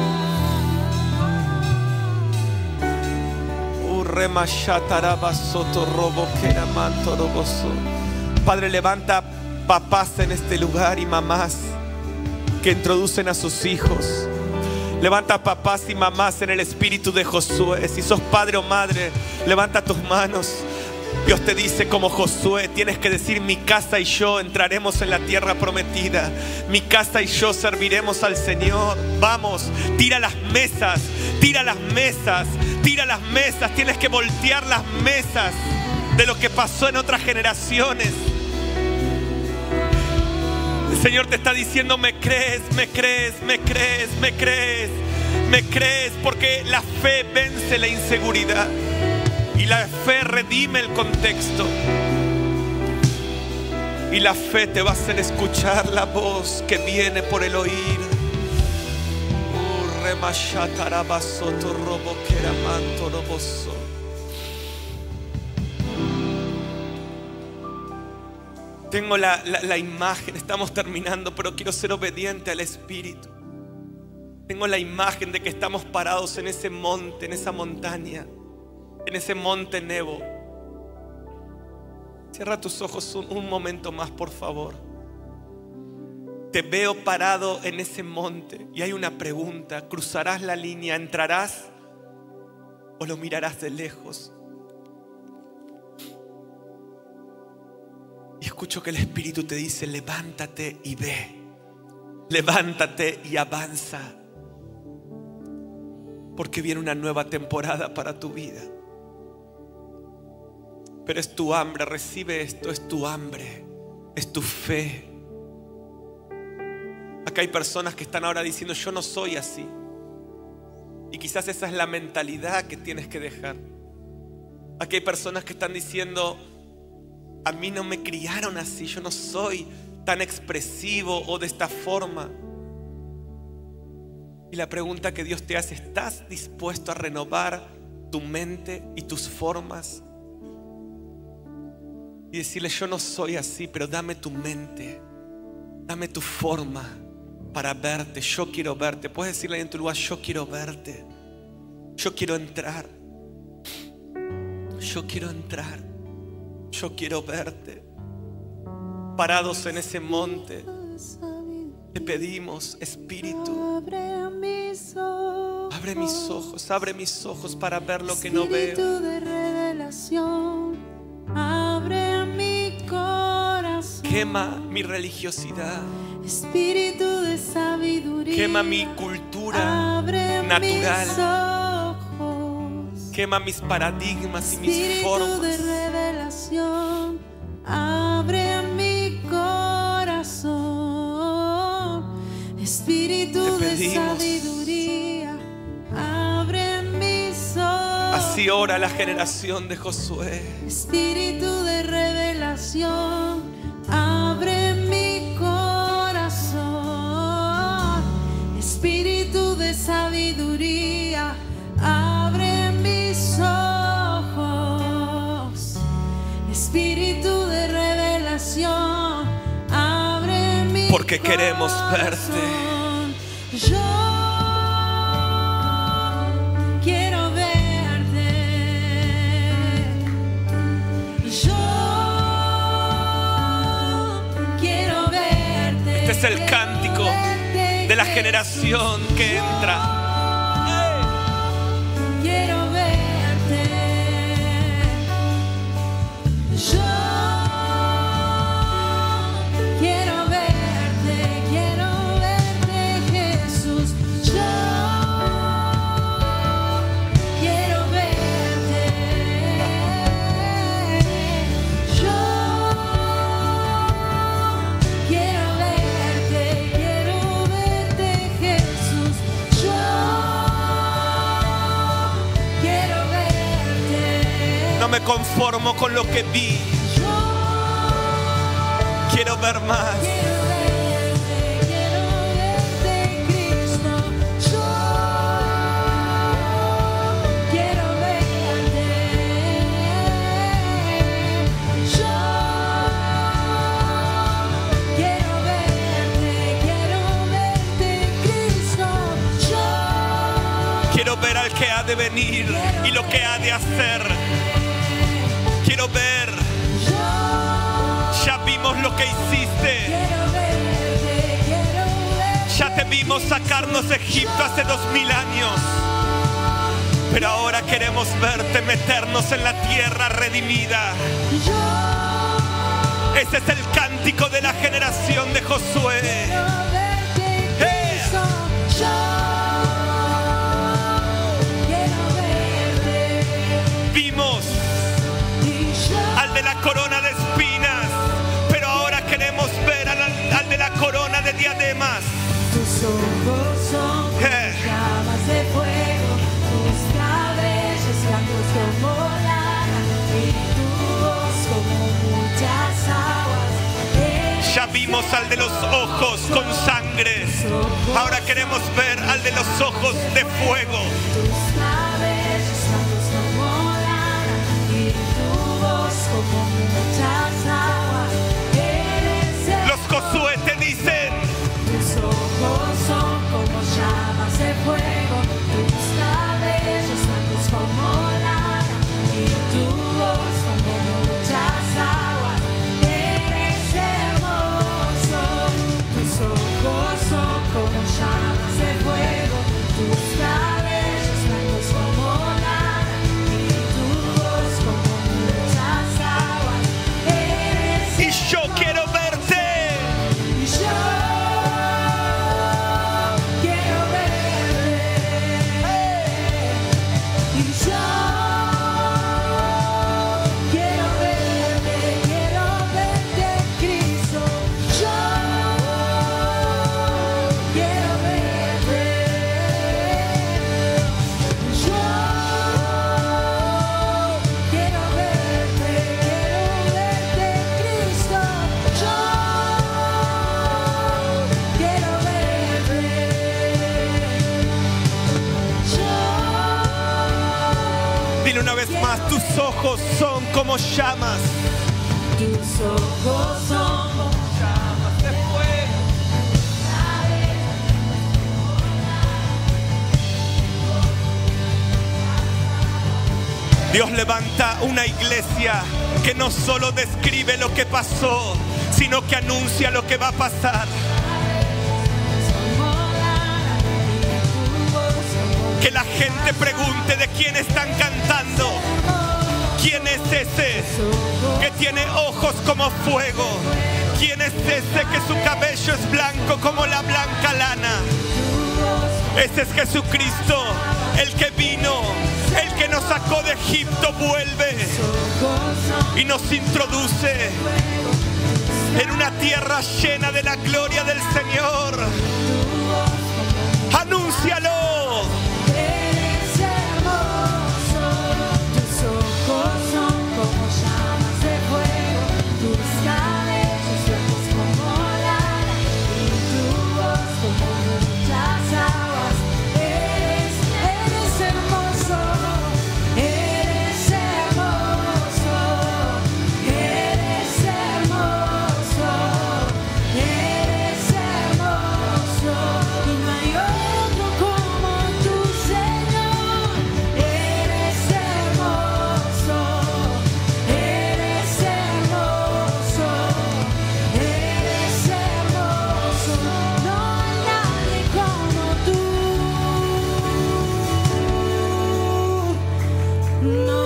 Padre, levanta papás en este lugar y mamás que introducen a sus hijos. Levanta papás y mamás en el espíritu de Josué. Si sos padre o madre, levanta tus manos. Dios te dice como Josué, tienes que decir: mi casa y yo entraremos en la tierra prometida. Mi casa y yo serviremos al Señor. Vamos, tira las mesas, tira las mesas, tira las mesas. Tienes que voltear las mesas de lo que pasó en otras generaciones. El Señor te está diciendo: me crees, me crees, me crees, me crees, me crees, porque la fe vence la inseguridad. Y la fe redime el contexto. Y la fe te va a hacer escuchar la voz que viene por el oír. Tengo la imagen, estamos terminando, pero quiero ser obediente al Espíritu. Tengo la imagen de que estamos parados en ese monte, en esa montaña, en ese monte Nebo. Cierra tus ojos un momento más, por favor. Te veo parado en ese monte y hay una pregunta: ¿cruzarás la línea? ¿Entrarás o lo mirarás de lejos? Y escucho que el Espíritu te dice: levántate y ve. Levántate y avanza. Porque viene una nueva temporada para tu vida. Pero es tu hambre, recibe esto, es tu hambre, es tu fe. Acá hay personas que están ahora diciendo: yo no soy así. Y quizás esa es la mentalidad que tienes que dejar. Aquí hay personas que están diciendo: a mí no me criaron así, yo no soy tan expresivo o de esta forma. Y la pregunta que Dios te hace: ¿estás dispuesto a renovar tu mente y tus formas? Y decirle: yo no soy así, pero dame tu mente, dame tu forma para verte. Yo quiero verte. Puedes decirle ahí en tu lugar: yo quiero verte, yo quiero entrar, yo quiero entrar, yo quiero verte. Parados en ese monte, te pedimos: Espíritu, abre mis ojos para ver lo que no veo. Espíritu de revelación, abre mi corazón. Quema mi religiosidad, Espíritu de sabiduría, quema mi cultura abre natural, mis ojos. quema mis paradigmas y mis Espíritu de formas. revelación, abre mi corazón. Espíritu Te de pedimos. sabiduría, abre mis ojos. Así ora la generación de Josué. Espíritu de revelación, abre mi corazón. Espíritu de sabiduría, abre mis ojos. Espíritu de revelación, abre mi Porque queremos verte. corazón. Yo quiero verte. Yo quiero verte. Este es el cántico de la generación que entra. Quiero verte. Yo quiero verte, Jesús. Yo quiero verte. Yo quiero verte, Jesús. Yo quiero verte. No me conformo con lo que vi. Yo Quiero ver más. quiero verte, Cristo. Yo quiero verte. Yo quiero verte, Cristo. Yo Quiero ver al que ha de venir y lo que ha de hacer. Quiero ver. Ya vimos lo que hiciste. quiero verte. Ya te vimos sacarnos de Egipto hace 2000 años. Pero ahora queremos verte meternos en la tierra redimida. Ese es el cántico de la generación de Josué. Vimos al de la corona de espinas, pero ahora queremos ver al de la corona de diademas. Tus ojos son como llamas de fuego, tus cabellos blancos como lana y tu voz como muchas aguas. Ya vimos al de los ojos con sangre. Ahora queremos ver al de los ojos de fuego. Tus cabellos blancos como lana y tu voz como muchas aguas. Eres el Los Josué te dicen: tus ojos son como llamas de fuego, tus cabellos blancos como lana y tu voz como muchas aguas. Eres hermoso, tus ojos son como llamas de fuego, tus cabellos blancos como lana y tu voz como muchas aguas. Eres y yo quiero verte. yo quiero verte, y yo quiero verte, Cristo. Yo quiero verte, yo quiero verte, Cristo. Yo quiero verte, Dile una vez más: tus ojos son como llamas. tus ojos son como llamas de fuego. Dios levanta una iglesia que no solo describe lo que pasó, sino que anuncia lo que va a pasar. Que la gente pregunte de quién están cantando. ¿Quién es ese que tiene ojos como fuego? ¿Quién es ese que su cabello es blanco como la blanca lana? Ese es Jesucristo, el que vino, el que nos sacó de Egipto, vuelve y nos introduce en una tierra llena de la gloria del Señor. ¡Anúncialo! Eres hermoso, tus ojos son como llamas de fuego, tus cabellos blancos como lana y tu voz como muchas aguas. Eres hermoso, eres hermoso, eres hermoso, eres hermoso, y no hay otro como tu Señor. Eres hermoso, eres hermoso, eres hermoso, no hay nadie como tú. No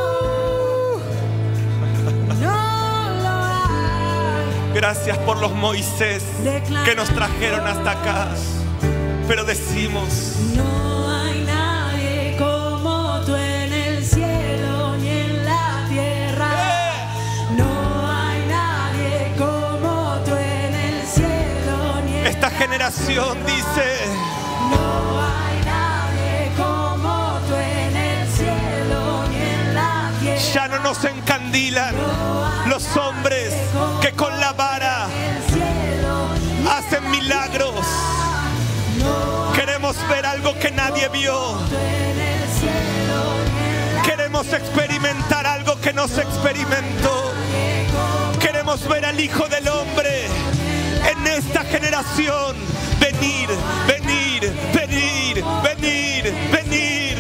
lo hay. Gracias por los Moisés que nos trajeron hasta acá. Pero decimos: No hay nadie como tú en el cielo ni en la tierra. No hay nadie como tú en el cielo ni en esta generación dice: No hay nadie como tú en el cielo ni en la tierra. ya no nos encandilan los hombres que con la vara El cielo ni hacen milagros. Queremos ver algo que nadie vio. en el cielo ni en la Queremos experimentar algo que no se experimentó. Queremos ver al Hijo del Hombre en esta generación. Venir, venir, venir, venir, venir.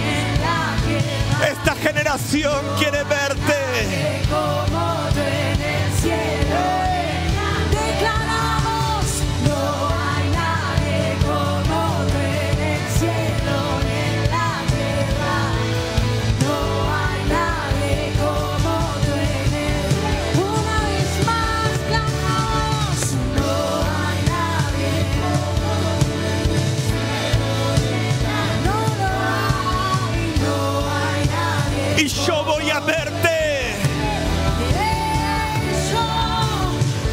Esta generación quiere verte. como tú en el cielo. Declaramos, no hay nadie como tú en el cielo ni en la tierra.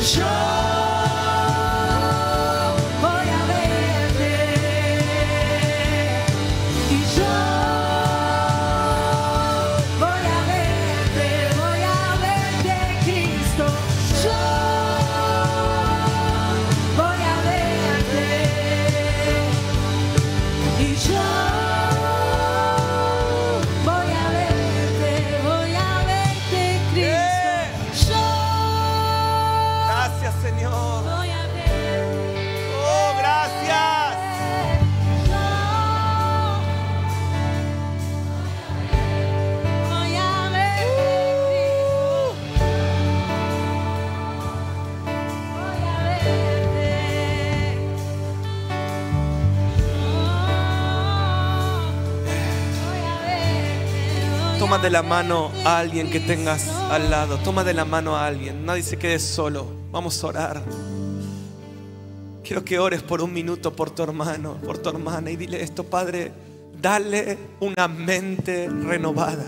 Toma de la mano a alguien que tengas al lado. Toma de la mano a alguien. Nadie se quede solo. Vamos a orar. Quiero que ores por un minuto por tu hermano, por tu hermana, y dile esto: Padre, dale una mente renovada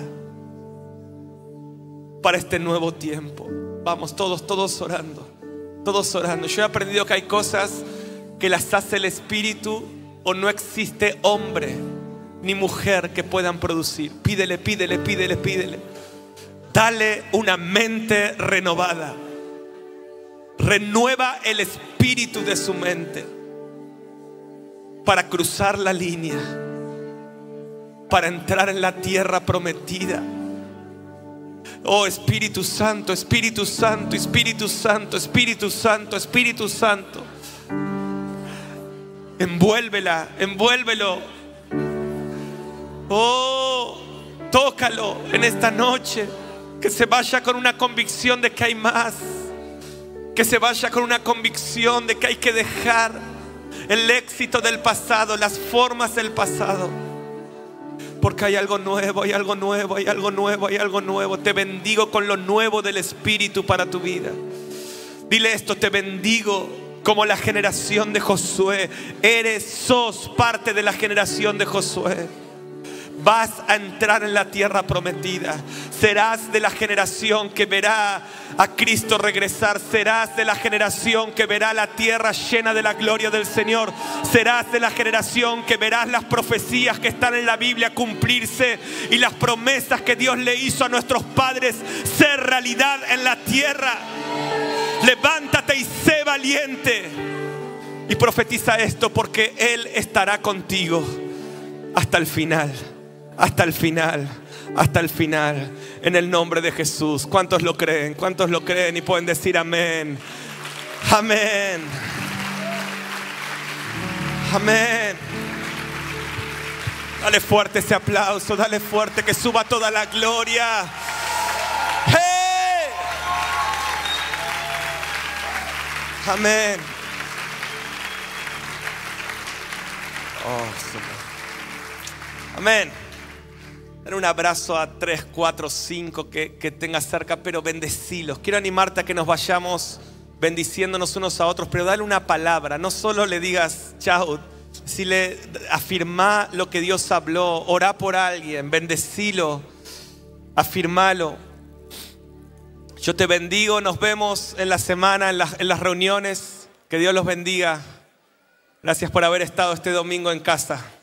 para este nuevo tiempo. Vamos, todos orando. Todos orando. Yo he aprendido que hay cosas que las hace el Espíritu, o no existe hombre ni mujer que puedan producir. Pídele. Dale una mente renovada. Renueva el espíritu de su mente para cruzar la línea, para entrar en la tierra prometida. Oh Espíritu Santo, Espíritu Santo, Espíritu Santo, Espíritu Santo, Espíritu Santo. Envuélvela, envuélvelo. Oh, tócalo en esta noche. Que se vaya con una convicción de que hay más. Que se vaya con una convicción de que hay que dejar el éxito del pasado, las formas del pasado. Porque hay algo nuevo, hay algo nuevo, hay algo nuevo, hay algo nuevo. Te bendigo con lo nuevo del Espíritu para tu vida. Dile esto: te bendigo como la generación de Josué. Sos parte de la generación de Josué. Vas a entrar en la tierra prometida. Serás de la generación que verá a Cristo regresar. Serás de la generación que verá la tierra llena de la gloria del Señor. Serás de la generación que verás las profecías que están en la Biblia cumplirse, y las promesas que Dios le hizo a nuestros padres ser realidad en la tierra. Levántate y sé valiente y profetiza esto, porque Él estará contigo hasta el final. Hasta el final, hasta el final, en el nombre de Jesús. ¿Cuántos lo creen? ¿Cuántos lo creen? Y pueden decir amén. Amén. Amén. Dale fuerte ese aplauso, dale fuerte, que suba toda la gloria. ¡Hey! Amén. Oh, Señor. Amén. Dar un abrazo a 3, 4, 5 que tengas cerca, pero bendecilos. Quiero animarte a que nos vayamos bendiciéndonos unos a otros, pero dale una palabra. No solo le digas chao, si le afirma lo que Dios habló. Orá por alguien, bendecilo, afirmalo. Yo te bendigo, nos vemos en la semana, en las reuniones. Que Dios los bendiga. Gracias por haber estado este domingo en casa.